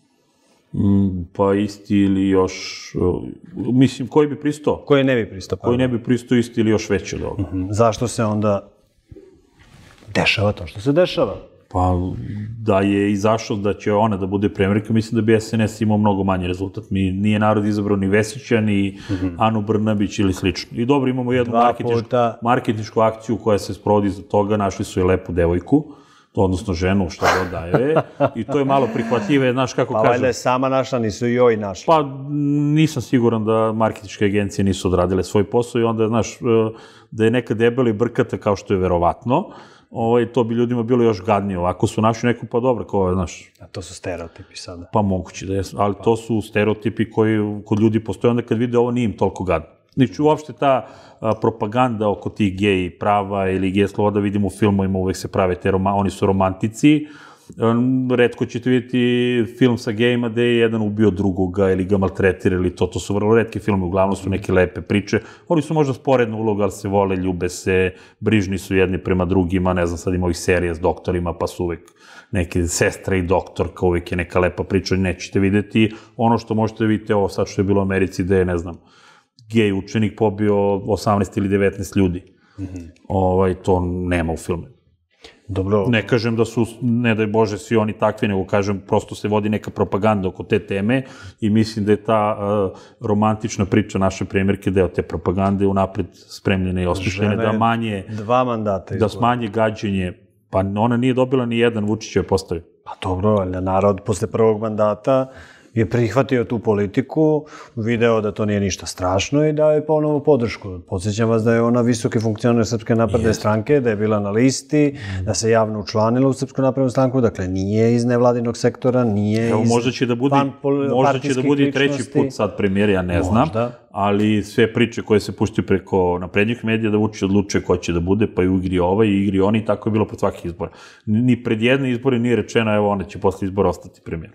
Mm, pa isti ili još... Uh, mislim, koji bi pristao? Koji ne bi pristao? Koji ne bi pristao isti ili još veći od ovoga. Mm-hmm. Zašto se onda dešava to što se dešava? Pa da je izašao da će ona da bude premijerka, mislim da bi es en es imao mnogo manji rezultat. Mi nije narod izabrao ni Vesića, ni mm-hmm. Anu Brnabić ili slično. I dobro, imamo jednu marketinšku, puta... marketinšku akciju koja se sprovodi za toga, našli su je lepu devojku, odnosno ženu, šta god daje, i to je malo prihvatljive, znaš kako pa, kažem. Pa valjda je sama našla, nisu i joj našli. Pa nisam siguran da marketinške agencije nisu odradile svoj posao i onda, znaš, da je neka debeli brkata kao što je verovatno, ovaj, to bi ljudima bilo još gadnije. Ako su našli neku, pa dobro, kao, znaš... A to su stereotipi sada. Pa moguće da je, ali pa. To su stereotipi koji kod ljudi postoje, onda kad vide ovo nije im toliko gadno. Znači, uopšte ta a, propaganda oko tih gej prava ili gej sloboda, vidimo u filmovima, uvek se prave te roma, oni su romantici. Um, retko ćete vidjeti film sa gejima gde je jedan ubio drugoga ili ga maltretira ili to, to su vrlo retke filme, uglavnom su neke lepe priče. Oni su možda sporedna uloga, ali se vole, ljube se, brižni su jedni prema drugima, ne znam, sad ima ovih serija s doktorima, pa su uvek neke sestre i doktorka, uvek je neka lepa priča, nećete videti. Ono što možete vidjeti, ovo sad što je bilo u Americi, gde je, ne znam, gej učenik pobio osamnaest ili devetnaest ljudi. Mm-hmm. Ovaj, to nema u filmu. Dobro. Ne kažem da su, ne daj Bože, svi oni takvi, nego kažem, prosto se vodi neka propaganda oko te teme i mislim da je ta uh, romantična priča naše premijerke deo te propagande unapred spremljene i osmišljene, da manje... Dva mandata izgleda. Da smanje gađenje. Pa ona nije dobila ni jedan, Vučić je postavio. Pa dobro, ali narod posle prvog mandata je prihvatio tu politiku, video da to nije ništa strašno i dao je ponovo podršku. Podsjećam vas da je ona visoki funkcioner Srpske napredne stranke, da je bila na listi, da se javno učlanila u Srpsku naprednu stranku, dakle nije iz nevladinog sektora, nije Evo, iz možda će da bude, možda će da bude treći put sad premijer, ja ne znam, možda. Ali sve priče koje se puštaju preko naprednjih medija da Vučić odlučuje ko će da bude, pa i u igri ovaj i igri oni, tako je bilo pred svakih izbora. Ni pred jedne izbore nije rečeno, evo ona će posle izbora ostati premijer.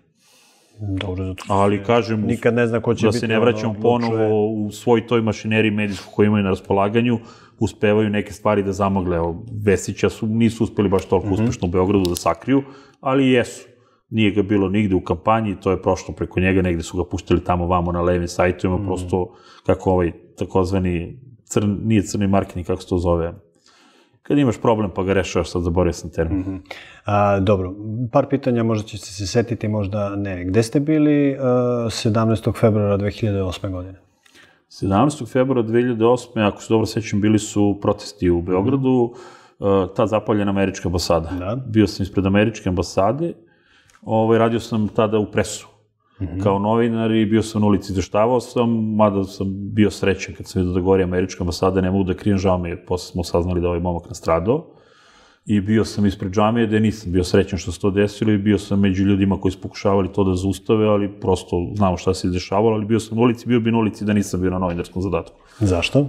Dobro, zato ali kažem, nikad ne zna ko će da biti, se ne vraćamo ono, ponovo u svoj toj mašineriji medijsku koju imaju na raspolaganju, uspevaju neke stvari da zamagle. Evo, Vesića su, nisu uspeli baš toliko mm-hmm. uspešno u Beogradu da sakriju, ali jesu. Nije ga bilo nigde u kampanji, to je prošlo preko njega, negde su ga puštili tamo vamo na levim sajtovima, mm-hmm. prosto kako ovaj takozvani, crn, nije crni marketing, kako se to zove, kad imaš problem pa ga rešavaš, sad zaboravio sam termin. Mm-hmm. A, dobro, par pitanja možda ćete se setiti, možda ne. Gde ste bili uh, sedamnaestog februara dve hiljade osme godine? sedamnaestog februara dve hiljade osme, ako se dobro sećam, bili su protesti u Beogradu, uh, ta zapaljena američka ambasada. Da. Bio sam ispred američke ambasade, ovaj, radio sam tada u presu. Mm-hmm. Kao novinar i bio sam na ulici, izveštavao sam, mada sam bio srećan kad sam vidio da gori američka ambasada, ne mogu da krijem, žao mi je, posle smo saznali da ovaj momak nastradao. I bio sam ispred džamije gde nisam bio srećan što se to desilo i bio sam među ljudima koji su pokušavali to da zaustave, ali prosto znamo šta se izdešavalo, ali bio sam na ulici, bio bi na ulici da nisam bio na novinarskom zadatku. Zašto?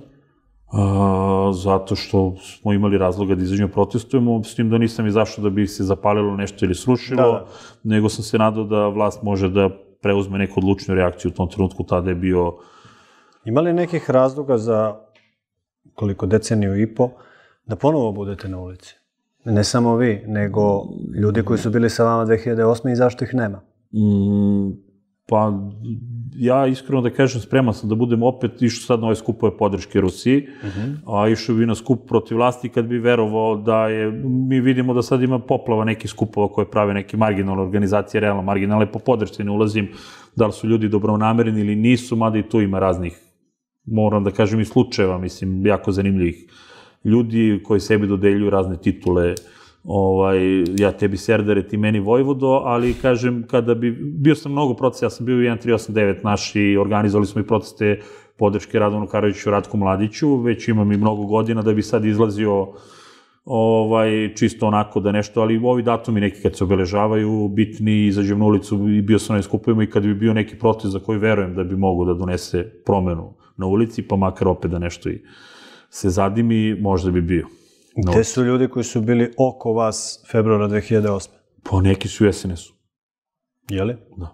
A, zato što smo imali razloga da izađemo protestujemo, s tim da nisam izašao da bi se zapalilo nešto ili srušilo, da, da. Nego sam se nadao da vlast može da preuzme neku odlučnu reakciju u tom trenutku, tada je bio... Ima li nekih razloga za koliko deceniju i po da ponovo budete na ulici? Ne samo vi, nego ljudi koji su bili sa vama dve hiljade osme i zašto ih nema? Mm, pa ja iskreno da kažem, spreman sam da budem opet išao sad na ove skupove podrške Rusiji, uh-huh. a išao bi na skup protiv vlasti kad bi verovao da je, mi vidimo da sad ima poplava nekih skupova koje prave neke marginalne organizacije, realno marginalne, po podršci ne ulazim da li su ljudi dobronamereni ili nisu, mada i tu ima raznih, moram da kažem i slučajeva, mislim, jako zanimljivih ljudi koji sebi dodeljuju razne titule, ovaj, ja tebi Serdare, ti meni Vojvodo, ali kažem, kada bi, bio sam mnogo protesta, ja sam bio u jedan tri osam devet naši, organizovali smo i proteste podrške Radovanu Karadžiću, Ratku Mladiću, već imam i mnogo godina da bi sad izlazio ovaj, čisto onako da nešto, ali ovi datumi neki kad se obeležavaju, bitni, izađem na ulicu i bio sam na skupovima i kad bi bio neki protest za koji verujem da bi mogo da donese promenu na ulici, pa makar opet da nešto i se zadimi, možda bi bio. Gde su ljudi koji su bili oko vas februara dve hiljade osme? Pa neki su u es en esu. Je li? Da.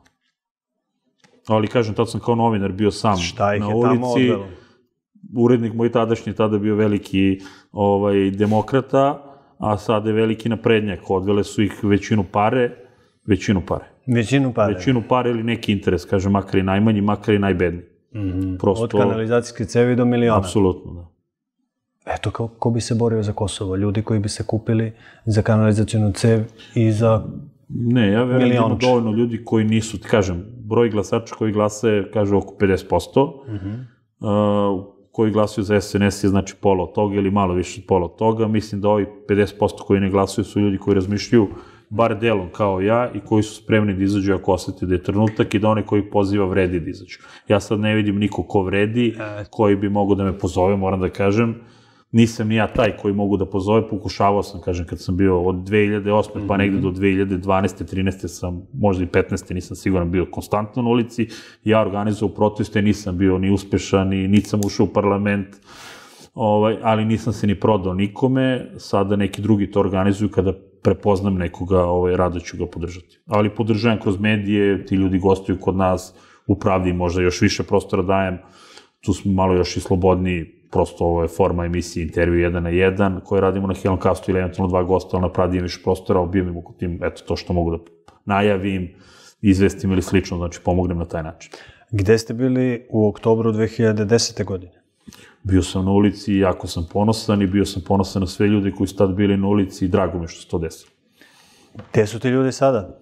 Ali kažem, tad sam kao novinar bio sam Šta ih na je ulici. tamo odvelo? Urednik moj tadašnji tada bio veliki ovaj, demokrata, a sada je veliki naprednjak. Odvele su ih većinu pare, većinu pare. Većinu pare? Većinu pare ili neki interes, kažem, makar i najmanji, makar i najbedniji. Mm-hmm. Prosto... Od kanalizacijske cevi do miliona? Apsolutno, da. Eto, ko, ko bi se borio za Kosovo? Ljudi koji bi se kupili za kanalizacijonu cev i za Ne, ja verujem da ima dovoljno ljudi koji nisu, ti kažem, broj glasača koji glase, kaže, oko pedeset posto, mm-hmm. uh, koji glasuju za es en es je znači pola od toga ili malo više od pola od toga. Mislim da ovi pedeset posto koji ne glasuju su ljudi koji razmišljaju bar delom kao ja i koji su spremni da izađu ako osjeti da je trenutak i da one koji poziva vredi da izađu. Ja sad ne vidim niko ko vredi, koji bi mogo da me pozove, moram da kažem. Nisam ni ja taj koji mogu da pozove, pokušavao sam, kažem, kad sam bio od dve hiljade osme pa negde do dve hiljade dvanaeste, trinaeste sam, možda i petnaeste nisam siguran bio konstantno na ulici, ja organizovao proteste, nisam bio ni uspešan, ni nisam ušao u parlament, ovaj, ali nisam se ni prodao nikome, sada neki drugi to organizuju, kada prepoznam nekoga, ovaj, rado ću ga podržati. Ali podržavam kroz medije, ti ljudi gostuju kod nas, u Pravdi možda još više prostora dajem, tu smo malo još i slobodniji, prosto ovo je forma emisije intervju jedan na jedan, koje radimo na Helmcastu ili eventualno dva gosta, ali na Pravdi imam više prostora, obijam oko tim, eto, to što mogu da najavim, izvestim ili slično, znači pomognem na taj način. Gde ste bili u oktobru dve hiljade desete. godine? Bio sam na ulici i jako sam ponosan i bio sam ponosan na sve ljude koji su tad bili na ulici i drago mi što se to desilo. Gde su ti ljudi sada?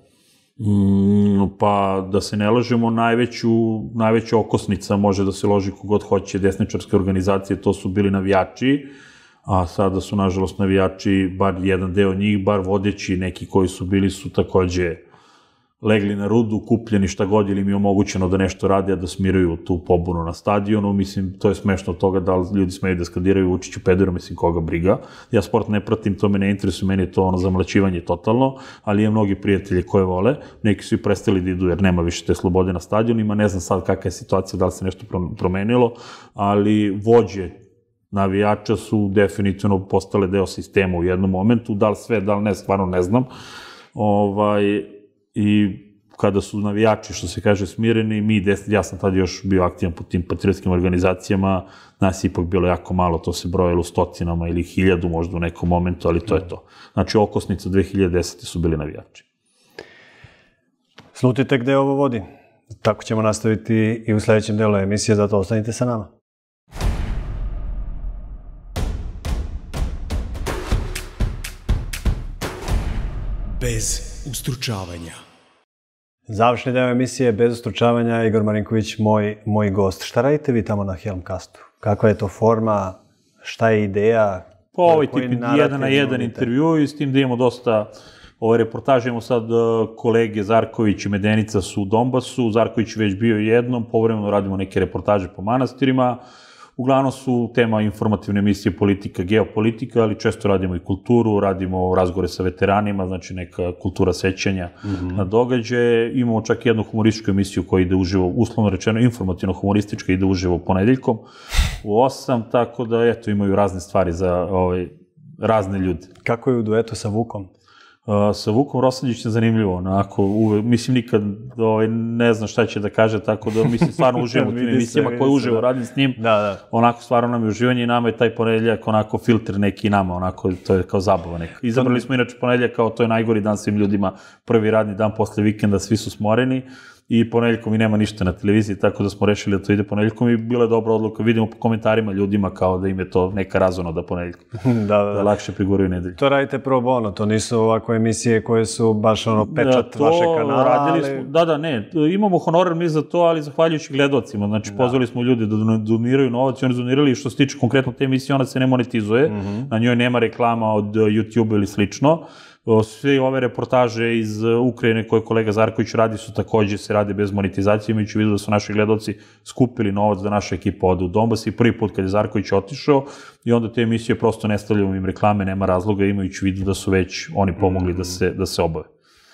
Mm, pa da se ne lažemo, najveću, najveća okosnica može da se loži kogod hoće desničarske organizacije, to su bili navijači, a sada su nažalost navijači, bar jedan deo njih, bar vodeći neki koji su bili su takođe legli na rudu, kupljeni šta god ili im je omogućeno da nešto radi, a da smiruju tu pobunu na stadionu. Mislim, to je smešno od toga da li ljudi smeju da skandiraju Vučiću pederu, mislim, koga briga. Ja sport ne pratim, to me ne interesuje, meni je to ono zamlaćivanje totalno, ali imam mnogi prijatelji koje vole. Neki su i prestali da idu jer nema više te slobode na stadionima. Ne znam sad kakva je situacija, da li se nešto promenilo, ali vođe navijača su definitivno postale deo sistema u jednom momentu. Da li sve, da li ne, stvarno ne znam. Ovaj... I kada su navijači, što se kaže, smireni, mi, ja sam tada još bio aktivan po tim patriotskim organizacijama, nas je ipak bilo jako malo, to se brojilo u stotinama ili hiljadu možda u nekom momentu, ali to je to. Znači, okosnica dve hiljade desete. su bili navijači. Slutite gde ovo vodi. Tako ćemo nastaviti i u sledećem delu emisije, zato ostanite sa nama. Bez ustručavanja. Završni deo emisije Bez ustručavanja, Igor Marinković, moj, moj gost. Šta radite vi tamo na Helmcastu? Kakva je to forma? Šta je ideja? Pa ovaj tip jedan na jedan intervju i s tim da imamo dosta ove reportaže. Imamo sad kolege Zarković i Medenica su u Donbasu, Zarković već bio jednom, povremeno radimo neke reportaže po manastirima. Uglavnom su tema informativne emisije politika, geopolitika, ali često radimo i kulturu, radimo razgovore sa veteranima, znači neka kultura sećanja mm-hmm. na događaje. Imamo čak jednu humorističku emisiju koja ide uživo, uslovno rečeno informativno-humoristička, ide uživo ponedeljkom u osam, tako da eto imaju razne stvari za ovaj, razne ljude. Kako je u duetu sa Vukom? Uh, sa Vukom Rosandić je zanimljivo, onako, uve, mislim, nikad ovaj, ne znam šta će da kaže, tako da, mislim, stvarno uživam u tim emisijama koje uživo radim s njim, da, da. Onako, stvarno nam je uživanje i nama je taj ponedeljak, onako, filter neki nama, onako, to je kao zabava neka. Izabrali smo inače ponedeljak kao to je najgori dan svim ljudima, prvi radni dan posle vikenda, svi su smoreni, i ponedeljkom i nema ništa na televiziji, tako da smo rešili da to ide ponedeljkom i bila je dobra odluka. Vidimo po komentarima ljudima kao da im je to neka razona da ponedeljkom. da, da, da lakše prigoraju nedelju. To radite pro bono, to nisu ovako emisije koje su baš ono pečat da, vaše kanala. Radili smo, da, da, ne, imamo honorar mi za to, ali zahvaljujući gledocima. Znači, da. pozvali smo ljude da doniraju novac i oni donirali, što se tiče konkretno te emisije, ona se ne monetizuje, mm-hmm. na njoj nema reklama od YouTube ili slično. Sve ove reportaže iz Ukrajine koje kolega Zarković radi su takođe se rade bez monetizacije, imajući u vidu da su naši gledoci skupili novac da naša ekipa ode u Donbas i prvi put kad je Zarković otišao i onda te emisije prosto ne stavljamo im reklame, nema razloga, imajući u vidu da su već oni pomogli da se, da se obave.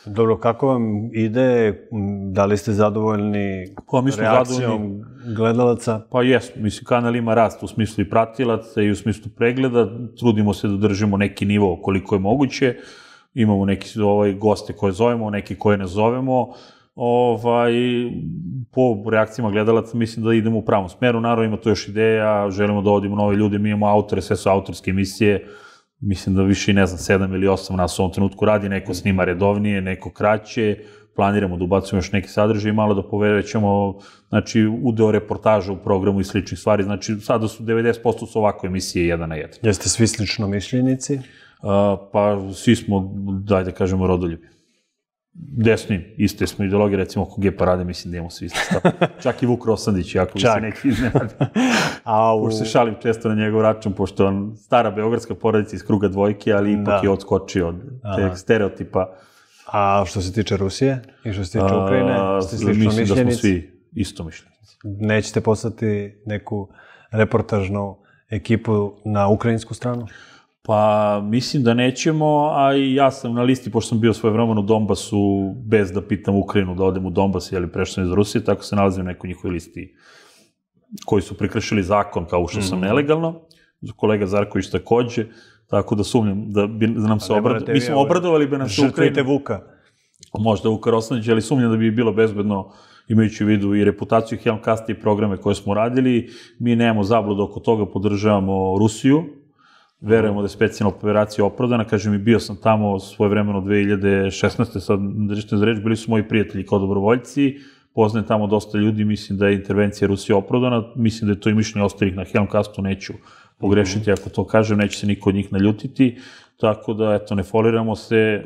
Dobro, kako vam ide? Da li ste zadovoljni Pa, mi smo reakcijom zadovoljni. gledalaca? Pa jesmo, mislim, kanal ima rast u smislu i pratilaca i u smislu pregleda, trudimo se da držimo neki nivo koliko je moguće, imamo neki ovaj, goste koje zovemo, neki koje ne zovemo, ovaj, po reakcijama gledalaca mislim da idemo u pravom smeru, naravno ima to još ideja, želimo da vodimo nove ljude, mi imamo autore, sve su autorske emisije, mislim da više, ne znam, sedam ili osam nas u ovom trenutku radi, neko snima redovnije, neko kraće, planiramo da ubacujemo još neki sadržaj i malo da povećamo, znači, udeo reportaža u programu i sličnih stvari, znači, sada su devedeset posto su ovako emisije jedan na jedan. Jeste svi slično mišljenici? Uh, pa, svi smo, daj da kažemo, rodoljubi. Desni, iste smo ideologije, recimo oko G Parade, mislim da imamo svi isti stav. Čak i Vuk Rosandić, jako bi se neki iznenadi. A u... Pošto se šalim često na njegov račun, pošto je on stara beogradska porodica iz kruga dvojke, ali ipak Da. je odskočio od teh stereotipa. A što se tiče Rusije i što se tiče Ukrajine, ste slično Mislim da smo mišljenici? svi isto mišljenici. Nećete poslati neku reportažnu ekipu na ukrajinsku stranu? Pa, mislim da nećemo, a i ja sam na listi, pošto sam bio svoje vremena u Donbasu, bez da pitam Ukrajinu da odem u Donbas, ili prešao sam iz Rusije, tako se nalazim na nekoj njihovoj listi koji su prekršili zakon kao ušao sam nelegalno, kolega Zarković takođe, tako da sumnjam da bi nam se obradovali, mi smo obradovali bi nam se Ukrajina. Žrtvite Vuka. Možda Vuka Rosandić, ali sumnjam da bi bilo bezbedno, imajući u vidu i reputaciju Helmcasta i programe koje smo radili, mi nemamo zabludu oko toga, podržavamo Rusiju, verujemo da je specijalna operacija opravdana, kažem i bio sam tamo svoje vremeno dve hiljade šesnaeste. sad držite za reč, bili su moji prijatelji kao dobrovoljci, poznajem tamo dosta ljudi, mislim da je intervencija Rusije opravdana, mislim da je to i mišljenje ostalih na Helmcastu, neću pogrešiti ako to kažem, neće se niko od njih naljutiti, tako da, eto, ne foliramo se.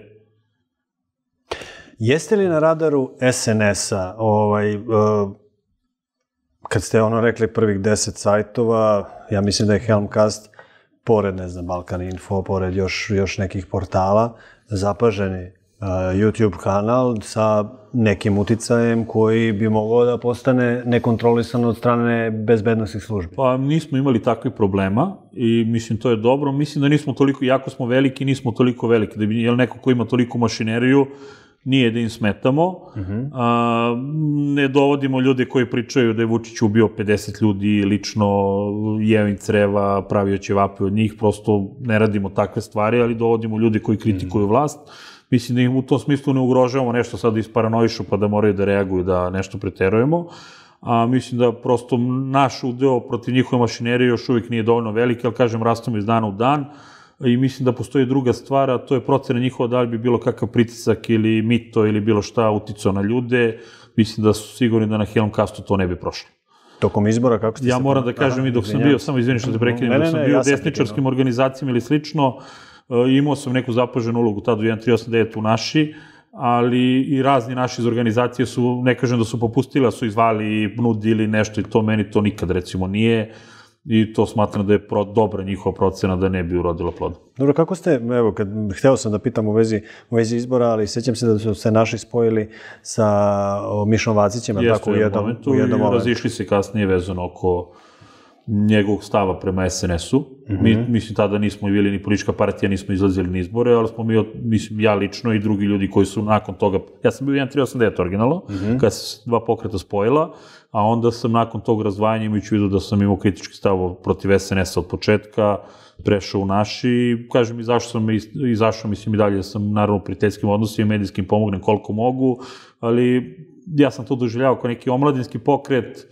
Jeste li na radaru S N S-a, ovaj, uh, kad ste ono rekli prvih deset sajtova, ja mislim da je Helmcast, pored, ne znam, Balkan Info, pored još, još nekih portala, zapaženi uh, YouTube kanal sa nekim uticajem koji bi mogao da postane nekontrolisan od strane bezbednostnih službi. Pa nismo imali takvih problema i mislim to je dobro, mislim da nismo toliko, jako smo veliki, nismo toliko veliki, da bi, jel neko ko ima toliko mašineriju, nije da im smetamo, uh-huh. a, ne dovodimo ljude koji pričaju da je Vučić ubio pedeset ljudi, lično jeo im creva, pravio ćevape od njih, prosto ne radimo takve stvari, ali dovodimo ljude koji kritikuju uh-huh. vlast. Mislim da im u tom smislu ne ugrožavamo nešto sad isparanoišu pa da moraju da reaguju, da nešto preterujemo. A mislim da prosto naš udeo protiv njihove mašinerije još uvijek nije dovoljno veliki, ali kažem, rastemo iz dana u dan. I mislim da postoji druga stvar, a to je procena njihova da li bi bilo kakav pritisak ili mito ili bilo šta uticao na ljude. Mislim da su sigurni da na Helmcastu to ne bi prošlo. Tokom izbora, kako ste ja se... Ja moram da kažem i dok sam bio, samo izvini što te prekinem, dok sam bio u desničarskim organizacijama ili slično, imao sam neku zapaženu ulogu tada u jedan tri osam devet u naši, ali i razni naši iz organizacije su, ne kažem da su popustili, su izvali, nudili nešto i to meni to nikad recimo nije. I to smatram da je pro, dobra njihova procena da ne bi urodila plodom. Dobro, kako ste, evo, kad, hteo sam da pitam u vezi, u vezi izbora, ali sjećam se da su se naši spojili sa o, Mišom Vacićem, tako u jednom momentu. U jednom i razišli se kasnije vezano oko njegovog stava prema S N S-u. Mm-hmm. Mi, mislim, tada nismo bili ni politička partija, nismo izlazili ni izbore, ali smo mi, mislim, ja lično i drugi ljudi koji su nakon toga, ja sam bio jedan tri osam devet originalno, mm-hmm. kada se dva pokreta spojila, a onda sam nakon tog razdvajanja, imajući vidu da sam imao kritički stav protiv S N S-a od početka, prešao u naši i, kažem, izašao sam, izašao, mislim, i dalje sam, naravno, u prijateljskim odnosima i medijskim pomognem koliko mogu, ali ja sam to doživljavao kao neki omladinski pokret,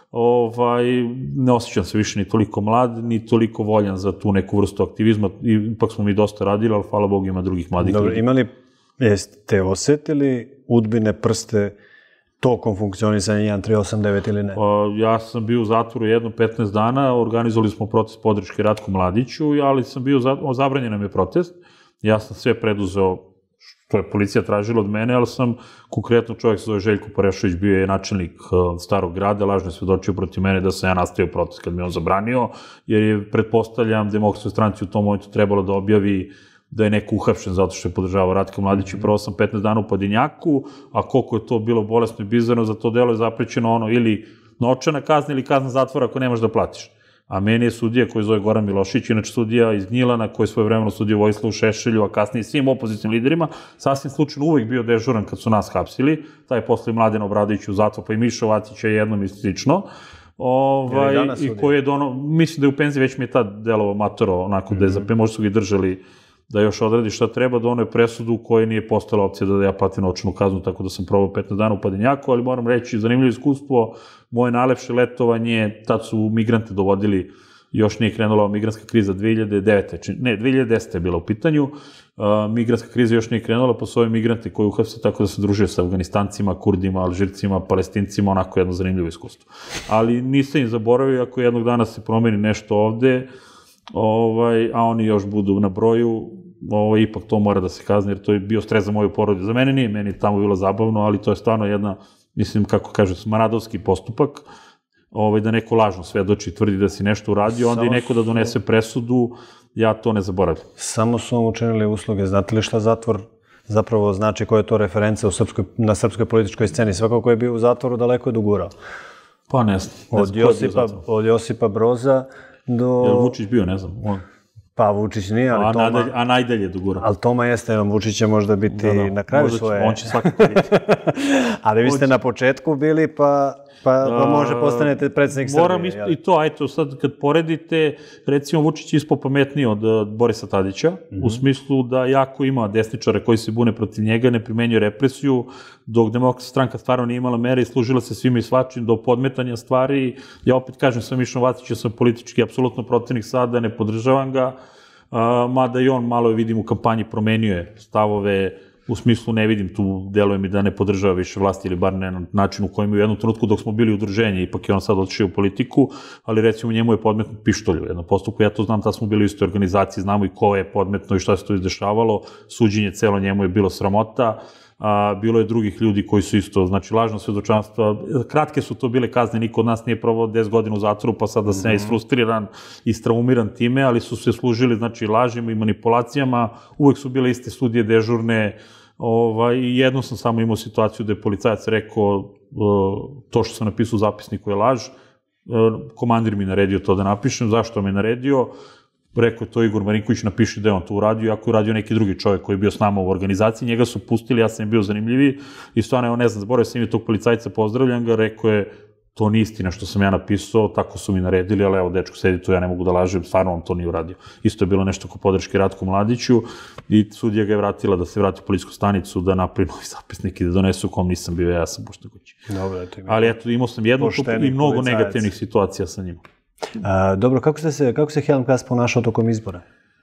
ovaj, ne osjećam se više ni toliko mlad, ni toliko voljan za tu neku vrstu aktivizma, ipak smo mi dosta radili, ali hvala Bogu ima drugih mladih ljudi. Dobro, imali, jeste osetili udbine prste tokom funkcionisanja jedan tri osam devet ili ne? Pa, ja sam bio u zatvoru jedno petnaest dana, organizovali smo protest podrške Ratku Mladiću, ali sam bio, zabranjen nam je protest, ja sam sve preduzeo što je policija tražila od mene, ali sam konkretno, čovjek se zove Željko Parešović, bio je načelnik Starog grada, lažno je svedočio protiv mene da sam ja nastavio protest kad mi on zabranio, jer je, pretpostavljam, Demokratskoj stranci u tom momentu trebalo da objavi da je neko uhapšen zato što je podržavao Ratka Mladića. Prvo sam petnaest dana u Padinjaku, a koliko je to bilo bolesno i bizarno, za to delo je zaprećeno ono ili novčana kazna ili kazna zatvora ako nemaš da platiš. A meni je sudija koji zove Goran Milošić, inače sudija iz Gnjilana, koji je svoje vremeno sudio Vojislavu Šešelju, a kasnije svim opozicijnim liderima, sasvim slučajno uvek bio dežuran kad su nas hapsili, taj posle i Mladen Obradović u zatvor, pa i Mišo Vatića jednom i slično. Ovaj, i koji je dono, mislim da je u penziji, već mi je tad delovao matoro, onako da je za pe, možda su ga i držali da još odradi šta treba, da ono je presudu u kojoj nije postala opcija da ja platim novčanu kaznu, tako da sam probao petnaest dana u Padenjaku, ali moram reći, zanimljivo iskustvo, moje najlepše letovanje, tad su migrante dovodili, još nije krenula migrantska kriza dve hiljade devete. Ne, dve hiljade desete je bila u pitanju, uh, migrantska kriza još nije krenula, pa su ove migrante koji uhapse tako da se družio sa Afganistancima, Kurdima, Alžircima, Palestincima, onako jedno zanimljivo iskustvo. Ali nisam im zaboravio, ako jednog dana se promeni nešto ovde, ovaj, a oni još budu na broju, ovaj, ipak to mora da se kazni, jer to je bio stres za moju porodicu. Za mene nije, meni je tamo bilo zabavno, ali to je stvarno jedna, mislim, kako kaže, maradovski postupak, ovaj, da neko lažno svedoči i tvrdi da si nešto uradio, onda i neko da donese presudu, ja to ne zaboravljam. Samo su vam učinili usluge. Znate li šta zatvor zapravo znači, koja je to referenca u srpskoj, na srpskoj političkoj sceni? Svako ko je bio u zatvoru daleko je dogurao. Pa ne znam. Od Josipa, od Josipa Broza do... Jel Vučić bio, ne znam. On... Pa Vučić nije, ali a Toma... Nadalje, a najdalje dogurao. Ali Toma jeste, Vučić će možda biti da, da. na kraju možda svoje... Će, on će svakako biti. Ali vi ste na početku bili, pa... Pa, pa može postanete predsjednik Srbije. Moram isto, i to, eto, sad kad poredite, recimo Vučić je ispo pametniji od Borisa Tadića, mm-hmm. u smislu da jako ima desničare koji se bune protiv njega, ne primenjuje represiju, dok Demokratska stranka stvarno nije imala mere i služila se svima i svačim do podmetanja stvari. Ja opet kažem, sam Mišo Vatić, ja sam politički apsolutno protivnik sada, ne podržavam ga, a, mada i on malo, vidim, u kampanji promenio je stavove, u smislu ne vidim tu, deluje mi da ne podržava više vlasti ili bar ne na način u kojem je u jednom trenutku dok smo bili u udruženju, ipak je on sad otišao u politiku, ali recimo njemu je podmetnut pištolj u jednom postupku, ja to znam, tad smo bili u istoj organizaciji, znamo i ko je podmetno i šta se to izdešavalo, suđenje celo njemu je bilo sramota, a, bilo je drugih ljudi koji su isto, znači lažno svedočanstva, kratke su to bile kazne, niko od nas nije probao deset godina u zatvoru, pa sada se mm-hmm. isfrustriran, istraumiran time, ali su se služili, znači, lažima i manipulacijama, uvek su bile iste sudije dežurne, ovaj, i jednom sam samo imao situaciju da je policajac rekao uh, to što sam napisao u zapisniku je laž, uh, komandir mi naredio to da napišem, zašto mi je naredio, rekao je to Igor Marinković, napiši da je on to uradio, iako je uradio neki drugi čovjek koji je bio s nama u organizaciji, njega su pustili, ja sam bio zanimljiviji i stvarno, evo ne znam, zaboravio sam ime tog policajca, pozdravljam ga, rekao je, to nije istina što sam ja napisao, tako su mi naredili, ali evo, dečko sedi tu, ja ne mogu da lažem, stvarno on to nije uradio. Isto je bilo nešto ko podrške Ratku Mladiću i sudija ga je vratila da se vrati u policijsku stanicu, da napravi novi zapisnik i da donesu u kom nisam bio, ja sam pušta kući. Dobro, eto ima. Ali eto, imao sam jednu i mnogo policajac. Negativnih situacija sa njima. A, dobro, kako, ste se, kako se Helen Kass ponašao tokom izbora?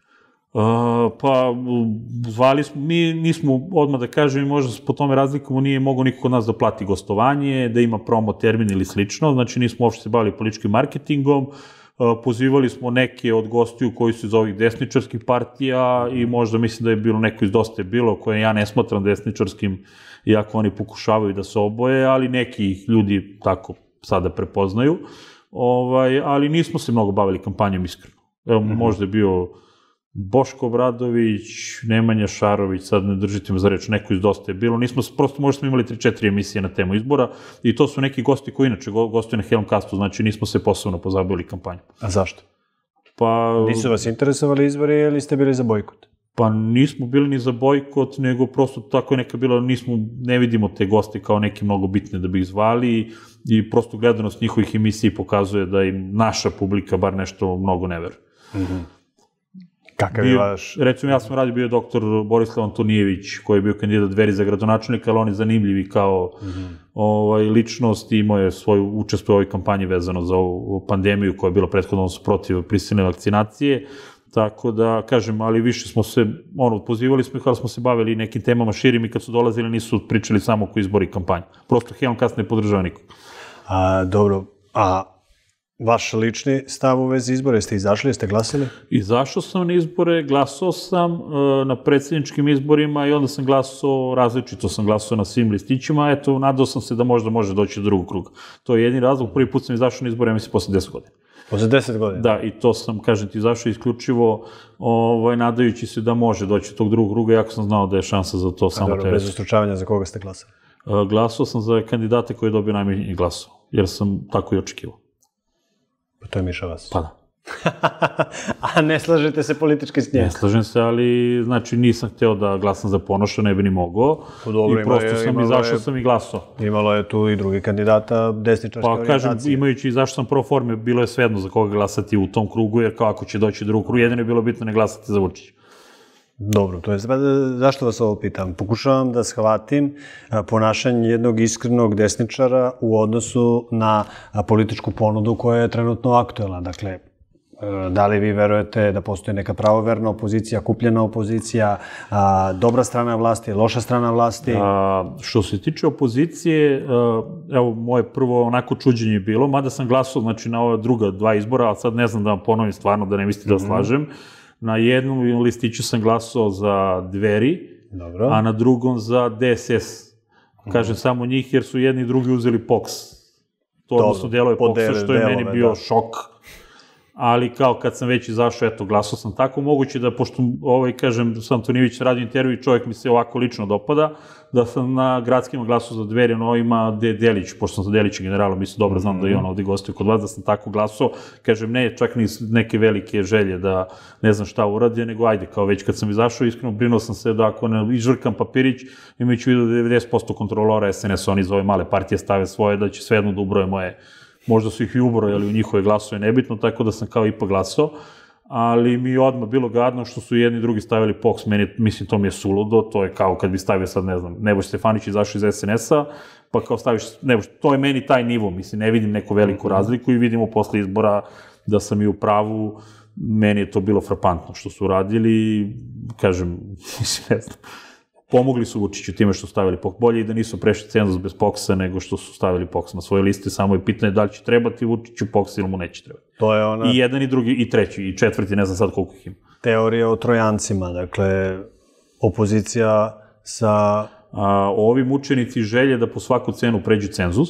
Uh, pa, zvali smo, mi nismo, odmah da kažem, možda se po tome razlikamo, nije mogao niko od nas da plati gostovanje, da ima promo termin ili slično, znači nismo uopšte se bavili političkim marketingom, uh, pozivali smo neke od gostiju koji su iz ovih desničarskih partija i možda mislim da je bilo neko iz Dosta je bilo, koje ja ne smatram desničarskim, iako oni pokušavaju da se oboje, ali neki ljudi tako sada prepoznaju, ovaj, ali nismo se mnogo bavili kampanjom iskreno. Evo, mm-hmm. možda je bio Boško Obradović, Nemanja Šarović, sad ne držite me za reč, neko iz Dosta je bilo, nismo, prosto možda smo imali tri četiri emisije na temu izbora i to su neki gosti koji inače gostuju na Helen Kastu, znači nismo se posebno pozabavili kampanjom. A zašto? Pa... Nisu vas interesovali izbori ili ste bili za bojkot? Pa nismo bili ni za bojkot, nego prosto tako je neka bila, nismo, ne vidimo te goste kao neki mnogo bitne da bi ih zvali i prosto gledanost njihovih emisiji pokazuje da im naša publika bar nešto mnogo ne veruje. Mhm. Kakav je vaš... Recimo, ja sam radio, bio je doktor Borislav Antonijević, koji je bio kandidat Dveri za gradonačelnika, ali on je zanimljiv kao mm-hmm. ovaj, ličnost i imao je svoju učest u ovoj kampanji vezano za ovu pandemiju koja je bila prethodno protiv prisilne vakcinacije. Tako da, kažem, ali više smo se, ono, pozivali smo i kada smo se bavili nekim temama širim i kad su dolazili nisu pričali samo oko izbora i kampanja. Prosto Helen Kass ne podržava nikog. A, dobro, a... Vaš lični stav u vezi izbora, jeste izašli, jeste glasili? Izašao sam na izbore, glasao sam e, na predsjedničkim izborima i onda sam glasao, različito sam glasao na svim listićima, eto, nadao sam se da možda može doći do drugog kruga. To je jedini razlog, prvi put sam izašao na izbore, ja mislim, posle deset godina. Posle deset godina? Da, i to sam, kažem ti, izašao isključivo, ovaj, nadajući se da može doći do tog drugog kruga, jako sam znao da je šansa za to samo dobro, bez ustručavanja, za koga ste glasali? E, glasao sam za kandidate koji je dobio najmanje glasova, jer sam tako i očekivao. Pa to je Mišavac. Pa da. A ne slažete se politički s njim? Ne slažem se, ali znači nisam hteo da glasam za Ponoša, ne bi ni mogao. Dobro, I prosto je, sam izašao sam i glasao. Imalo je tu i drugi kandidata desničarske pa, orijentacije. Pa kažem, imajući i zašto sam pro forme, bilo je svejedno za koga glasati u tom krugu, jer kao ako će doći drugog kruga, jedino je bilo bitno ne glasati za Vučića. Dobro, to je, zašto vas ovo pitam? Pokušavam da shvatim ponašanje jednog iskrenog desničara u odnosu na političku ponudu koja je trenutno aktuelna. Dakle, da li vi verujete da postoji neka pravoverna opozicija, kupljena opozicija, dobra strana vlasti, loša strana vlasti? A, što se tiče opozicije, evo, moje prvo onako čuđenje je bilo, mada sam glasao znači, na ova druga dva izbora, ali sad ne znam da vam ponovim stvarno, da ne mislite da slažem. Na jednom listiću sam glasao za Dveri, Dobro. A na drugom za D S S. Kažem samo njih jer su jedni i drugi uzeli P O K S. To odnosno delove P O K S-a, što je meni bio šok. Ali kao kad sam već izašao, eto, glasao sam tako. Moguće da, pošto ovaj, kažem, sam Antonijević radio intervju i čovjek mi se ovako lično dopada, da sam na gradskima glasao za Dveri, ono ima Delić, pošto sam za Delića generalom, mislim, dobro znam da je on ovdje gostio kod vas, da sam tako glasao. Kažem, ne, čak ni neke velike želje da ne znam šta uradio, nego ajde, kao već kad sam izašao, iskreno brinuo sam se da ako ne izžvrkam papirić, imajući vidio da devedeset posto kontrolora S N S, oni za ove male partije stave svoje, da će svejedno da ubroje moje. Možda su ih i ubrojali u njihove glasove, nebitno, tako da sam kao ipak glasao, ali mi je odmah bilo gadno što su jedni i drugi stavili P O K S, meni, mislim, to mi je suludo, to je kao kad bi stavio sad, ne znam, Nebojša Stefanić izašao iz S N S-a, pa kao staviš, Nebojša, to je meni taj nivo, mislim, ne vidim neku veliku razliku i vidimo posle izbora da sam i u pravu, meni je to bilo frapantno što su radili, kažem, mislim, ne znam, pomogli su Vučiću time što su stavili P O K S. Bolje i da nisu prešli cenzus bez P O K S-a nego što su stavili P O K S na svoje liste, samo je pitanje da li će trebati Vučiću P O K S ili mu neće trebati. To je ona... I jedan, i drugi, i treći, i četvrti, ne znam sad koliko ih ima. Teorija o trojancima, dakle, opozicija sa... A, ovi mučenici želje da po svaku cenu pređu cenzus,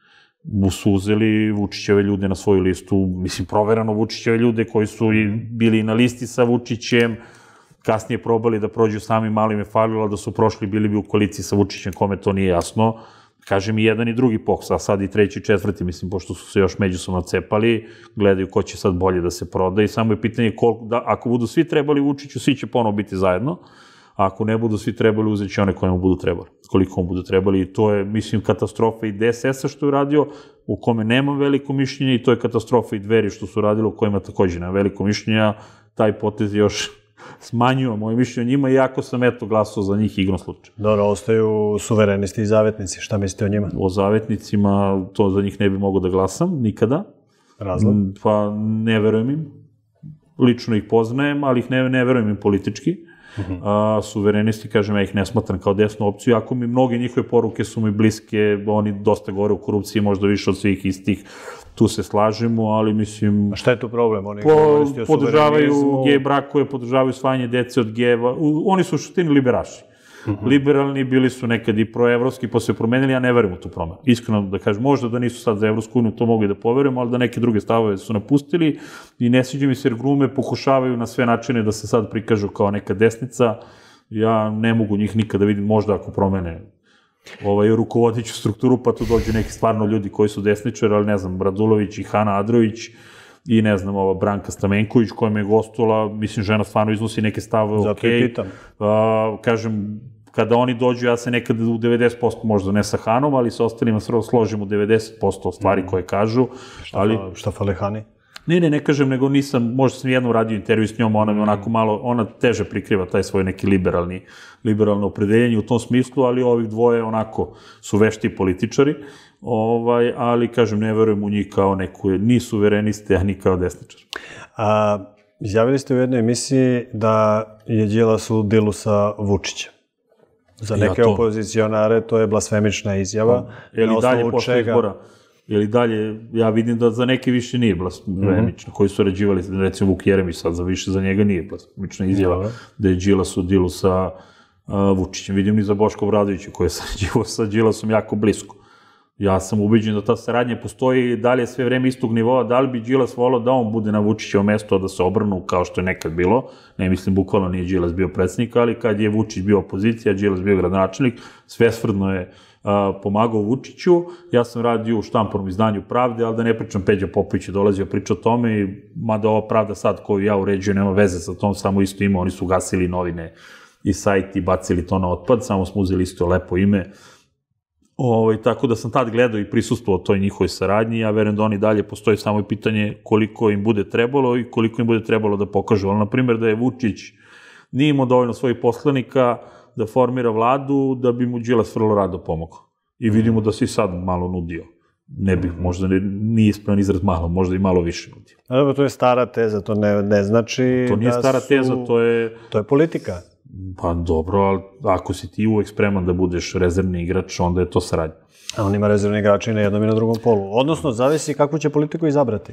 su uzeli Vučićeve ljude na svoju listu, mislim, proverano Vučićeve ljude koji su i bili na listi sa Vučićem, kasnije probali da prođu sami, malo im je falilo, da su prošli, bili bi u koaliciji sa Vučićem, kome to nije jasno. Kažem i jedan i drugi P O K S, a sad i treći i četvrti, mislim, pošto su se još međusobno cepali, gledaju ko će sad bolje da se proda i samo je pitanje koliko, da, ako budu svi trebali Vučiću, svi će ponovo biti zajedno, a ako ne budu svi trebali, uzet će one koje mu budu trebali, koliko mu budu trebali i to je, mislim, katastrofa i D S S-a što je uradio, u kome nemam veliko mišljenje i to je katastrofa i Dveri što su radili, u kojima takođe nemam veliko mišljenja, taj potez još smanjuo moje mišljenje o njima, iako sam eto glasao za njih igrom slučaju. Dobro, ostaju suverenisti i zavetnici, šta mislite o njima? O zavetnicima, to za njih ne bi mogao da glasam, nikada. Razlog? Pa ne verujem im, lično ih poznajem, ali ih ne, ne verujem im politički. Uh-huh. A, suverenisti, kažem, ja ih ne smatram kao desnu opciju, ako mi mnoge njihove poruke su mi bliske, oni dosta govore o korupciji, možda više od svih istih, tu se slažemo, ali mislim... A šta je tu problem? Oni po, podržavaju gej brakove, podržavaju svajanje dece od gejeva, oni su u suštini liberaši. Uh-huh. Liberalni bili su nekad i proevropski, pa se promenili, ja ne verujem u tu promenu. Iskreno da kažem, možda da nisu sad za Evropsku uniju, to mogu i da poverujem, ali da neke druge stavove su napustili i ne sviđa mi se jer glume pokušavaju na sve načine da se sad prikažu kao neka desnica. Ja ne mogu njih nikada vidim, možda ako promene ovaj, rukovodiću strukturu, pa tu dođu neki stvarno ljudi koji su desničari, ali ne znam, Radulović i Hana Adrović i ne znam, ova Branka Stamenković koja me je gostovala, mislim, žena stvarno iznosi neke stavove, zato okej. i pitam. Uh, kažem, kada oni dođu, ja se nekad u devedeset posto možda ne sa Hanom, ali sa ostalima složim u devedeset posto stvari koje kažu. Šta, ali... šta fale Hani? Ne, ne, ne kažem, nego nisam, možda sam jednom radio intervju s njom, ona mi onako malo, ona teže prikriva taj svoj neki liberalni, liberalno opredeljenje u tom smislu, ali ovih dvoje onako su vešti političari, ovaj, ali kažem, ne verujem u njih kao neku, ni suvereniste, a ni kao desničar. A, izjavili ste u jednoj emisiji da je Đilas u dilu sa Vučićem. Za neke ja opozicionare to je blasfemična izjava. Pa, je li dalje posle čega... izbora? Je li dalje, ja vidim da za neke više nije blasfemično, mm-hmm. koji su rađivali, recimo Vuk Jeremić sad, za više za njega nije blasfemična izjava, Dobre. Da je Đilas u dilu sa uh, Vučićem. Vidim ni za Boška Obradovića koji je sarađivao sa Đilasom jako blisko. Ja sam ubeđen da ta saradnja postoji i dalje sve vreme istog nivoa, da li bi Đilas volao da on bude na Vučićevo mesto, da se obrnu kao što je nekad bilo, ne mislim, bukvalno nije Đilas bio predsjednik, ali kad je Vučić bio opozicija, Đilas bio gradonačelnik, svesvrdno je pomagao Vučiću, ja sam radio u štampanom izdanju Pravde, ali da ne pričam, Peđa Popović je dolazio priča o tome, mada ova Pravda sad koju ja uređujem nema veze sa tom, samo isto ime, oni su gasili novine i sajt i bacili to na otpad, samo smo uzeli isto lepo ime. Ovo, tako da sam tad gledao i prisustvovao toj njihovoj saradnji, ja verujem da oni dalje postoji samo pitanje koliko im bude trebalo i koliko im bude trebalo da pokažu. Ali, na primjer, da je Vučić nije imao dovoljno svojih poslanika da formira vladu, da bi mu Đilas vrlo rado pomogao. I vidimo da se i sad malo nudio. Ne bih, možda ne, nije ispravan izraz malo, možda i malo više nudio. Dobro, to je stara teza, to ne, ne znači to nije da stara su... teza, to je... To je politika. Pa dobro, ali ako si ti uvek spreman da budeš rezervni igrač, onda je to saradnja. A on ima rezervni igrači na jednom i na drugom polu. Odnosno, zavisi kakvu će politiku izabrati.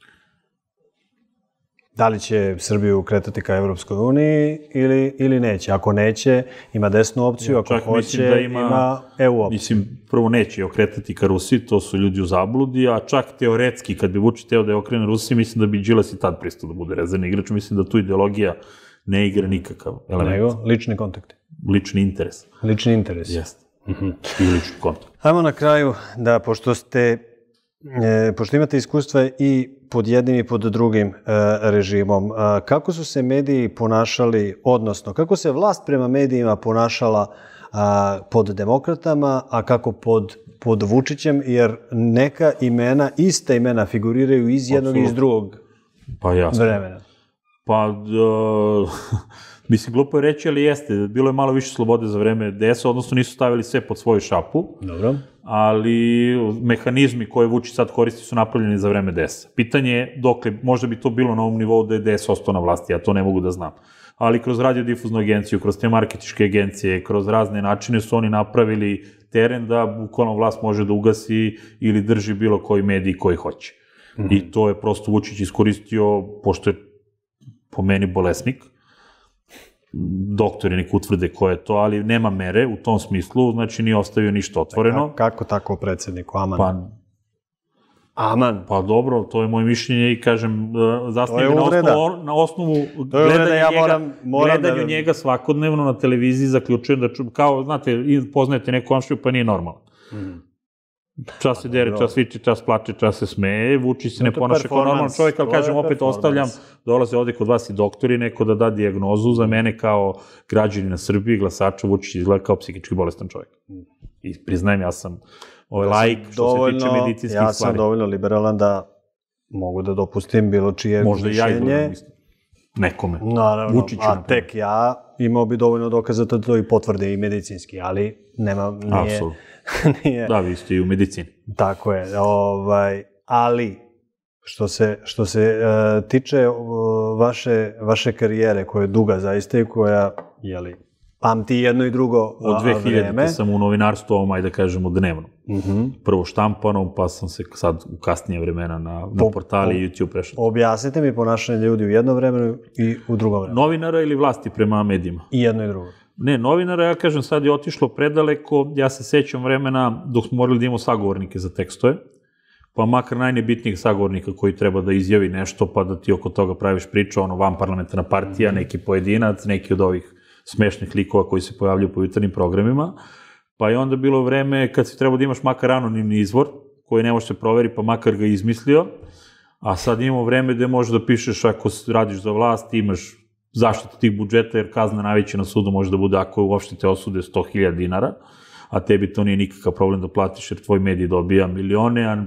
Da li će Srbiju kretati ka Evropskoj uniji ili, ili neće. Ako neće, ima desnu opciju, ako hoće, da ima, ima E U opciju. Mislim, prvo neće okretati ka Rusiji, to su ljudi u zabludi, a čak teoretski, kad bi Vučić teo da je okrene Rusiji, mislim da bi Đilas i tad pristao da bude rezervni igrač. Mislim da tu ideologija ne igra nikakav element. Nego, lični kontakti. Lični interes. Lični interes. Jeste. Uh-huh. I lični kontakt. Ajmo na kraju, da, pošto ste, e, pošto imate iskustva i pod jednim i pod drugim e, režimom, e, kako su se mediji ponašali, odnosno, kako se vlast prema medijima ponašala a, pod demokratama, a kako pod, pod Vučićem, jer neka imena, ista imena figuriraju iz jednog i iz drugog pa jasno. vremena. Pa, uh, mislim, glupo je reći, ali jeste. Bilo je malo više slobode za vreme D S-a, odnosno nisu stavili sve pod svoju šapu. Dobro. Ali mehanizmi koje Vučić sad koristi su napravljeni za vreme D S-a. Pitanje je dokle, možda bi to bilo na ovom nivou da je D S ostao na vlasti, ja to ne mogu da znam. Ali kroz radiodifuznu agenciju, kroz te marketičke agencije, kroz razne načine su oni napravili teren da bukvalno vlast može da ugasi ili drži bilo koji medij koji hoće. Mm-hmm. I to je prosto Vučić iskoristio, pošto je po meni bolesnik, doktori nek utvrde ko je to, ali nema mere u tom smislu, znači nije ostavio ništa otvoreno. Kako, kako tako predsjedniku, aman? Pa, aman. Pa dobro, to je moje mišljenje i kažem, zasnijem na osnovu, na osnovu gledanju, ja njega, moram, moram gledanju da... njega svakodnevno na televiziji, zaključujem da, ču, kao, znate, poznajete neku komšiju pa nije normalno. Mm. Čas se dere, čas viče, čas plače, čas se smeje, Vučić se ne ponaša kao normalan čovjek, ali kažem, opet ostavljam, dolaze ovde kod vas i doktori, neko da da dijagnozu, za mene kao građanina Srbije, glasača, Vučić izgleda kao psihički bolestan čovjek. I priznajem, ja sam ovaj laik što se tiče medicinskih stvari. Ja sam dovoljno liberalan da mogu da dopustim bilo čije mišljenje. Možda i ja izgledam isto. Nekome. Naravno, Vučiću, a tek ja imao bi dovoljno dokaza da to i potvrde i medicinski, ali nema, nije... Apsolutno. Nije. Da, vi ste i u medicini. Tako je, ovaj, ali što se, što se uh, tiče uh, vaše, vaše karijere, koja je duga zaista i koja, jeli, pamti jedno i drugo od dve hiljadite sam u novinarstvu, ovom, ajde da kažemo, dnevno. Uh-huh. Prvo štampanom, pa sam se sad u kasnije vremena na, na po, portali i YouTube prešao. Objasnite mi ponašanje ljudi u jedno vremenu i u drugo vremenu. Novinara ili vlasti prema medijima? I jedno i drugo. Ne, novinara, ja kažem, sad je otišlo predaleko, ja se sećam vremena dok smo morali da imamo sagovornike za tekstove, pa makar najnebitnijih sagovornika koji treba da izjavi nešto, pa da ti oko toga praviš priču, ono, van parlamentarna partija, neki pojedinac, neki od ovih smešnih likova koji se pojavljaju po jutarnjim programima, pa je onda bilo vreme kad si trebao da imaš makar anonimni izvor, koji ne može se proveri, pa makar ga izmislio, a sad imamo vreme gde možeš da pišeš ako radiš za vlast, imaš zaštitu tih budžeta, jer kazna najveća na sudu može da bude ako uopšte te osude sto hiljada dinara, a tebi to nije nikakav problem da platiš, jer tvoj medij dobija milione, a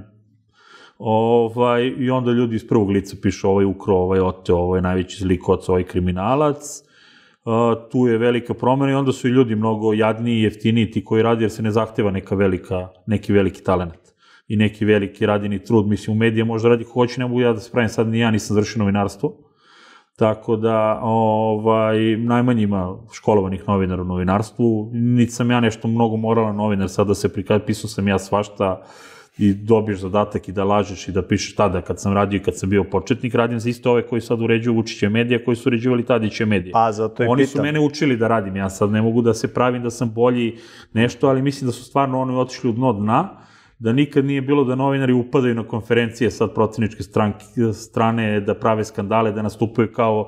ovaj, i onda ljudi iz prvog lica pišu ovaj ukro, ovaj oteo, ovaj najveći zlikovac, ovaj kriminalac, uh, tu je velika promena i onda su i ljudi mnogo jadniji i jeftiniji ti koji radi, jer se ne zahteva neka velika, neki veliki talent i neki veliki radini trud. Mislim, u medije možda radi ko hoće, ne mogu ja da se pravim sad, ni ja nisam završio novinarstvo. Tako da, ovaj, najmanje ima školovanih novinara u novinarstvu. Niti sam ja nešto mnogo moralan novinar, sad da se prikaz, pisao sam ja svašta i dobiješ zadatak i da lažeš i da pišeš tada kad sam radio i kad sam bio početnik. Radim za isto ove koji sad uređuju Vučićeve medije, koji su uređivali Tadićeve medije. Pa, zato je Oni pitam. su mene učili da radim, ja sad ne mogu da se pravim da sam bolji nešto, ali mislim da su stvarno oni otišli u dno dna, da nikad nije bilo da novinari upadaju na konferencije sad protivničke strane, da prave skandale, da nastupaju kao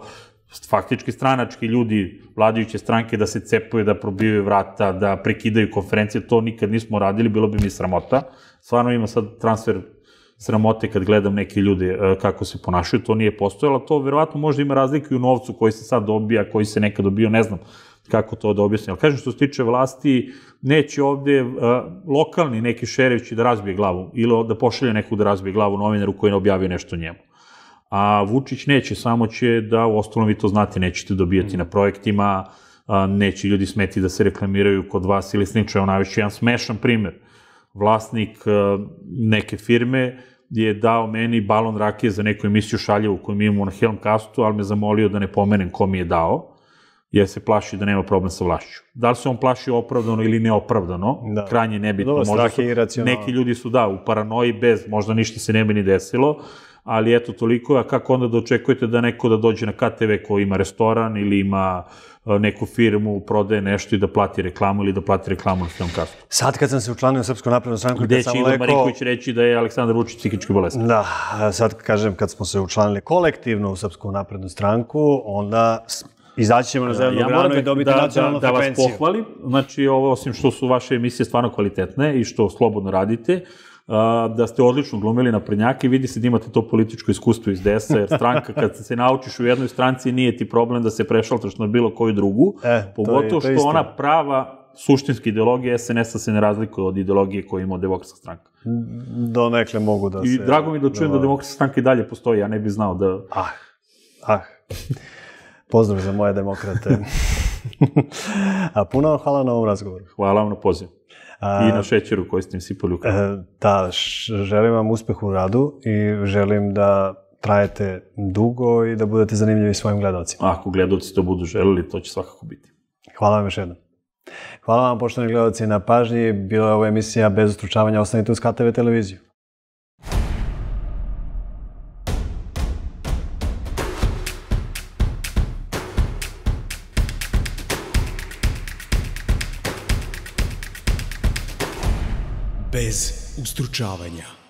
faktički stranački ljudi, vladajuće stranke da se cepuje, da probijaju vrata, da prekidaju konferencije, to nikad nismo radili, bilo bi mi sramota. Stvarno ima sad transfer sramote kad gledam neke ljude kako se ponašaju, to nije postojalo, to verovatno možda ima razliku i u novcu koji se sad dobija, koji se nekad dobio, ne znam kako to da objasnim. Ali kažem, što se tiče vlasti, neće ovde lokalni neki šerif će da razbije glavu ili da pošalje nekog da razbije glavu novinaru koji ne objavio nešto njemu. A Vučić neće, samo će da, u ostalom vi to znate, nećete dobijati na projektima, neće ljudi smeti da se reklamiraju kod vas ili slično. Evo najveći jedan smešan primer. Vlasnik neke firme je dao meni balon rakije za neku emisiju šaljevu koju mi imamo na Helmcastu, ali me zamolio da ne pomenem ko mi je dao, jer se plaši da nema problem sa vlašću. Da li se on plaši opravdano ili neopravdano, krajnje nebitno. Možda su, neki ljudi su, da, u paranoji bez, možda ništa se ne bi ni desilo, ali eto toliko, a kako onda da očekujete da neko da dođe na K T V koji ima restoran ili ima neku firmu, prodaje nešto i da plati reklamu ili da plati reklamu na Filmcastu. Sad kad sam se učlanio u Srpsku naprednu stranku... Gde će Igor Marinković reći da je Aleksandar Vučić psihički bolestan? Da, sad kažem kad smo se učlanili kolektivno u Srpsku naprednu stranku, onda izaći ćemo na zelenu granu i dobiti nacionalnu frekvenciju. Da vas pohvalim, znači ovo osim što su vaše emisije stvarno kvalitetne i što slobodno radite, da ste odlično glumili naprednjake i vidi se da imate to političko iskustvo iz D S-a, jer stranka, kad se naučiš u jednoj stranci, nije ti problem da se prešaltaš na bilo koju drugu, pogotovo što ona prava suštinska ideologija S N S-a se ne razlikuje od ideologije koju ima Demokratska stranka. Donekle mogu da se... I drago mi da čujem da Demokratska stranka i dalje postoji, ja ne bih znao da... Ah, ah. Pozdrav za moje demokrate. A puno vam hvala na ovom razgovoru. Hvala vam na pozivu. I na šećeru koji ste im sipali u kafu. Da, želim vam uspeh u radu i želim da trajete dugo i da budete zanimljivi svojim gledalcima. Ako gledalci to budu želeli, to će svakako biti. Hvala vam još jednom. Hvala vam, poštovani gledalci, na pažnji. Bila je ovo emisija Bez ustručavanja. Ostanite uz K T V televiziju. Bez ustručavanja.